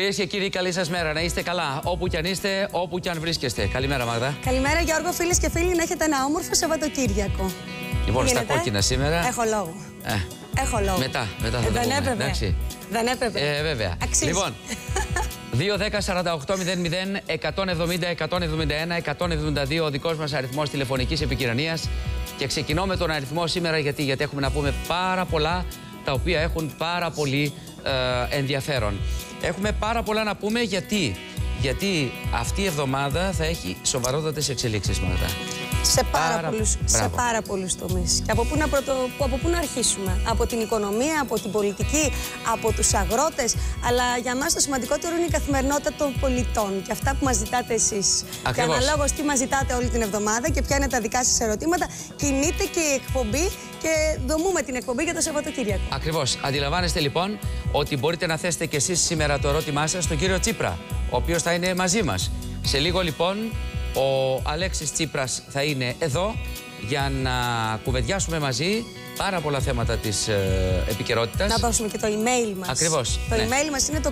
Κυρίες και κύριοι, καλή σας μέρα. Να είστε καλά, όπου κι αν είστε, όπου κι αν βρίσκεστε. Καλημέρα, Μάγδα. Καλημέρα, Γιώργο, φίλες και φίλοι, να έχετε ένα όμορφο Σαββατοκύριακο. Λοιπόν, στα κόκκινα σήμερα. Έχω λόγο. Έχω λόγο. Μετά θα το Δεν πούμε. έπρεπε. Εντάξει. Δεν έπρεπε. Βέβαια. Αξίζει. Λοιπόν, 2-10-48-00-170-171-172 ο δικός μας αριθμός τηλεφωνικής επικοινωνίας. Και ξεκινώ με τον αριθμό σήμερα γιατί έχουμε να πούμε πάρα πολλά τα οποία έχουν πάρα πολύ ενδιαφέρον. Έχουμε πάρα πολλά να πούμε γιατί αυτή η εβδομάδα θα έχει σοβαρότατες εξελίξεις, Μάγδα. Σε πάρα πολλούς τομείς. Και από πού να αρχίσουμε? Από την οικονομία, από την πολιτική, από τους αγρότες. Αλλά για μας το σημαντικότερο είναι η καθημερινότητα των πολιτών και αυτά που μας ζητάτε εσείς. Ακριβώς. Και αναλόγως τι μας ζητάτε όλη την εβδομάδα και ποια είναι τα δικά σας ερωτήματα, κινείται και η εκπομπή και δομούμε την εκπομπή για το Σαββατοκύριακο. Ακριβώς. Αντιλαμβάνεστε λοιπόν ότι μπορείτε να θέσετε και εσείς σήμερα το ερώτημά σας στον κύριο Τσίπρα, ο οποίος θα είναι μαζί μας. Σε λίγο λοιπόν ο Αλέξης Τσίπρας θα είναι εδώ για να κουβεντιάσουμε μαζί πάρα πολλά θέματα της επικαιρότητας. Να δώσουμε και το email μας. Ακριβώς. Το email μας είναι το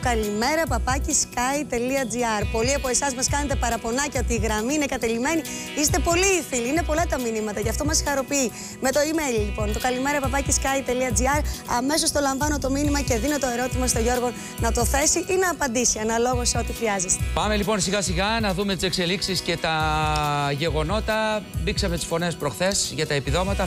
kalimera@sky.gr. Πολλοί από εσάς μας κάνετε παραπονάκια ότι η γραμμή είναι κατελημμένη. Είστε πολλοί φίλοι, είναι πολλά τα μηνύματα, γι' αυτό μας χαροποιεί. Με το email λοιπόν, το kalimera@sky.gr, αμέσως το λαμβάνω το μήνυμα και δίνω το ερώτημα στο Γιώργο να το θέσει ή να απαντήσει αναλόγως σε ό,τι χρειάζεστε. Πάμε λοιπόν σιγά σιγά να δούμε τις εξελίξεις και τα γεγονότα. Μπήξαμε τις φωνές προχθές για τα επιδόματα.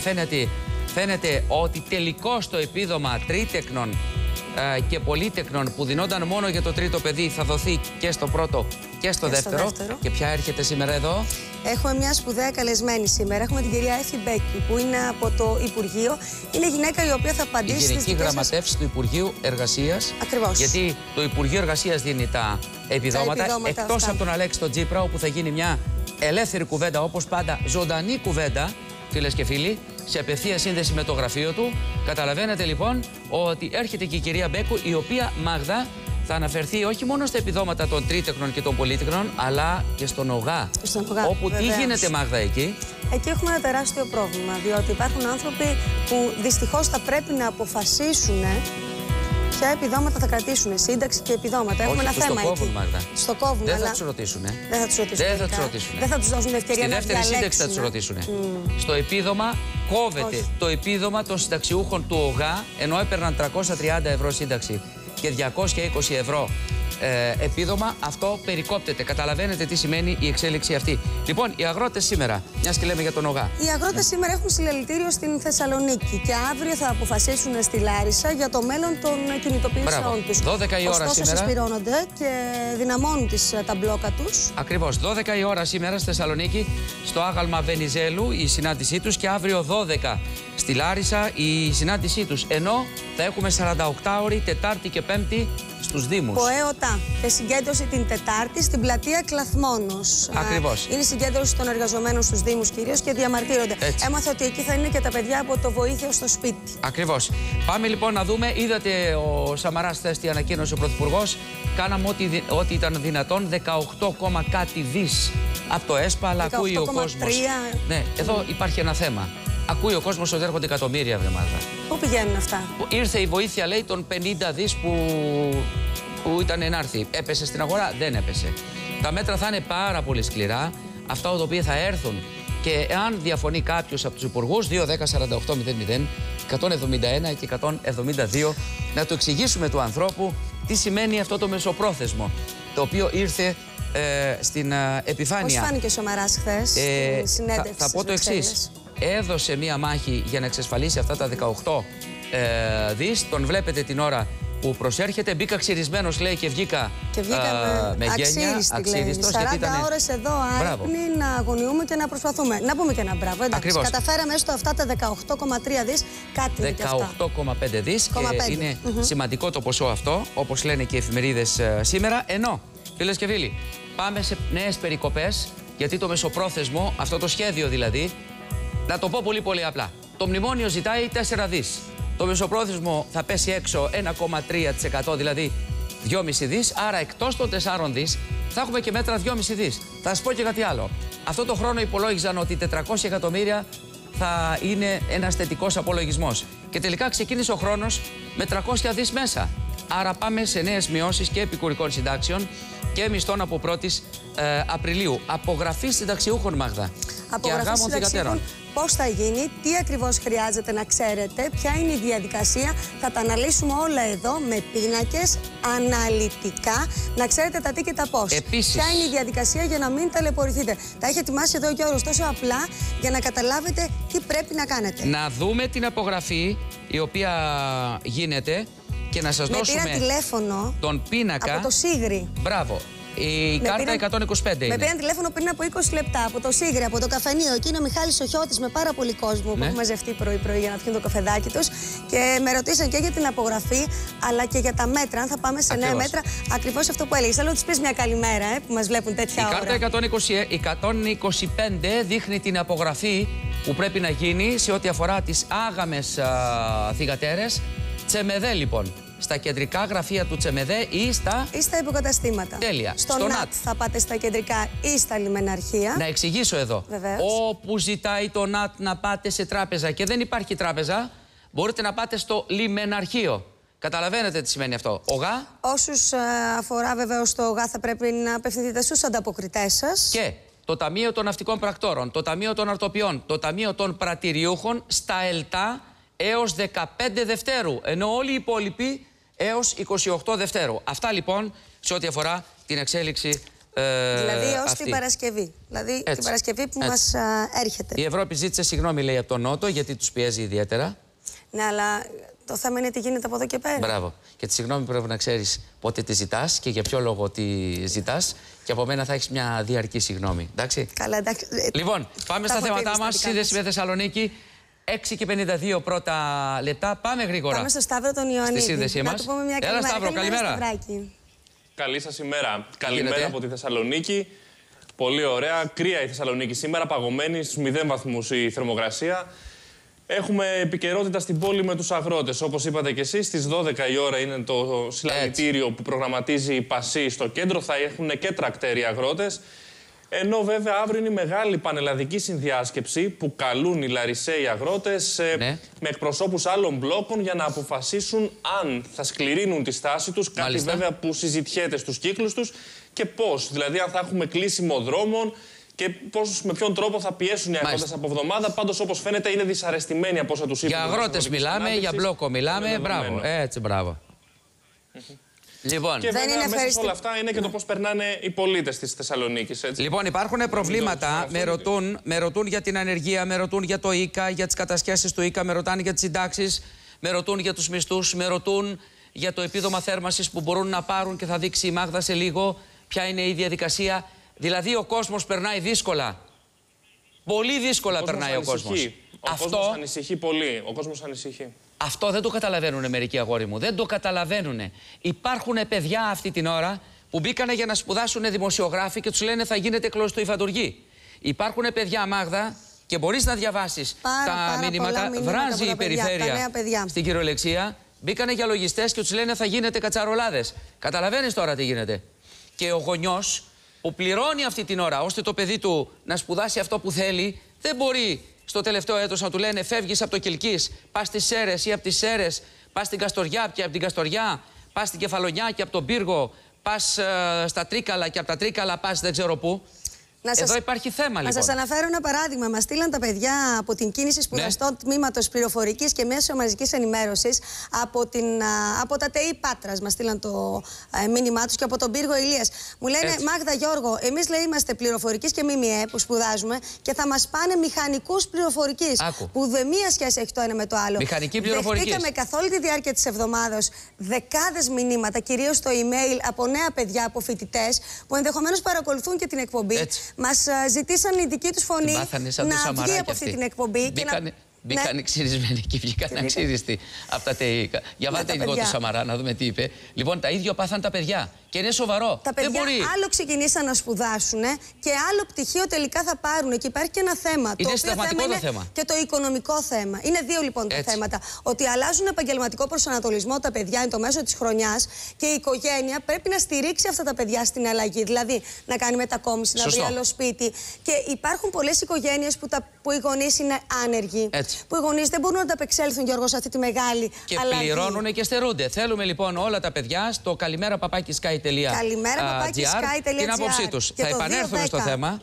Φαίνεται ότι τελικώς το επίδομα τρίτεκνων και πολύτεκνων που δινόταν μόνο για το τρίτο παιδί θα δοθεί και στο πρώτο και στο δεύτερο. Και ποια έρχεται σήμερα εδώ? Έχουμε μια σπουδαία καλεσμένη σήμερα. Έχουμε την κυρία Έφη Μπέκη που είναι από το Υπουργείο. Είναι γυναίκα η οποία θα απαντήσει στις Γενική Γραμματεύση του Υπουργείου Εργασίας. Ακριβώς. Γιατί το Υπουργείο Εργασίας δίνει τα επιδόματα εκτός από τον Αλέξη τον Τσίπρα, όπου θα γίνει μια ελεύθερη κουβέντα, όπως πάντα ζωντανή κουβέντα, φίλες και φίλοι, σε απευθεία σύνδεση με το γραφείο του. Καταλαβαίνετε λοιπόν ότι έρχεται και η κυρία Μπέκου, η οποία, Μάγδα, θα αναφερθεί όχι μόνο στα επιδόματα των τρίτεκνων και των πολύτεκνων, αλλά και στον ΟΓΑ. Όπου βεβαίως. Τι γίνεται, Μάγδα, εκεί? Εκεί έχουμε ένα τεράστιο πρόβλημα, διότι υπάρχουν άνθρωποι που δυστυχώς θα πρέπει να αποφασίσουν ποια επιδόματα θα κρατήσουν, σύνταξη και επιδόματα. Έχουμε ένα θέμα εκεί. Στο κόβουν, δεν αλλά θα τους ρωτήσουν. Δεν θα τους ρωτήσουν. Δεν θα τους δώσουν την ευκαιρία να διαλέξουν. Στη δεύτερη σύνταξη θα τους ρωτήσουν. Στο επίδομα κόβεται το επίδομα των συνταξιούχων του ΟΓΑ, ενώ έπαιρναν 330 ευρώ σύνταξη και 220 ευρώ επίδομα, αυτό περικόπτεται. Καταλαβαίνετε τι σημαίνει η εξέλιξη αυτή. Λοιπόν, οι αγρότες σήμερα, μιας και λέμε για τον ΟΓΑ. Οι αγρότες σήμερα έχουν συλλαλητήριο στην Θεσσαλονίκη και αύριο θα αποφασίσουν στη Λάρισα για το μέλλον των κινητοποιήσεων τους. 12 η ώρα σήμερα. Ωστόσο, συσπηρώνονται και δυναμώνουν τα μπλόκα τους. Ακριβώς. 12 η ώρα σήμερα στη Θεσσαλονίκη, στο άγαλμα Βενιζέλου, η συνάντησή τους, και αύριο 12 στη Λάρισα η συνάντησή τους. Ενώ θα έχουμε 48 ώρη Τετάρτη και Πέμπτη στους Δήμους. ΠΟΕΟΤΑ και συγκέντρωση την Τετάρτη στην πλατεία Κλαθμόνος. Ακριβώς. Είναι η συγκέντρωση των εργαζομένων στους Δήμους κυρίως και διαμαρτύρονται. Έμαθα ότι εκεί θα είναι και τα παιδιά από το βοήθειο στο σπίτι. Ακριβώς. Πάμε λοιπόν να δούμε. Είδατε ο Σαμαράς χθες τι ανακοίνωσε ο Πρωθυπουργός. Κάναμε ό,τι ήταν δυνατόν. 18, κάτι δις από το ΕΣΠΑ, αλλά ακούει ο κόσμος. Ναι, εδώ υπάρχει ένα θέμα. Ακούει ο κόσμος ότι έρχονται εκατομμύρια, βρεμάδα. Πού πηγαίνουν αυτά? Ήρθε η βοήθεια, λέει, των 50 δις που ήταν να έρθει. Έπεσε στην αγορά? Δεν έπεσε. Τα μέτρα θα είναι πάρα πολύ σκληρά, αυτά τα οποία θα έρθουν. Και εάν διαφωνεί κάποιος από τους υπουργούς, 2-10-48-00-171 και 172, να το εξηγήσουμε του ανθρώπου τι σημαίνει αυτό το μεσοπρόθεσμο, το οποίο ήρθε στην επιφάνεια. Πώς φάνηκε ο Σαμαράς χθες στην συνέντευξη? Θα πω το εξής. Έδωσε μία μάχη για να εξασφαλίσει αυτά τα 18 δις. Τον βλέπετε την ώρα που προσέρχεται. Μπήκα ξυρισμένος, λέει, και βγήκα με γένεια. Αξίριστος. 40 ώρες εδώ άϊπνοι να αγωνιούμε και να προσπαθούμε. Να πούμε και ένα μπράβο. Εντάξει, καταφέραμε έστω αυτά τα 18,3 δις. Κάτι 18,5 δις. Και είναι σημαντικό το ποσό αυτό, όπως λένε και οι εφημερίδες σήμερα. Ενώ, φίλες και φίλοι, πάμε σε νέες περικοπές, γιατί το μεσοπρόθεσμο, αυτό το σχέδιο δηλαδή, να το πω πολύ πολύ απλά. Το μνημόνιο ζητάει 4 δις. Το μεσοπρόθεσμο θα πέσει έξω 1,3%, δηλαδή 2,5 δις. Άρα εκτός των 4 δις θα έχουμε και μέτρα 2,5 δις. Θα σας πω και κάτι άλλο. Αυτό το χρόνο υπολόγιζαν ότι 400 εκατομμύρια θα είναι ένας θετικός απολογισμός. Και τελικά ξεκίνησε ο χρόνος με 300 δις μέσα. Άρα πάμε σε νέες μειώσεις και επικουρικών συντάξεων και μισθών από 1η Απριλίου. Απογραφή συνταξιούχων, Μάγδα. Και αγάμων θυγατέρων. Πώς θα γίνει, τι ακριβώς χρειάζεται να ξέρετε, ποια είναι η διαδικασία. Θα τα αναλύσουμε όλα εδώ με πίνακες, αναλυτικά, να ξέρετε τα τι και τα πώς. Επίσης, ποια είναι η διαδικασία για να μην ταλαιπωρηθείτε. Τα έχει ετοιμάσει εδώ και όρος τόσο απλά για να καταλάβετε τι πρέπει να κάνετε. Να δούμε την απογραφή η οποία γίνεται και να σας δώσουμε τηλέφωνο τον πίνακα από το Σίγρι. Μπράβο. Η κάρτα 125 είναι. Με πήραν τηλέφωνο πριν από 20 λεπτά από το Σίγρι, από το καφενείο. Εκεί είναι ο Μιχάλης ο Χιώτης με πάρα πολύ κόσμο που έχουν μαζευτεί πρωί-πρωί για να πιούν το καφεδάκι τους. Και με ρωτήσαν και για την απογραφή, αλλά και για τα μέτρα. Αν θα πάμε σε νέα μέτρα, ακριβώς αυτό που έλεγες. Θέλω να τους πεις μια καλημέρα, που μας βλέπουν τέτοια ώρα. Η κάρτα 125 δείχνει την απογραφή που πρέπει να γίνει σε ό,τι αφορά τις άγαμες θυγατέρες. Τσεμεδέ, λοιπόν. Στα κεντρικά γραφεία του Τσεμεδέ ή στα υποκαταστήματα. Τέλεια. Στο ΝΑΤ θα πάτε στα κεντρικά ή στα λιμεναρχεία. Να εξηγήσω εδώ. Βεβαίως. Όπου ζητάει το ΝΑΤ να πάτε σε τράπεζα και δεν υπάρχει τράπεζα, μπορείτε να πάτε στο λιμεναρχείο. Καταλαβαίνετε τι σημαίνει αυτό. ΟΓΑ. Όσους αφορά βεβαίως το ΟΓΑ, θα πρέπει να απευθυνθείτε στους ανταποκριτές σας. Και το Ταμείο των Ναυτικών Πρακτόρων, το Ταμείο των Αρτοποιών, το Ταμείο των Πρατηριούχων στα ΕΛΤΑ έως 15 Δευτέρου. Ενώ όλοι οι υπόλοιποι έως 28 Δευτέρου. Αυτά λοιπόν σε ό,τι αφορά την εξέλιξη δηλαδή έως την Παρασκευή. Δηλαδή την Παρασκευή που μας έρχεται. Η Ευρώπη ζήτησε συγγνώμη, λέει, από τον Νότο, γιατί τους πιέζει ιδιαίτερα. Ναι, αλλά το θέμα είναι τι γίνεται από εδώ και πέρα. Μπράβο. Και τη συγγνώμη πρέπει να ξέρεις πότε τη ζητάς και για ποιο λόγο τη ζητάς. Και από μένα θα έχεις μια διαρκή συγγνώμη. Εντάξει. Καλά, εντάξει. Λοιπόν, πάμε στα θέματά μας. Σύνδεση με Θεσσαλονίκη. 6 και 52 πρώτα λεπτά. Πάμε γρήγορα. Πάμε στο Σταύρο τον Ιωαννίδη. Στη σύνδεσή μας. Έλα, Σταύρο, καλημέρα. Καλή σας ημέρα. Καλημέρα από τη Θεσσαλονίκη. Πολύ ωραία. Κρύα η Θεσσαλονίκη σήμερα, παγωμένη στους 0 βαθμούς η θερμοκρασία. Έχουμε επικαιρότητα στην πόλη με τους αγρότες. Όπως είπατε και εσείς, στις 12 η ώρα είναι το συλλαλητήριο που προγραμματίζει η Πασί στο κέντρο. Θα έχουν και τρακτέρ οι αγρότες. Ενώ βέβαια αύριο είναι η μεγάλη πανελλαδική συνδιάσκεψη που καλούν οι Λαρισαίοι αγρότες με εκπροσώπους άλλων μπλόκων για να αποφασίσουν αν θα σκληρύνουν τη στάση τους. Κάτι βέβαια που συζητιέται στους κύκλους τους και πώς. Δηλαδή αν θα έχουμε κλείσιμο δρόμων και πώς, με ποιον τρόπο θα πιέσουν οι αγρότες από εβδομάδα. Πάντως, όπως φαίνεται, είναι δυσαρεστημένοι από όσα τους είπαν. Για αγρότες μιλάμε, για μπλόκο μιλάμε. Μπράβο. Έτσι, μπράβο. Λοιπόν, και βέβαια, μέσα σε όλα αυτά είναι και το πώς περνάνε οι πολίτες της Θεσσαλονίκης. Έτσι. Λοιπόν, υπάρχουν προβλήματα. Με ρωτούν για την ανεργία, με ρωτούν για το ΙΚΑ, για τις κατασχέσεις του ΙΚΑ, με ρωτάνε για τις συντάξεις, με ρωτούν για τους μισθούς, με ρωτούν για το επίδομα θέρμανσης που μπορούν να πάρουν και θα δείξει η Μάγδα σε λίγο ποια είναι η διαδικασία. Δηλαδή, ο κόσμος περνάει δύσκολα. Πολύ δύσκολα περνάει ο κόσμος. Ο κόσμος ανησυχεί πολύ. Ο κόσμος ανησυχεί. Αυτό δεν το καταλαβαίνουν μερικοί, αγόρι μου. Δεν το καταλαβαίνουν. Υπάρχουν παιδιά αυτή την ώρα που μπήκανε για να σπουδάσουν δημοσιογράφοι και τους λένε θα γίνετε κλωστοϊφαντουργοί. Υπάρχουν παιδιά, Μάγδα, και μπορείς να διαβάσεις τα μηνύματα. Βράζει η περιφέρεια στην κυριολεξία. Μπήκανε για λογιστές και τους λένε θα γίνετε κατσαρολάδες. Καταλαβαίνεις τώρα τι γίνεται. Και ο γονιός που πληρώνει αυτή την ώρα ώστε το παιδί του να σπουδάσει αυτό που θέλει, δεν μπορεί στο τελευταίο έτος να του λένε φεύγεις από το Κιλκής, πας στις Σέρρες ή από τις Σέρρες, πας στην Καστοριά και από την Καστοριά, πας στην Κεφαλονιά και από τον Πύργο, πας στα Τρίκαλα και από τα Τρίκαλα πας δεν ξέρω πού. Εδώ υπάρχει θέμα, λοιπόν. Να σας αναφέρω ένα παράδειγμα. Μας στείλαν τα παιδιά από την κίνηση σπουδαστών τμήματος πληροφορικής και μέσω μαζικής ενημέρωσης από τα ΤΕΗ Πάτρας. Μας στείλαν το μήνυμά τους και από τον Πύργο Ηλίας. Μου λένε, Μάγδα, Γιώργο, εμείς λέει είμαστε πληροφορικής και ΜΜΕ που σπουδάζουμε και θα μας πάνε μηχανικούς πληροφορικής. Που δεν μία σχέση έχει το ένα με το άλλο. Μηχανική πληροφορική. Δεχτήκαμε καθ' όλη τη διάρκεια της εβδομάδας δεκάδες μηνύματα, κυρίως στο email, από νέα παιδιά, από φοιτητές που ενδεχομένως παρακολουθούν και την εκπομπή. Μας ζητήσαν η δική τους φωνή να βγει από αυτή την εκπομπή. Μπήκαν ξυρισμένοι και βγήκαν αξίριστοι από τα ΤΕΙΚΑ. Για βάλτε λίγο το Σαμαρά να δούμε τι είπε. Λοιπόν, τα ίδια πάθαν τα παιδιά. Και είναι σοβαρό. Τα παιδιά άλλο ξεκινήσαν να σπουδάσουν και άλλο πτυχίο τελικά θα πάρουν. Και υπάρχει και ένα θέμα. Είναι συνταγματικό το θέμα. Και το οικονομικό θέμα. Είναι δύο λοιπόν τα θέματα. Ότι αλλάζουν επαγγελματικό προσανατολισμό τα παιδιά, είναι το μέσο της χρονιάς και η οικογένεια πρέπει να στηρίξει αυτά τα παιδιά στην αλλαγή. Δηλαδή να κάνει μετακόμιση, να βρει άλλο σπίτι. Και υπάρχουν πολλές οικογένειες που οι γονείς είναι άνεργοι. Έτσι. Που οι γονείς δεν μπορούν να ανταπεξέλθουν, Γιώργο, σε αυτή τη μεγάλη αλλαγή. Και πληρώνουν και στερούνται. Θέλουμε λοιπόν όλα τα παιδιά στο καλημέρα@sky.gr την άποψή τους. Θα επανέλθουμε στο θέμα.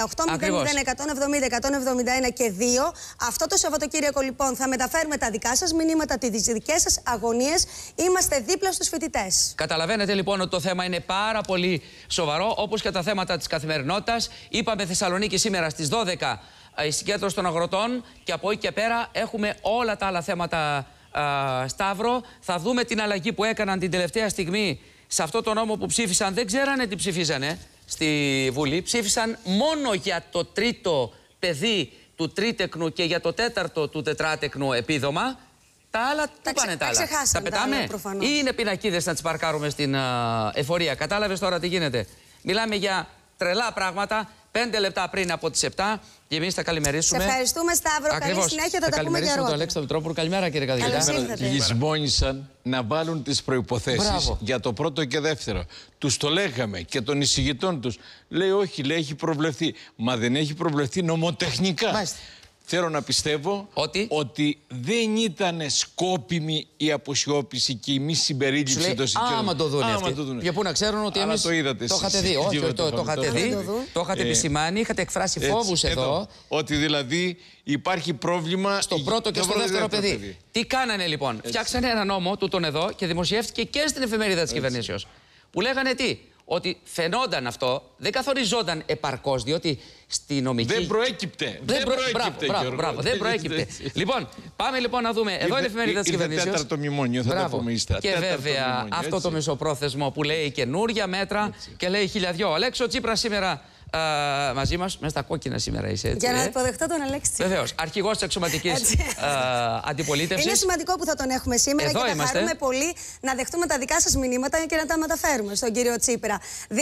48-0-170-171 και 2. Αυτό το Σαββατοκύριακο λοιπόν θα μεταφέρουμε τα δικά σας μηνύματα, τις δικές σας αγωνίες. Είμαστε δίπλα στους φοιτητές. Καταλαβαίνετε λοιπόν ότι το θέμα είναι πάρα πολύ σοβαρό, όπως και τα θέματα της καθημερινότητας. Είπαμε Θεσσαλονίκη σήμερα στις 12 η συγκέντρωση των αγροτών και από εκεί και πέρα έχουμε όλα τα άλλα θέματα. Σταύρο, θα δούμε την αλλαγή που έκαναν την τελευταία στιγμή σε αυτό το νόμο που ψήφισαν. Δεν ξέρανε τι ψηφίζανε στη Βουλή. Ψήφισαν μόνο για το τρίτο παιδί του τρίτεκνου και για το τέταρτο του τετράτεκνου επίδομα. Τα άλλα, πού πάνε τα άλλα? Τα πετάμε ή είναι πινακίδες να τις παρκάρουμε στην εφορία? Κατάλαβες τώρα τι γίνεται? Μιλάμε για τρελά πράγματα. 5 λεπτά πριν από τις 7 και εμείς θα καλημερίσουμε. Σε ευχαριστούμε, Σταύρο. Καλή συνέχεια, θα τα πούμε για αργότερα. Τον Αλέξη Μητρόπουλο. Καλημέρα, κύριε καθηγητά. Λησμόνησαν να βάλουν τις προϋποθέσεις για το πρώτο και δεύτερο. Τους το λέγαμε και των εισηγητών τους. Λέει όχι, λέει έχει προβλεφθεί. Μα δεν έχει προβλεφθεί νομοτεχνικά. Μάλιστα. Θέλω να πιστεύω ότι δεν ήταν σκόπιμη η αποσιώπηση και η μη συμπερίληψη των συγκεκριμένων. Άμα το δουν. Για πού να ξέρουν ότι εμείς το είχατε δει. Όχι, το είχατε δει. Το είχατε επισημάνει, είχατε εκφράσει φόβους εδώ. Ότι δηλαδή υπάρχει πρόβλημα στο πρώτο και στο δεύτερο παιδί. Τι κάνανε λοιπόν? Φτιάξανε ένα νόμο, τούτον εδώ, και δημοσιεύτηκε και στην εφημερίδα της κυβερνήσεως. Που λέγανε τι? Ότι φαινόταν αυτό, δεν καθοριζόταν επαρκώς, διότι στη νομική. Δεν προέκυπτε. Δεν προέκυπτε. Λοιπόν, πάμε λοιπόν να δούμε. Εδώ είναι η εφημερίδα της κυβερνήσεως. Τέταρτο μνημόνιο, θα τα πούμε ύστερα. Και βέβαια αυτό το μεσοπρόθεσμο που λέει καινούρια μέτρα και λέει 1002. Ο Αλέξης Τσίπρας σήμερα μαζί μας, μέσα στα κόκκινα σήμερα είσαι, έτσι. Για να υποδεχτώ τον Αλέξη Τσίπρα. Βεβαίως, αρχηγός της εξωματικής αντιπολίτευσης. Είναι σημαντικό που θα τον έχουμε σήμερα και θα χαρούμε πολύ να δεχτούμε τα δικά σας μηνύματα και να τα μεταφέρουμε στον κύριο Τσίπρα.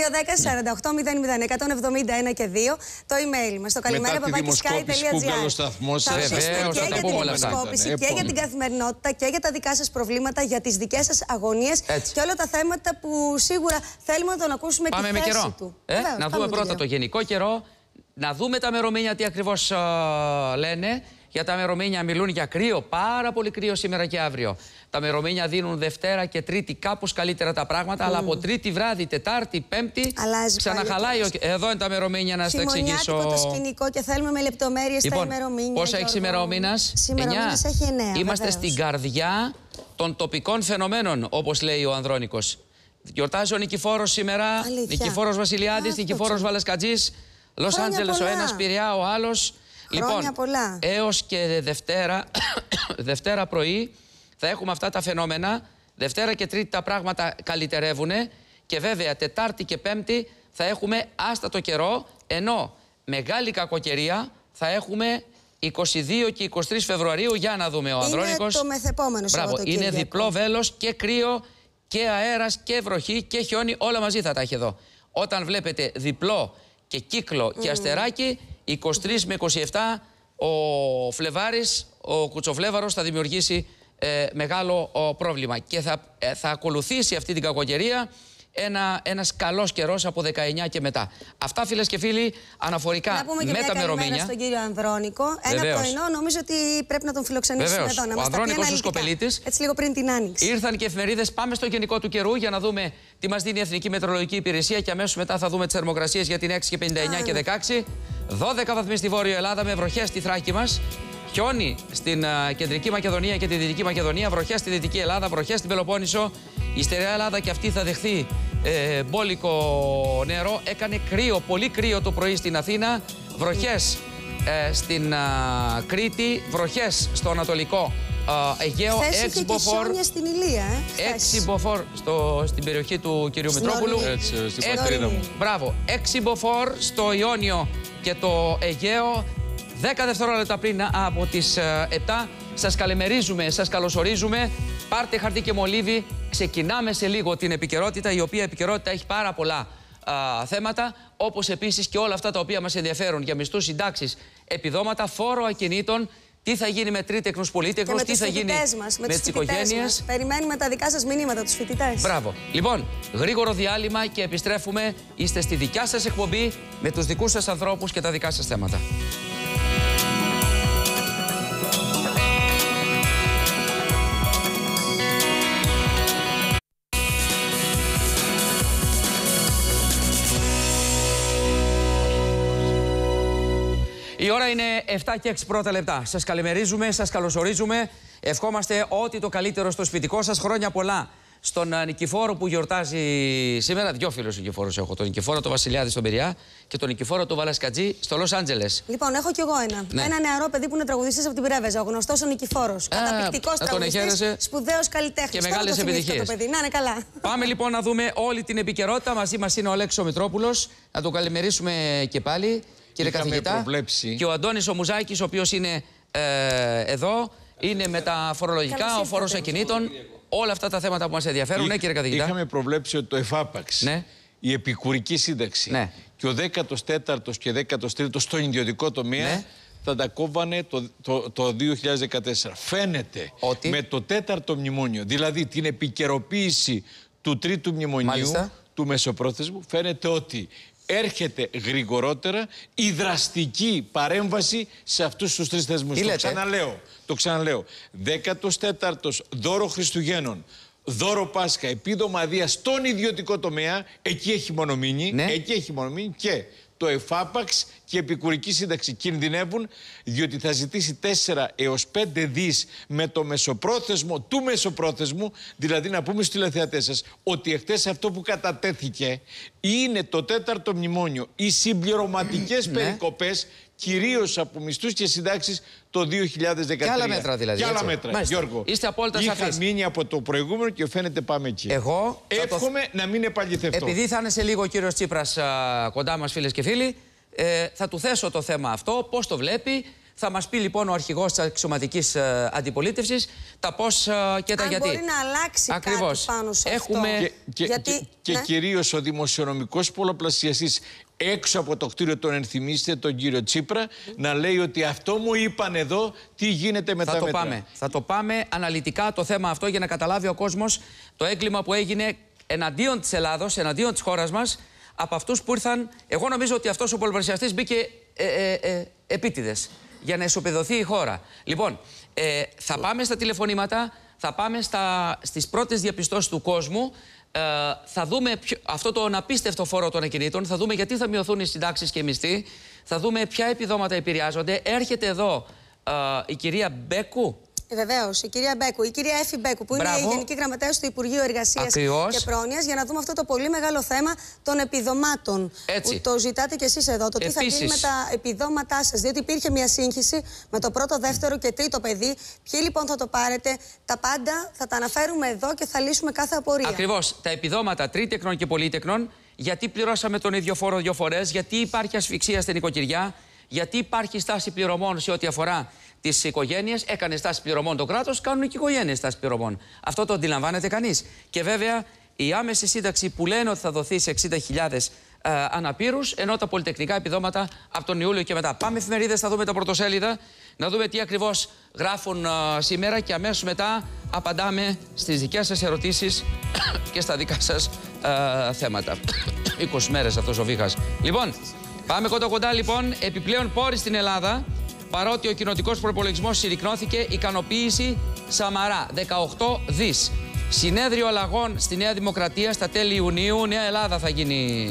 210-48-00-171 και 2 το email μας. Το καλημέρα@sky.gr. Βεβαίως, θα τα πούμε όλα αυτά. Και για την καθημερινότητα και για τα δικά σας προβλήματα, για τις δικές σας αγωνίες και όλα τα θέματα που σίγουρα θέλουμε να τον ακούσουμε τη θέση του. Να δούμε πρώτα το γενικό καιρό, να δούμε τα μερομήνια τι ακριβώς λένε. Για τα μερομήνια μιλούν για κρύο, πάρα πολύ κρύο σήμερα και αύριο. Τα μερομήνια δίνουν Δευτέρα και Τρίτη κάπως καλύτερα τα πράγματα, αλλά από Τρίτη βράδυ, Τετάρτη, Πέμπτη ξαναχαλάει. Εδώ είναι τα μερομήνια να σας τα εξηγήσω. Το σκηνικό και θέλουμε με λεπτομέρειες τα ημερομήνια. Πόσα έχει σήμερα ο μήνας? 9. Είμαστε στην καρδιά των τοπικών φαινομένων, όπως λέει ο Ανδρώνικος. Γιορτάζει ο Νικηφόρος σήμερα, Νικηφόρος Βασιλιάδης, Νικηφόρος Βαλεσκατζής, Λος Άντζελες ο ένας, Πειραιά ο άλλος. Λοιπόν, έως και Δευτέρα πρωί θα έχουμε αυτά τα φαινόμενα. Δευτέρα και Τρίτη τα πράγματα καλυτερεύουν και βέβαια Τετάρτη και Πέμπτη θα έχουμε άστατο καιρό, ενώ μεγάλη κακοκαιρία θα έχουμε 22 και 23 Φεβρουαρίου. Για να δούμε ο Ανδρώνικος. Είναι το μεθεπόμενο Σαββατοκύριακο. Είναι διπλό βέλος και κρύο και αέρας και βροχή και χιόνι, όλα μαζί θα τα έχει εδώ. Όταν βλέπετε διπλό και κύκλο και αστεράκι, 23 με 27 ο Φλεβάρης, ο Κουτσοφλέβαρος θα δημιουργήσει μεγάλο πρόβλημα και θα ακολουθήσει αυτή την κακοκαιρία ένας καλός καιρός από 19 και μετά. Αυτά, φίλες και φίλοι, αναφορικά με τα μερομήνια. Στον κύριο Ανδρώνικο. Ένα πρωινό, νομίζω ότι πρέπει να τον φιλοξενήσουμε εδώ. Να ο Ανδρώνικος ο Σκοπελίτης. Έτσι λίγο πριν την Άνοιξη. Ήρθαν και εφημερίδες. Πάμε στο γενικό του καιρού για να δούμε τι μας δίνει η Εθνική Μετεωρολογική Υπηρεσία και αμέσως μετά θα δούμε τις θερμοκρασίες για την 6 και 59 και 16. 12 βαθμοί στη Βόρεια Ελλάδα με βροχές στη Θράκη μας. Χιόνι στην Κεντρική Μακεδονία και τη Δυτική Μακεδονία, βροχές στη Δυτική Ελλάδα, βροχές στην Πελοπόννησο. Η Στερεά Ελλάδα και αυτή θα δεχθεί μπόλικο νερό. Έκανε κρύο, πολύ κρύο το πρωί στην Αθήνα. Βροχές στην Κρήτη, βροχές στο Ανατολικό Αιγαίο. Χθες είχε και χιόνια στην Ηλία. 6 μποφόρ στην περιοχή του κυρίου Μητρόπουλου. Στην πατρίδα μου. Μπράβο. 6 μποφόρ στο Ιόνιο και το Αιγαίο. 10 δευτερόλεπτα πριν από τις 7 Σας καλημερίζουμε, σας καλωσορίζουμε. Πάρτε χαρτί και μολύβι. Ξεκινάμε σε λίγο την επικαιρότητα, η οποία επικαιρότητα έχει πάρα πολλά θέματα, όπως επίσης και όλα αυτά τα οποία μας ενδιαφέρουν για μισθούς, συντάξεις, επιδόματα, φόρο ακινήτων. Τι θα γίνει με τρίτεκνους, πολύτεκνους, τι θα γίνει με τις οικογένειες. Περιμένουμε τα δικά σας μηνύματα, τους φοιτητές. Μπράβο. Λοιπόν, γρήγορο διάλειμμα και επιστρέφουμε. Είστε στη δικιά σας εκπομπή με τους δικούς σας ανθρώπους και τα δικά σας θέματα. Η ώρα είναι 7 και 6 πρώτα λεπτά. Σας καλημερίζουμε, σας καλωσορίζουμε. Ευχόμαστε ό,τι το καλύτερο στο σπιτικό σας. Χρόνια πολλά στον Νικηφόρο που γιορτάζει σήμερα. Δυο φίλους Νικηφόρους έχω. Τον Νικηφόρο το Βασιλιάδη στον Πειραιά και τον Νικηφόρο το Βαλασκατζή στο Λος Άντζελες. Λοιπόν, έχω κι εγώ ένα. Ναι. Ένα νεαρό παιδί που είναι τραγουδιστής από την Πρέβεζα, ο γνωστός ο Νικηφόρος. Καταπληκτικός τραγουδιστής, σπουδαίος καλλιτέχνης. Και μεγάλες επιτυχίες. Να είναι καλά. Πάμε λοιπόν να δούμε όλη την επικαιρότητα. Μαζί μας είναι ο Αλέξης Μητρόπουλος. Να τον καλημερίσουμε και πάλι. Κύριε καθηγητά, και ο Αντώνης ο Μουζάκης, ο οποίος είναι εδώ, είναι με τα φορολογικά, ο φόρος ακινήτων, όλα αυτά τα θέματα που μας ενδιαφέρουν. Ναι, κύριε καθηγητά. Είχαμε προβλέψει ότι το ΕΦΑΠΑΞ, η επικουρική σύνταξη και ο 14ος και 13ος στον ιδιωτικό τομέα θα τα κόβανε το 2014. Φαίνεται ότι με το 4ο μνημόνιο, δηλαδή την επικαιροποίηση του 3ου μνημονίου, του μεσοπρόθεσμου, φαίνεται ότι έρχεται γρηγορότερα η δραστική παρέμβαση σε αυτούς τους τρεις θεσμούς. Το ξαναλέω. 14ος δώρο Χριστουγέννων, δώρο Πάσχα, επίδομα Δία στον ιδιωτικό τομέα, εκεί έχει μόνο μείνει, και το ΕΦΑΠΑΞ και η επικουρική σύνταξη κινδυνεύουν, διότι θα ζητήσει 4 έως 5 δις με το μεσοπρόθεσμο του μεσοπρόθεσμου. Δηλαδή, να πούμε στους τηλεθεατές σας ότι εχθές αυτό που κατατέθηκε είναι το 4ο μνημόνιο, οι συμπληρωματικές περικοπές, κυρίως από μισθούς και συντάξεις το 2013. Και άλλα μέτρα δηλαδή. Και άλλα μέτρα. Γιώργο, είστε απόλυτα σαφείς. Είχα μείνει από το προηγούμενο και φαίνεται πάμε εκεί. Εγώ εύχομαι να μην επαληθευτώ. Επειδή θα είναι σε λίγο ο κύριος Τσίπρας κοντά μας, φίλες και φίλοι, θα του θέσω το θέμα αυτό, πώς το βλέπει. Θα μας πει λοιπόν ο αρχηγός της αξιωματικής αντιπολίτευσης τα πώς και τα γιατί. Μπορεί να αλλάξει κάτι πάνω σε αυτό. Και κυρίως ο δημοσιονομικός πολλαπλασιαστής έξω από το κτίριο, τον ενθυμίστε, τον κύριο Τσίπρα, να λέει ότι αυτό μου είπαν εδώ, τι γίνεται με τα μέτρα. Θα το πάμε αναλυτικά το θέμα αυτό για να καταλάβει ο κόσμος το έγκλημα που έγινε εναντίον της Ελλάδος, εναντίον της χώρας μας, από αυτούς που ήρθαν. Εγώ νομίζω ότι αυτός ο πολλαπλασιαστής μπήκε επίτηδες για να ισοπεδωθεί η χώρα. Λοιπόν, θα πάμε στα τηλεφωνήματα, θα πάμε στις πρώτες διαπιστώσεις του κόσμου. Θα δούμε αυτό τον απίστευτο φόρο των ακινήτων, θα δούμε γιατί θα μειωθούν οι συντάξεις και οι μισθοί, θα δούμε ποια επιδόματα επηρεάζονται. Έρχεται εδώ η κυρία Μπέκου. Βεβαίως, η κυρία Μπέκου, η κυρία Έφη Μπέκου, που είναι η Γενική Γραμματέας του Υπουργείου Εργασίας και Πρόνοιας, για να δούμε αυτό το πολύ μεγάλο θέμα των επιδομάτων. Που το ζητάτε κι εσείς εδώ, το τι θα γίνει με τα επιδόματά σας. Διότι υπήρχε μια σύγχυση με το πρώτο, δεύτερο και τρίτο παιδί. Ποιοι λοιπόν θα το πάρετε, τα πάντα θα τα αναφέρουμε εδώ και θα λύσουμε κάθε απορία. Ακριβώς. Τα επιδόματα τρίτεκνων και πολύτεκνων, γιατί πληρώσαμε τον ίδιο φόρο 2 φορές, γιατί υπάρχει ασφυξία στην οικοκυριά, γιατί υπάρχει στάση πληρωμών σε ό,τι αφορά τις οικογένειες. Έκανε στάση πληρωμών το κράτος, κάνουν και οι οικογένειες στάση πληρωμών. Αυτό το αντιλαμβάνεται κανείς. Και βέβαια η άμεση σύνταξη που λένε ότι θα δοθεί σε 60.000 αναπήρους, ενώ τα πολυτεχνικά επιδόματα από τον Ιούλιο και μετά. Πάμε εφημερίδες, θα δούμε τα πρωτοσέλιδα, να δούμε τι ακριβώς γράφουν σήμερα και αμέσως μετά απαντάμε στις δικές σας ερωτήσεις και στα δικά σας θέματα. 20 μέρες αυτός ο βήχας. Λοιπόν, πάμε κοντά λοιπόν. Επιπλέον πόροι στην Ελλάδα. Παρότι ο κοινοτικός προϋπολογισμός συρρικνώθηκε, ικανοποίηση Σαμαρά, 18 δις. Συνέδριο αλλαγών στη Νέα Δημοκρατία στα τέλη Ιουνίου. Νέα Ελλάδα θα γίνει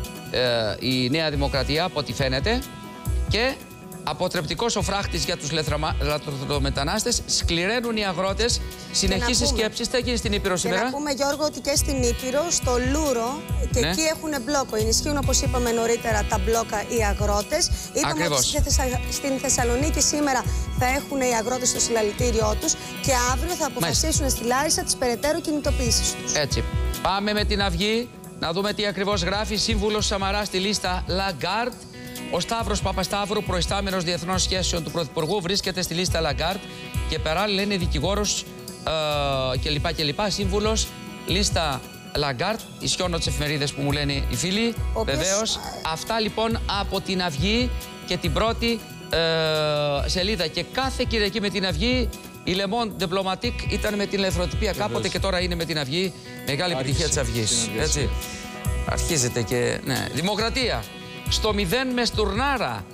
η Νέα Δημοκρατία, από ό,τι φαίνεται. Και αποτρεπτικός ο φράχτης για τους λαθρομετανάστες. Σκληραίνουν οι αγρότες. Συνεχίσει σκέψεις. Θα γίνει στην Ήπειρο σήμερα. Και να πούμε, Γιώργο, ότι και στην Ήπειρο, στο Λούρο, και εκεί έχουν μπλόκο. Ενισχύουν, όπως είπαμε νωρίτερα, τα μπλόκα οι αγρότες. Είπαμε ότι στην Θεσσαλονίκη σήμερα θα έχουν οι αγρότες το συλλαλητήριό τους και αύριο θα αποφασίσουν στη Λάρισα τις περαιτέρω κινητοποίησεις τους. Έτσι. Πάμε με την Αυγή να δούμε τι ακριβώς γράφει. Σύμβουλος Σαμαρά στη λίστα Λαγκάρτ. Ο Σταύρος Παπασταύρου, προϊστάμενος διεθνών σχέσεων του Πρωθυπουργού, βρίσκεται στη λίστα Λαγκάρτ και παράλληλα είναι δικηγόρος κλπ. Σύμβουλος λίστα Λαγκάρτ. Ισιώνω τις εφημερίδες που μου λένε οι φίλοι. Βεβαίως. Αυτά λοιπόν από την Αυγή και την πρώτη σελίδα. Και κάθε Κυριακή με την Αυγή η Le Monde Diplomatique ήταν με την ελευθεροτυπία κάποτε και τώρα είναι με την Αυγή. Μεγάλη επιτυχία της Αυγής. Έτσι. Αρχίζεται και. Ναι. Δημοκρατία. Στο 0 με Στουρνάρα.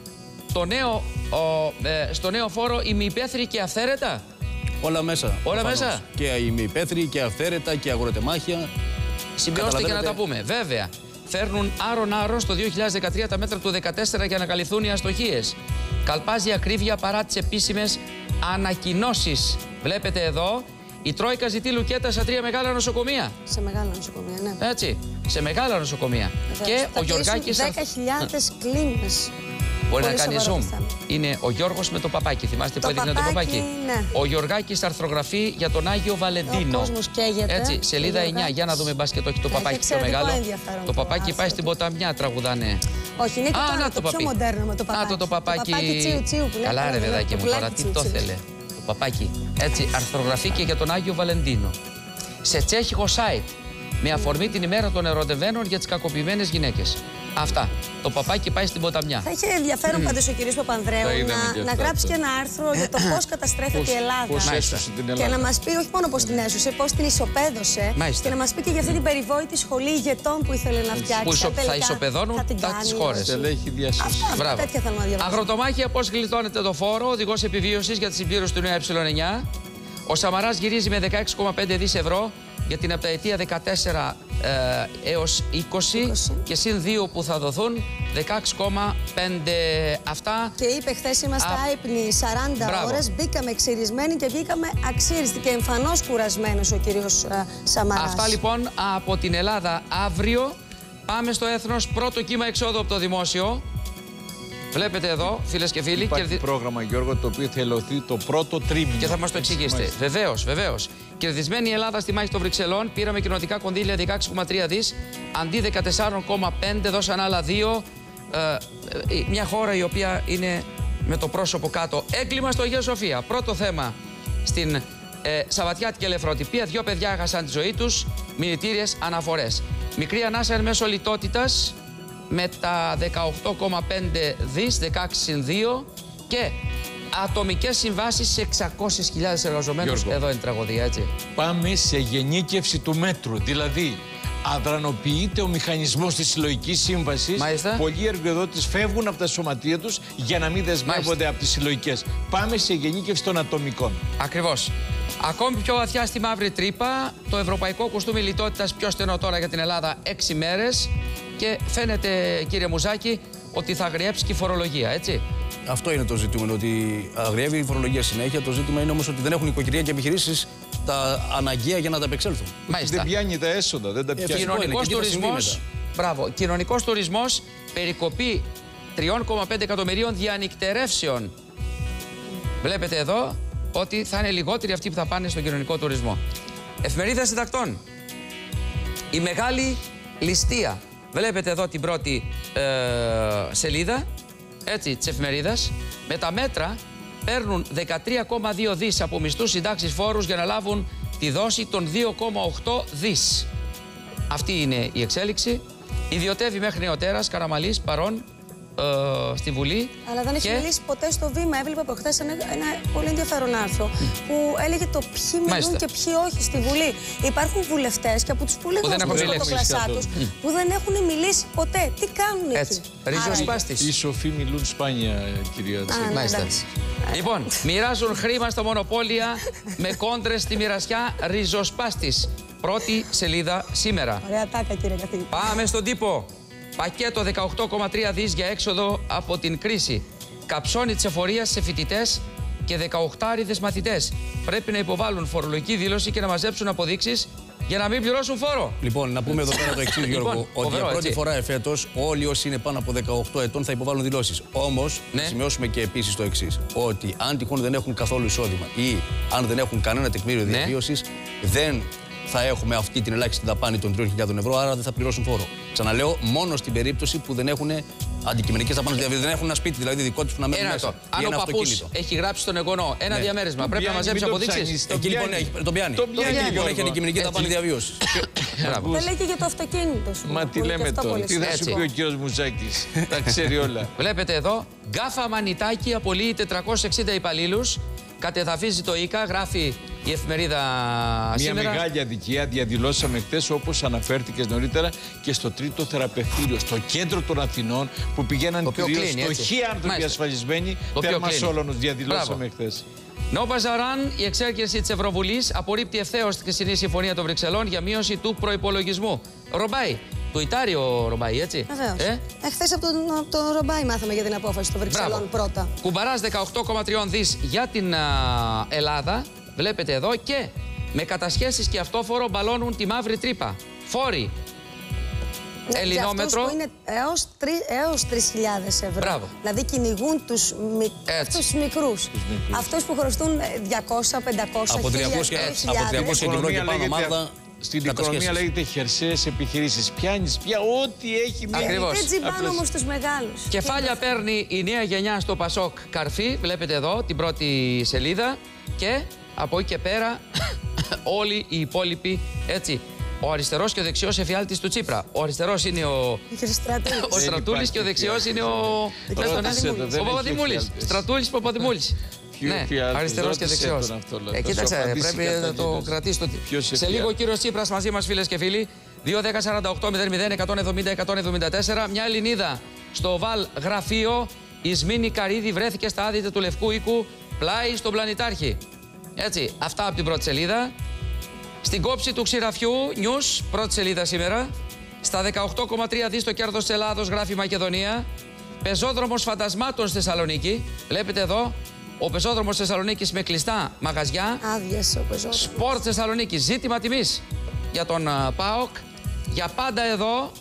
Στο νέο φόρο ημιυπαίθροι και αυθαίρετα. Όλα μέσα. Όλα μέσα. Και ημιυπαίθροι και αυθαίρετα και αγροτεμάχια. Συμπληρώστε και να τα πούμε. Βέβαια. Φέρνουν άρον-άρον στο 2013 τα μέτρα του 2014 για να καλυφθούν οι αστοχίες. Καλπάζει ακρίβεια παρά τις επίσημες ανακοινώσεις. Βλέπετε εδώ, η Τρόικα ζητεί λουκέτα σε 3 μεγάλα νοσοκομεία. Σε μεγάλα νοσοκομεία, ναι. Έτσι, σε μεγάλα νοσοκομεία. Βεβαίως. Και ο Γιωργάκης... 10.000 κλίνες. Μπορεί να κάνει zoom. Είναι ο Γιώργος με το παπάκι. Θυμάστε που έδειχνε το παπάκι. Ναι. Ο Γιωργάκης αρθρογραφεί για τον Άγιο Βαλεντίνο. Ο κόσμος καίγεται. Έτσι, σελίδα 9. Για να δούμε μπας και το έχει το παπάκι πιο μεγάλο. Το παπάκι πάει στην ποταμιά, τραγουδάνε. Όχι, είναι και το πιο μοντέρνο με το παπάκι. Το παπάκι τσίου που λέει. Καλά ρε παιδάκι μου, τώρα τι το ήθελε. Το παπάκι. Έτσι, αρθρογραφεί για τον Άγιο Βαλεντίνο. Σε τσέχικο site. Με αφορμή την ημέρα των ερωτευμένων για τις κακοποιημένες γυναίκες. Αυτά. Το παπάκι πάει στην ποταμιά. Θα είχε ενδιαφέρον πάντως ο κ. Παπανδρέου να γράψει και ένα άρθρο για το πώς καταστρέφεται η Ελλάδα. Και να μας πει όχι μόνο πώς την έσωσε, πώς την ισοπαίδωσε. Και να μας πει και για αυτή την περιβόητη σχολή ηγετών που ήθελε να φτιάξει. Που θα ισοπεδώνουν τις χώρες. Τέτοια θα διαβάσω. Αγροτομάχια, πώς γλιτώνεται το φόρο, οδηγός επιβίωσης για τη συμπλήρωση του νέου ε9. Ο Σαμαράς γυρίζει με 16,5 δις ευρώ για την επταετία 14 έως 20 και συν 2 που θα δοθούν 16,5 αυτά. Και είπε χθες είμαστε άϊπνοι 40 ώρες, μπήκαμε ξυρισμένοι και βγήκαμε αξίριστοι και εμφανώς κουρασμένος ο κύριος Σαμαράς. Αυτά λοιπόν από την Ελλάδα αύριο. Πάμε στο Έθνος, πρώτο κύμα εξόδου από το δημόσιο. Βλέπετε εδώ, φίλες και φίλοι. Υπάρχει πρόγραμμα, Γιώργο, το οποίο θα ελωθεί το πρώτο τρίμηνο. Και θα μας το εξηγήσετε. Βεβαίως, βεβαίως. Κερδισμένη η Ελλάδα στη μάχη των Βρυξελών. Πήραμε κοινοτικά κονδύλια 16,3 δις. Αντί 14,5 δώσαν άλλα 2. Μια χώρα η οποία είναι με το πρόσωπο κάτω. Έγκλημα στο Αγία Σοφία. Πρώτο θέμα στην Σαββατιάτικη ελευθεροτυπία. 2 παιδιά έχασαν τη ζωή τους. Μηνυτήριες αναφορές. Μικρή ανάσα εν μέσω λιτότητας. Με τα 18,5 δις, 16 συν 2 και ατομικές συμβάσεις σε 600.000 εργαζομένους. Εδώ είναι τραγωδία, έτσι. Πάμε σε γενίκευση του μέτρου, δηλαδή αδρανοποιείται ο μηχανισμός της συλλογικής σύμβασης. Μάλιστα. Πολλοί εργοδότες φεύγουν από τα σωματεία τους για να μην δεσμεύονται από τις συλλογικές. Πάμε σε γενίκευση των ατομικών. Ακριβώς. Ακόμη πιο βαθιά στη μαύρη τρύπα, το ευρωπαϊκό κουστούμι λιτότητας πιο στενό τώρα για την Ελλάδα 6 μέρες και φαίνεται, κύριε Μουζάκη, ότι θα αγριέψει και η φορολογία, έτσι. Αυτό είναι το ζήτημα, ότι αγριεύει η φορολογία συνέχεια. Το ζήτημα είναι όμως ότι δεν έχουν οικογένεια και επιχειρήσεις τα αναγκαία για να τα απεξέλθουν. Μάλιστα. Δεν πιάνει τα έσοδα, δεν τα πιάνει. Κοινωνικός τουρισμός, μπράβο, κοινωνικός τουρισμός, περικοπή 3,5 εκατομμυρίων διανυκτερεύσεων. Βλέπετε εδώ ότι θα είναι λιγότεροι αυτοί που θα πάνε στον κοινωνικό τουρισμό. Εφημερίδα Συντακτών. Η μεγάλη ληστεία. Βλέπετε εδώ την πρώτη σελίδα, έτσι, της εφημερίδας. Με τα μέτρα παίρνουν 13,2 δις από μισθούς, συντάξεις, φόρους για να λάβουν τη δόση των 2,8 δις. Αυτή είναι η εξέλιξη. Ιδιωτεύει μέχρι νεοτέρας, Καραμαλής, παρόν στη Βουλή. Αλλά δεν έχει μιλήσει ποτέ στο βήμα. Έβλεπα από χθες ένα πολύ ενδιαφέρον άρθρο που έλεγε το ποιοι μιλούν και ποιοι όχι στη Βουλή. Υπάρχουν βουλευτές και από τους πολύ γνωστούς πρωτοκλασσά τους που δεν έχουν μιλήσει ποτέ. Τι κάνουν εκεί? Ριζοσπάστης. Οι σοφοί μιλούν σπάνια, κυρία Τσέκη. Λοιπόν, μοιράζουν χρήμα στα μονοπόλια με κόντρες στη μοιρασιά. Ριζοσπάστης. Πρώτη σελίδα σήμερα. Ωραία τάκα, κύριε καθηγητή. Πάμε στον τύπο. Πακέτο 18,3 δις για έξοδο από την κρίση. Καψώνει της εφορίας σε φοιτητές και 18άριδες μαθητές. Πρέπει να υποβάλουν φορολογική δήλωση και να μαζέψουν αποδείξεις για να μην πληρώσουν φόρο. Λοιπόν, να πούμε εδώ πέρα το εξής, Γιώργο. Ότι για πρώτη φορά εφέτος όλοι όσοι είναι πάνω από 18 ετών θα υποβάλουν δηλώσεις. Όμως, να σημειώσουμε και επίσης το εξής. Ότι αν τυχόν δεν έχουν καθόλου εισόδημα ή αν δεν έχουν κανένα τεκμήριο διαβίωσης, δεν θα έχουμε αυτή την ελάχιστη δαπάνη των 3.000 ευρώ, άρα δεν θα πληρώσουν φόρο. Ξαναλέω, μόνο στην περίπτωση που δεν έχουν αντικειμενικές θα πάνε στη διαβίωση. Δεν έχουν ένα σπίτι δηλαδή δικό τους που να μένουν μέσα. Αν ο παππούς έχει γράψει στον εγγονό ένα διαμέρισμα, πρέπει να μαζέψει αποδείξεις. Εκεί λοιπόν τον πιάνει. Λοιπόν έχει αντικειμενική θα πάνε διαβίωση. Δεν λέει και για το αυτοκίνητο. Μα τι λέμε τώρα, τι θα σου πει ο κύριος Μουζάκης, τα ξέρει όλα. Βλέπετε εδώ, γκάφα μανιτάκι απολύει 460 υπαλλήλους. Κατεδαφίζει το ΙΚΑ, γράφει η εφημερίδα σήμερα. Μια μεγάλη αδικία διαδηλώσαμε χθες, όπως αναφέρθηκες νωρίτερα, και στο τρίτο θεραπευτήριο, στο κέντρο των Αθηνών, που πηγαίναν κυρίως φτωχοί άνθρωποι ασφαλισμένοι. Τέρμα Σόλωνος διαδηλώσαμε χθες. Νόβα Ζαράν, η εξέρκεση της Ευρωβουλής απορρίπτει ευθέως τη χθεσινή συμφωνία των Βρυξελών για μείωση του προϋπολογισμού. Ρομπάι. Τουιτάριο Ρομπάι, έτσι. Βεβαίως. Χθες από τον Ρομπάι μάθαμε για την απόφαση των Βρυξελών πρώτα. Κουμπαράς 18,3 δις για την Ελλάδα. Βλέπετε εδώ και με κατασχέσεις και αυτόφορο μπαλώνουν τη μαύρη τρύπα. Φόροι. Ελληνόμετρο. Που είναι έως 3.000 ευρώ. Μπράβο. Δηλαδή κυνηγούν τους μικρούς. Αυτούς που χρωστούν 200, 500, από 300 ευρώ και πάνω ομάδα. Στην οικονομία λέγεται χερσαίες επιχειρήσεις. Πιάνεις πια ό,τι έχει μία. Ακριβώς. Δεν τσιμπάνε όμως τους μεγάλους. Κεφάλια παίρνει η νέα γενιά στο Πασόκ Καρφί. Βλέπετε εδώ την πρώτη σελίδα. Και από εκεί και πέρα όλοι οι υπόλοιποι, έτσι. Ο αριστερός και ο δεξιός εφιάλτης του Τσίπρα. Ο αριστερός είναι ο Στρατούλης και ο δεξιός είναι ο Παπαδημούλης. Στρατούλης Παπαδημούλης. Ναι, αριστερός και δεξιός. Κοίταξε, πρέπει να το κρατήσω. Σε λίγο ο κύριος Τσίπρας μαζί μας, φίλες και φίλοι. 2-10-48-00-170-174. Μια Ελληνίδα στο Βαλ γραφείο. Η Σμήνη Καρίδη βρέθηκε στα άδυτα του Λευκού Οίκου, πλάι στον πλανητάρχη. Έτσι, αυτά από την πρώτη σελίδα. Στην κόψη του ξηραφιού, νιους, πρώτη σελίδα σήμερα. Στα 18,3 δις το κέρδος της Ελλάδος, γράφει η Μακεδονία. Πεζόδρομος φαντασμάτων στη Θεσσαλονίκη. Βλέπετε εδώ, ο πεζόδρομος της Θεσσαλονίκης με κλειστά μαγαζιά. Άδειες ο πεζόδρομος. Σπορτ Θεσσαλονίκη, ζήτημα τιμής για τον ΠΑΟΚ. Για πάντα εδώ,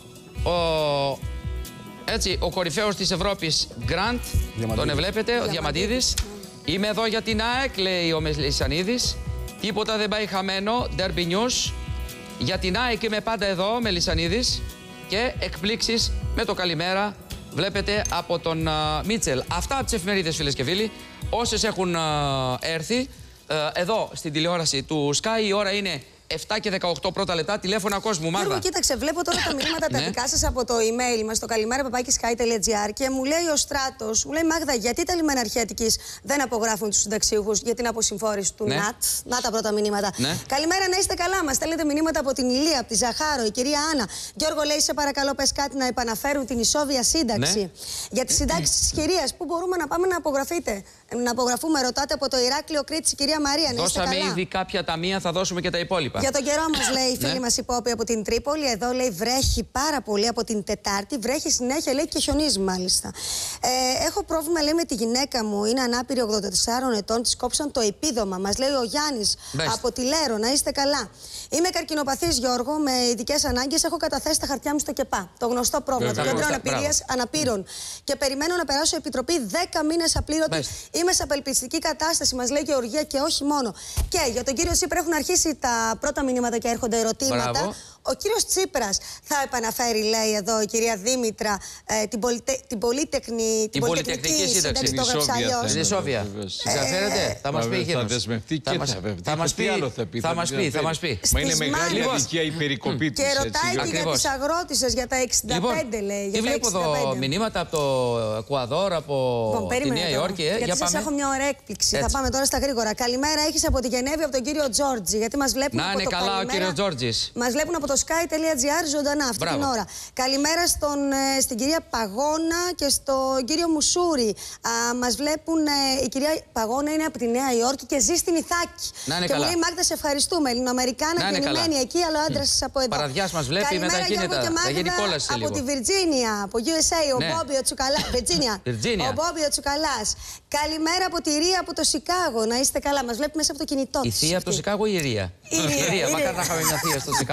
ο κορυφαίος της Ευρώπης, Γκραντ, τον βλέπετε, ο Διαμαντίδης. Είμαι εδώ για την ΑΕΚ, λέει ο Μελισσανίδης. Τίποτα δεν πάει χαμένο, Derby News. Για την ΑΕΚ είμαι πάντα εδώ, Μελισσανίδης. Και εκπλήξεις με το καλημέρα, βλέπετε, από τον Μίτσελ. Αυτά από τις εφημερίδες, φίλες και φίλοι. Όσες έχουν έρθει, εδώ στην τηλεόραση του Sky, η ώρα είναι 7 και 18 πρώτα λεπτά, τηλέφωνα κόσμου. Μάγδα. Κοίταξε, βλέπω τώρα τα μηνύματα τα δικά σας από το email μας, το καλημέρα@sky.gr, και μου λέει ο Στράτος, μου λέει Μάγδα, γιατί τα λιμένα αρχαία Αττικής δεν απογράφουν τους συνταξιούχους για την αποσυμφόρηση του ΝΑΤ. Να τα πρώτα μηνύματα. Καλημέρα, να είστε καλά. Μας στέλνετε μηνύματα από την Ηλία, από τη Ζαχάρο, η κυρία Άννα. Γιώργο λέει, σε παρακαλώ, πες κάτι να επαναφέρουν την ισόβια σύνταξη. Για τις συντάξεις της κυρίας, πού μπορούμε να πάμε να απογραφείτε. Να απογραφούμε, ρωτάτε από το Ηράκλειο Κρήτης, η κυρία Μαρία. Δώσαμε ήδη κάποια ταμεία, θα δώσουμε και τα υπόλοιπα. Για τον καιρό μας, λέει η φίλη μας Υπόπη από την Τρίπολη. Εδώ λέει βρέχει πάρα πολύ από την Τετάρτη. Βρέχει συνέχεια, λέει, και χιονίζει μάλιστα. Έχω πρόβλημα, λέει, με τη γυναίκα μου. Είναι ανάπηρη 84 ετών. Της κόψαν το επίδομα. Μας λέει ο Γιάννης από τη Λέρο. Να είστε καλά. Είμαι καρκινοπαθής, Γιώργο, με ειδικές ανάγκες. Έχω καταθέσει τα χαρτιά μου στο ΚΕΠΑ. Το γνωστό πρόβλημα. Το Κέντρο Αναπηρίας Αναπήρων. Και περιμένω να περάσω επιτροπή 10 μήνες απλήρωτη. Είμαι σε απελπιστική κατάσταση, μας λέει Γεωργία, και όχι μόνο. Και για τον κύριο Τσίπρα έχουν αρχίσει τα πρώτα μηνύματα και έρχονται ερωτήματα. Μπράβο. Ο κύριος Τσίπρας θα επαναφέρει, λέει εδώ η κυρία Δήμητρα, την πολυτεχνική σύνταξη. Το γράψα αλλιώς. Την ισόβια. Εξαφέρετε, θα μας πει. Θα δεσμευτεί και θα μας πει. Θα μας πει. Μα είναι μεγάλη αδικία η περικοπή της. Και ρωτάει και για τις αγρότησες, για τα 65, λέει. Τι βλέπω εδώ μηνύματα από το Εκουαδόρ, από τη Νέα Υόρκη. Γιατί σας έχω μια ωραία έκπληξη. Θα πάμε τώρα στα γρήγορα. Καλημέρα έχεις από τη Γενέβη, από τον κύριο Τζόρτζι. Γιατί μας βλέπουν από το καλά ο κύριος Τζόρτζης. Μας βλέπουν από το sky.gr ζωντανά αυτή την ώρα. Καλημέρα στην κυρία Παγώνα και στον κύριο Μουσούρη. Μας βλέπουν, η κυρία Παγώνα είναι από τη Νέα Υόρκη και ζει στην Ιθάκη. Και μου λέει Μάγδα, σε ευχαριστούμε. Ελληνοαμερικάνα, γεννημένη εκεί, αλλά ο άντρας σας από εδώ. Παραδιάς μας βλέπει με τα κίνητα. Θα γίνει κόλαση λίγο. Από τη Βιρτζίνια, από USA, ο Μπόμπι ο Τσουκαλάς. Ο Μπόμπι ο Τσουκαλάς. Καλημέρα από τη Ρία από το Σικάγο. Να είστε καλά. Μας βλέπει μέσα από το κινητό. Η θεία από το Σικάγο ή η Ρία? Η Ρία. Μακάρι να είχαμε μια θεία στο Σικάγο τώρα.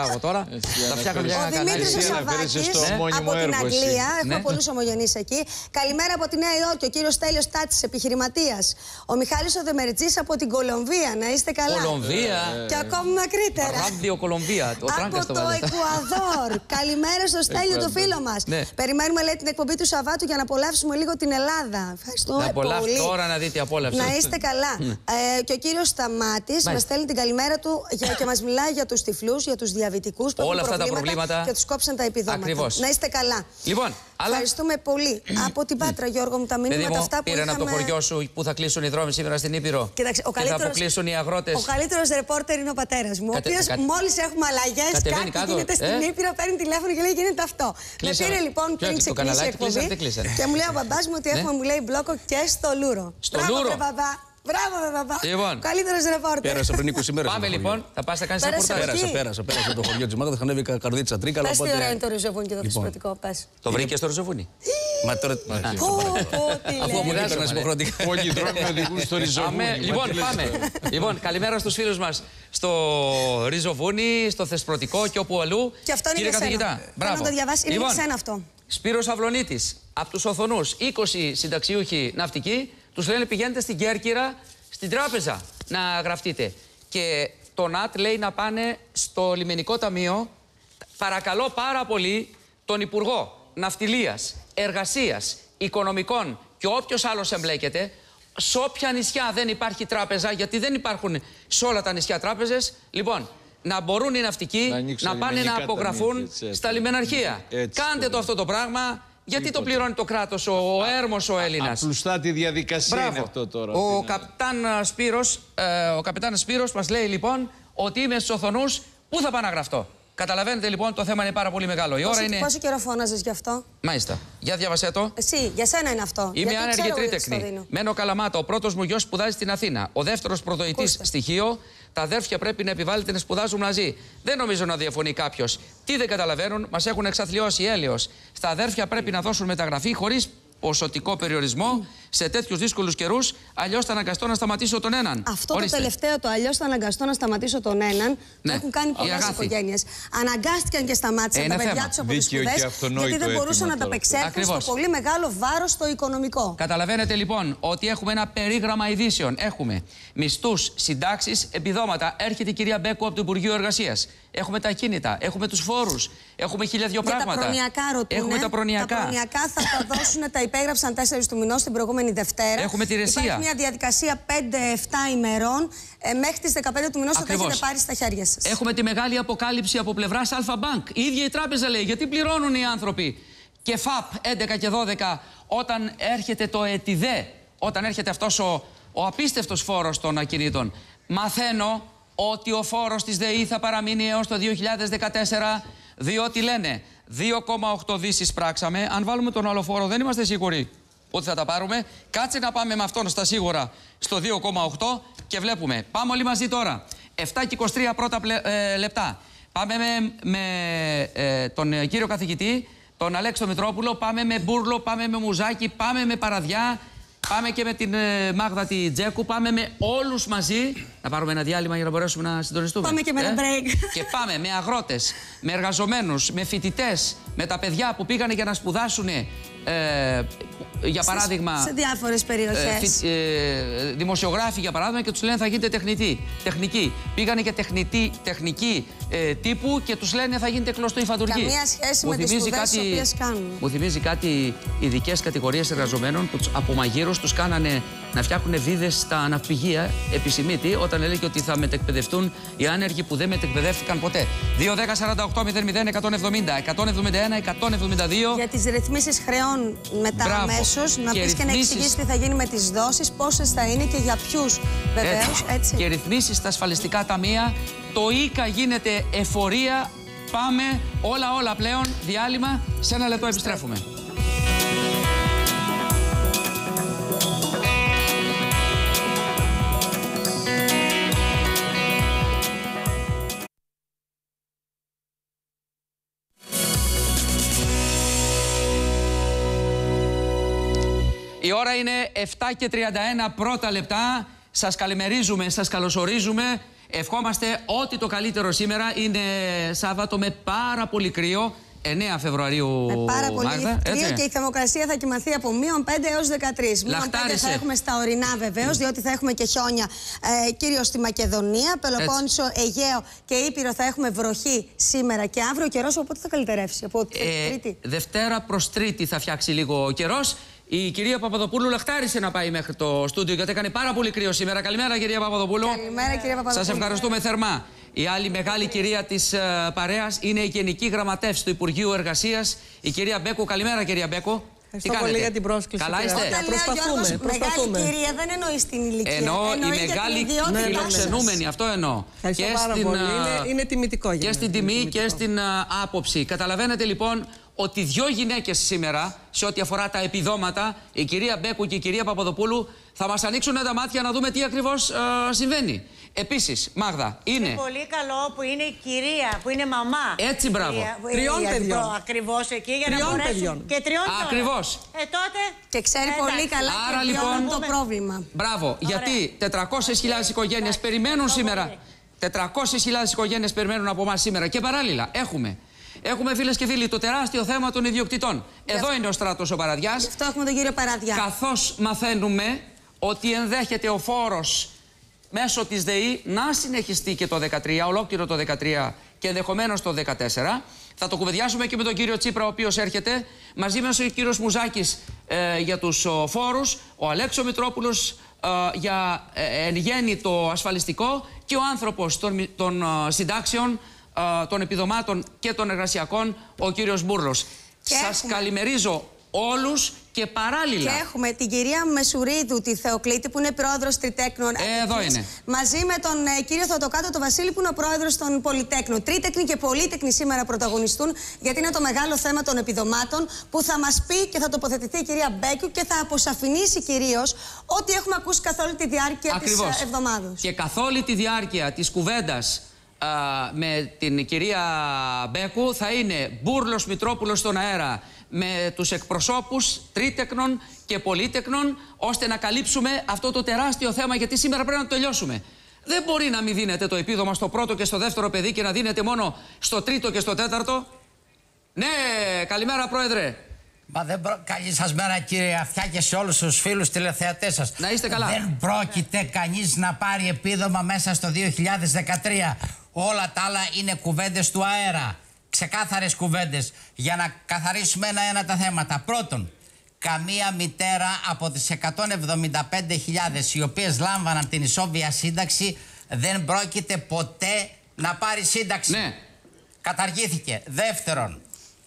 Θα φτιάχνω μια κανάλη. Ο Δημήτρης ο Σαββάκης από την Αγγλία. Έχουμε πολλούς ομογενείς εκεί. Καλημέρα από τη Νέα Υόρκη. Ο κύριος Τέλειος Τάτσης, επιχειρηματίας. Ο Μιχάλης ο Δεμερτζής από την Κολομβία. Να είστε καλά. Κολομβία. Και ακόμη μακρύτερα. Ράδιο Κολομβία. Από το Εκουαδόρ. Καλημέρα στο Στέλιο, το φίλο μας. Περιμένουμε, λέει, την εκπομπή του Σαββάτου για να απολαύσουμε λίγο την Ελλάδα. Ευχαριστούμε πολύ. Τώρα να δείτε απόλαυση. Να είστε καλά. Και ο κύριος Σταμάτης μας στέλνει την καλημέρα του και μας μιλάει για τους τυφλούς, για τους διαβητικούς που όλα έχουν αυτά τα προβλήματα και τους κόψαν τα επιδόματα. Ακριβώς. Να είστε καλά. Λοιπόν, ευχαριστούμε πολύ. Από την Πάτρα, Γιώργο μου, τα μηνύματα αυτά που πήραν από το χωριό σου που θα κλείσουν οι δρόμοι σήμερα στην Ήπειρο. Κοίταξε, και θα αποκλείσουν οι αγρότες. Ο καλύτερος ρεπόρτερ είναι ο πατέρας μου, ο οποίος μόλις έχουμε αλλαγές, κάτι γίνεται στην Ήπειρο, παίρνει τηλέφωνο και λέει γίνεται αυτό. Με πήρε λοιπόν πριν ξεκινήσει η εκπομπή και μου λέει ο μπαμπάς μου ότι έχουμε, μου λέει, μπλόκο και στο Λούρο. Στο Λούρο. Μπράβο, με παπά. Λοιπόν, καλύτερος ρεπόρτερ. Πέρασα πριν 20 μέρες. Πάμε λοιπόν, θα πας να κάνεις ένα ρεπορτάζ. Πέρασα το χωριό της Μάγδας, θα ανέβει καρδίτσα τρίκα. Πες τι ωραία είναι το ριζοβούνι και το θρησκευτικό, πες. Το βρήκες στο ριζοβούνι. Μα τώρα. Αφού μου είπες υποχρεωτικά. Όλοι οι δρόμοι οδηγούν στο ριζοβούνι. Λοιπόν, πάμε. Λοιπόν, καλημέρα στους φίλους μας στο ριζοβούνι, στο θεσπρωτικό και όπου αλλού. Και αυτό είναι για σένα. Μπράβο. Να το διαβάσει, είναι για σένα αυτό. Σπύρος Αυλονίτης, από τους Οθονούς, 20 συνταξιούχοι ναυτικοί, τους λένε πηγαίνετε στην Κέρκυρα, στην τράπεζα να γραφτείτε. Και το ΝΑΤ λέει να πάνε στο λιμενικό ταμείο. Παρακαλώ πάρα πολύ τον Υπουργό Ναυτιλίας, Εργασίας, Οικονομικών και όποιος άλλος εμπλέκεται, σε όποια νησιά δεν υπάρχει τράπεζα, γιατί δεν υπάρχουν σε όλα τα νησιά τράπεζες, λοιπόν, να μπορούν οι ναυτικοί να πάνε να απογραφούν στα λιμεναρχεία. Κάντε το αυτό το πράγμα. Γιατί το πληρώνει το κράτος, ο έρμος ο Έλληνας. Απλουστά τη διαδικασία είναι αυτό τώρα. Ο καπετάν Σπύρος μας λέει λοιπόν ότι είμαι στους Οθονούς. Πού θα πάω να γραφτώ. Καταλαβαίνετε λοιπόν, το θέμα είναι πάρα πολύ μεγάλο. Η ώρα είναι... Πόσο καιρό φώναζες γι' αυτό? Μάλιστα. Για διάβασέ το. Εσύ, για σένα είναι αυτό. Είμαι άνεργη τρίτεκνη. Μένω Καλαμάτα. Ο πρώτος μου γιος σπουδάζει στην Αθήνα. Ο δεύτερος πρωτοητής στοιχείο. Τα αδέρφια πρέπει να επιβάλλεται να σπουδάζουν μαζί. Δεν νομίζω να διαφωνεί κάποιος. Τι δεν καταλαβαίνουν, μας έχουν εξαθλιώσει έλεος. Στα αδέρφια πρέπει να δώσουν μεταγραφή χωρίς ποσοτικό περιορισμό σε τέτοιους δύσκολους καιρούς. Αλλιώς θα αναγκαστώ να σταματήσω τον έναν. Αυτό το τελευταίο, το αλλιώς θα αναγκαστώ να σταματήσω τον έναν, το έχουν κάνει πολλές οικογένειες. Αναγκάστηκαν και σταμάτησαν τα παιδιά τους από τις σπουδές, γιατί δεν μπορούσαν να ανταπεξέλθουν στο πολύ μεγάλο βάρος στο οικονομικό. Καταλαβαίνετε λοιπόν ότι έχουμε ένα περίγραμμα ειδήσεων. Έχουμε μισθούς, συντάξεις, επιδόματα. Έρχεται η κυρία Μπέκου από το Υπουργείο Εργασίας. Έχουμε τα ακίνητα, έχουμε τους φόρους, έχουμε 1002 πράγματα. Τα προνοιακά ρωτούν. Έχουμε τα προνοιακά. Τα προνοιακά θα τα δώσουν, τα υπέγραψαν 4 του μηνός την προηγούμενη Δευτέρα. Έχουμε τη ρεσία. Υπάρχει μια διαδικασία 5-7 ημερών. Μέχρι τις 15 του μηνός θα τα έχετε πάρει στα χέρια σας. Έχουμε τη μεγάλη αποκάλυψη από πλευράς Αλφα Bank. Η ίδια η τράπεζα λέει γιατί πληρώνουν οι άνθρωποι. Και ΦΑΠ 11 και 12 όταν έρχεται το ΕΤΙΔΕ, όταν έρχεται αυτός ο απίστευτος φόρος των ακινήτων. Μαθαίνω ότι ο φόρος της ΔΕΗ θα παραμείνει έως το 2014, διότι λένε 2,8 δις εισπράξαμε. Αν βάλουμε τον άλλο φόρο δεν είμαστε σίγουροι ότι θα τα πάρουμε. Κάτσε να πάμε με αυτόν στα σίγουρα στο 2,8 και βλέπουμε. Πάμε όλοι μαζί τώρα. 7 και 23 πρώτα λεπτά. Πάμε με τον κύριο καθηγητή, τον Αλέξη Μητρόπουλο, πάμε με Μπούρλο, πάμε με Μουζάκη, πάμε με Παραδιά. Πάμε και με την Μάγδα τη Τζέκου, πάμε με όλους μαζί. Να πάρουμε ένα διάλειμμα για να μπορέσουμε να συντονιστούμε. Πάμε και με ένα break. Και πάμε με αγρότες, με εργαζομένους, με φοιτητές, με τα παιδιά που πήγανε για να σπουδάσουν, για παράδειγμα... Σε διάφορες περιοχές. Δημοσιογράφοι, για παράδειγμα, και τους λένε θα γίνετε τεχνικοί. Πήγανε και τεχνική τύπου και τους λένε θα γίνετε κλωστό υφαντουργοί. Καμία σχέση με τις σπουδές τις οποίες κάνουν. Μου θυμίζει κάτι ειδικές κατηγορίες εργαζομένων που από μαγείρους τους κάνανε να φτιάχνουν βίδες στα ναυπηγεία επισημήτη, όταν έλεγε ότι θα μετεκπαιδευτούν οι άνεργοι που δεν μετεκπαιδεύτηκαν ποτέ. 2-10-48-00-170, 171, 172. Για τις ρυθμίσεις χρεών μετά αμέσως, να πεις και να εξηγήσεις τι θα γίνει με τις δόσεις, πόσες θα είναι και για ποιους βεβαίως. Έτσι. Και ρυθμίσεις στα ασφαλιστικά ταμεία. Το ΙΚΑ γίνεται εφορία. Πάμε όλα πλέον. Διάλειμμα. Σε ένα λεπτό επιστρέφουμε. Η ώρα είναι 7 και 31 πρώτα λεπτά. Σας καλημερίζουμε, σας καλωσορίζουμε. Ευχόμαστε ό,τι το καλύτερο σήμερα. Είναι Σάββατο με πάρα πολύ κρύο. 9 Φεβρουαρίου. Με πάρα πολύ κρύο και η θερμοκρασία θα κοιμαθεί από -5 έως 13. -5 θα έχουμε στα ορεινά βεβαίως, διότι θα έχουμε και χιόνια κυρίως στη Μακεδονία, Πελοπόννησο, Αιγαίο και Ήπειρο θα έχουμε βροχή σήμερα και αύριο. Ο καιρός οπότε θα καλυτερεύσει. Από Τρίτη. Δευτέρα προς Τρίτη θα φτιάξει λίγο ο καιρός. Η κυρία Παπαδοπούλου λαχτάρισε να πάει μέχρι το στούντιο γιατί έκανε πάρα πολύ κρύο σήμερα. Καλημέρα, κυρία Παπαδοπούλου. Καλημέρα, κυρία Παπαδοπούλου. Σας ευχαριστούμε θερμά. Η άλλη μεγάλη κυρία της παρέας είναι η Γενική Γραμματεύς του Υπουργείου Εργασίας, η κυρία Μπέκου. Καλημέρα, κυρία Μπέκου. Ευχαριστώ πολύ για την πρόσκληση. Καλά είστε? Προσπαθούμε. Μεγάλη κυρία δεν εννοεί στην ηλικία. Εννοώ η μεγάλη φιλοξενούμενη, αυτό εννοώ. Ευχαριστώ πάρα πολύ. Είναι τιμητικό για και στην τιμή και στην άποψη. Καταλαβαίνετε λοιπόν ότι δύο γυναίκες σήμερα, σε ό,τι αφορά τα επιδόματα, η κυρία Μπέκου και η κυρία Παπαδοπούλου, θα μας ανοίξουν τα μάτια να δούμε τι ακριβώς συμβαίνει. Επίσης, Μάγδα, είναι. Και πολύ καλό που είναι η κυρία, που είναι μαμά. Έτσι, μπράβο. Τριών παιδιών. Ακριβώς εκεί για να μπορέσουν. Και τριών παιδιών. Ακριβώς. Τότε. Και ξέρει πολύ καλά. Άρα λοιπόν το πρόβλημα. Μπράβο. Γιατί 400.000 οικογένειες περιμένουν σήμερα. 400.000 οικογένειες περιμένουν από εμάς σήμερα. Και παράλληλα έχουμε φίλες και φίλοι το τεράστιο θέμα των ιδιοκτητών. Εδώ είναι ο Στράτος ο Παραδιάς. Γι' αυτό έχουμε τον κύριο Παραδιά. Καθώς μαθαίνουμε ότι ενδέχεται ο φόρος μέσω της ΔΕΗ να συνεχιστεί και το 2013, ολόκληρο το 2013 και ενδεχομένως το 2014. Θα το κουβεντιάσουμε και με τον κύριο Τσίπρα, ο οποίος έρχεται. Μαζί μας ο κύριος Μουζάκης για τους φόρους, ο Αλέξο Μητρόπουλος για εν γέννη το ασφαλιστικό και ο άνθρωπος των συντάξεων, των επιδομάτων και των εργασιακών, ο κύριος Μπούρλος. Σας καλημερίζω όλους και παράλληλα. Και έχουμε την κυρία Μεσουρίδου, τη Θεοκλήτη, που είναι πρόεδρος Τριτέκνων. Εδώ είναι. Μαζί με τον κύριο Θεοτοκάτο το Βασίλη, που είναι ο πρόεδρος των Πολυτέκνων. Τρίτεκνοι και Πολύτεκνοι σήμερα πρωταγωνιστούν, γιατί είναι το μεγάλο θέμα των επιδομάτων, που θα μας πει και θα τοποθετηθεί η κυρία Μπέκου και θα αποσαφηνίσει κυρίως ό,τι έχουμε ακούσει καθ' όλη τη διάρκεια της εβδομάδας. Και καθ' όλη τη διάρκεια της κουβέντας με την κυρία Μπέκου θα είναι Μπούρλος Μητρόπουλος στον αέρα με τους εκπροσώπους τρίτεκνων και πολύτεκνων, ώστε να καλύψουμε αυτό το τεράστιο θέμα, γιατί σήμερα πρέπει να το τελειώσουμε. Δεν μπορεί να μην δίνετε το επίδομα στο πρώτο και στο δεύτερο παιδί και να δίνετε μόνο στο τρίτο και στο τέταρτο. Ναι, καλημέρα πρόεδρε. Καλή σας μέρα κύριε Αυτιά και σε όλους τους φίλους τηλεθεατές σας. Να είστε καλά. Δεν πρόκειται κανείς να πάρει επίδομα μέσα στο 2013. Όλα τα άλλα είναι κουβέντες του αέρα. Ξεκάθαρες κουβέντες για να καθαρίσουμε ένα-ένα τα θέματα. Πρώτον, καμία μητέρα από τις 175.000 οι οποίες λάμβαναν την ισόβια σύνταξη δεν πρόκειται ποτέ να πάρει σύνταξη. Ναι. Καταργήθηκε. Δεύτερον,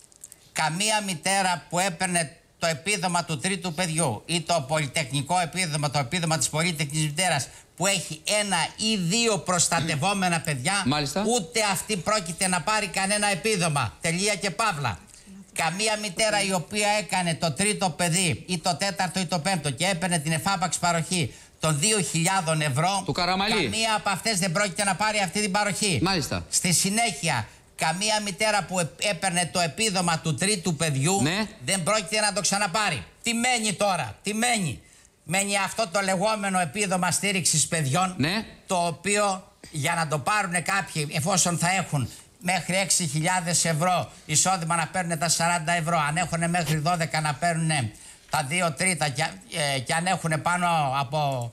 καμία μητέρα που έπαιρνε το επίδομα του τρίτου παιδιού ή το πολυτεχνικό επίδομα, το επίδομα της πολύτεκνης μητέρας, που έχει ένα ή δύο προστατευόμενα παιδιά, μάλιστα, ούτε αυτή πρόκειται να πάρει κανένα επίδομα. Τελεία και παύλα. Καμία μητέρα η οποία έκανε το τρίτο παιδί ή το τέταρτο ή το πέμπτο και έπαιρνε την εφάπαξ παροχή των 2.000 ευρώ, του Καραμαλή, καμία από αυτές δεν πρόκειται να πάρει αυτή την παροχή. Μάλιστα. Στη συνέχεια, καμία μητέρα που έπαιρνε το επίδομα του τρίτου παιδιού, ναι, δεν πρόκειται να το ξαναπάρει. Τι μένει τώρα, τι μένει? Μένει αυτό το λεγόμενο επίδομα στήριξης παιδιών, ναι, το οποίο για να το πάρουν κάποιοι, εφόσον θα έχουν μέχρι 6.000 ευρώ εισόδημα, να παίρνουν τα 40 ευρώ. Αν έχουν μέχρι 12 να παίρνουν τα 2 τρίτα και αν έχουν πάνω από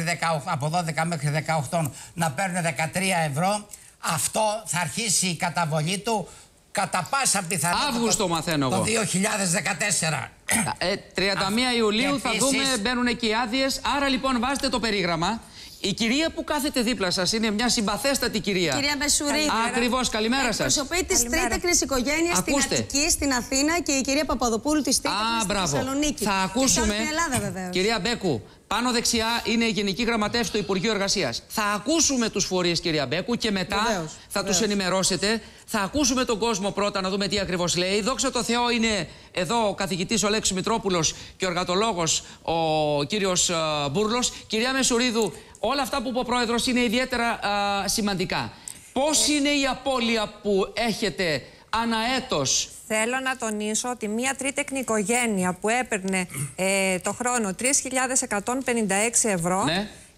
12 μέχρι 18 να παίρνουν 13 ευρώ. Αυτό θα αρχίσει η καταβολή του κατά πάσα πιθανότητα Αύγουστο, μαθαίνω εγώ, το 2014. 31 Ιουλίου θα δούμε, μπαίνουν εκεί οι άδειες. Άρα λοιπόν βάζετε το περίγραμμα. Η κυρία που κάθεται δίπλα σας είναι μια συμπαθέστατη κυρία. Κυρία Μεσουρίδου. Ακριβώς, καλημέρα σας. Εκπροσωπεί τις τρίτεκνες οικογένειες στην Αττική, στην Αθήνα, και η κυρία Παπαδοπούλου της τρίτεκνης στη Θεσσαλονίκη. Θα ακούσουμε. Και στην Ελλάδα, βεβαίως. Κυρία Μπέκου, πάνω δεξιά είναι η Γενική Γραμματεύς του Υπουργείου Εργασίας. Θα ακούσουμε τους φορείς, κυρία Μπέκου, και μετά θα τους ενημερώσετε. Θα ακούσουμε τον κόσμο πρώτα να δούμε τι ακριβώς λέει. Δόξα τω Θεώ, είναι εδώ ο καθηγητής ο Αλέξης Μητρόπουλος και ο εργατολόγος ο κύριος Μπούρλος. Κυρία Μεσουρίδου, όλα αυτά που είπε ο πρόεδρος είναι ιδιαίτερα σημαντικά. Πώς είναι η απώλεια που έχετε ανά έτος? Θέλω να τονίσω ότι μία τρίτεκνη οικογένεια που έπαιρνε το χρόνο 3.156 ευρώ, ναι,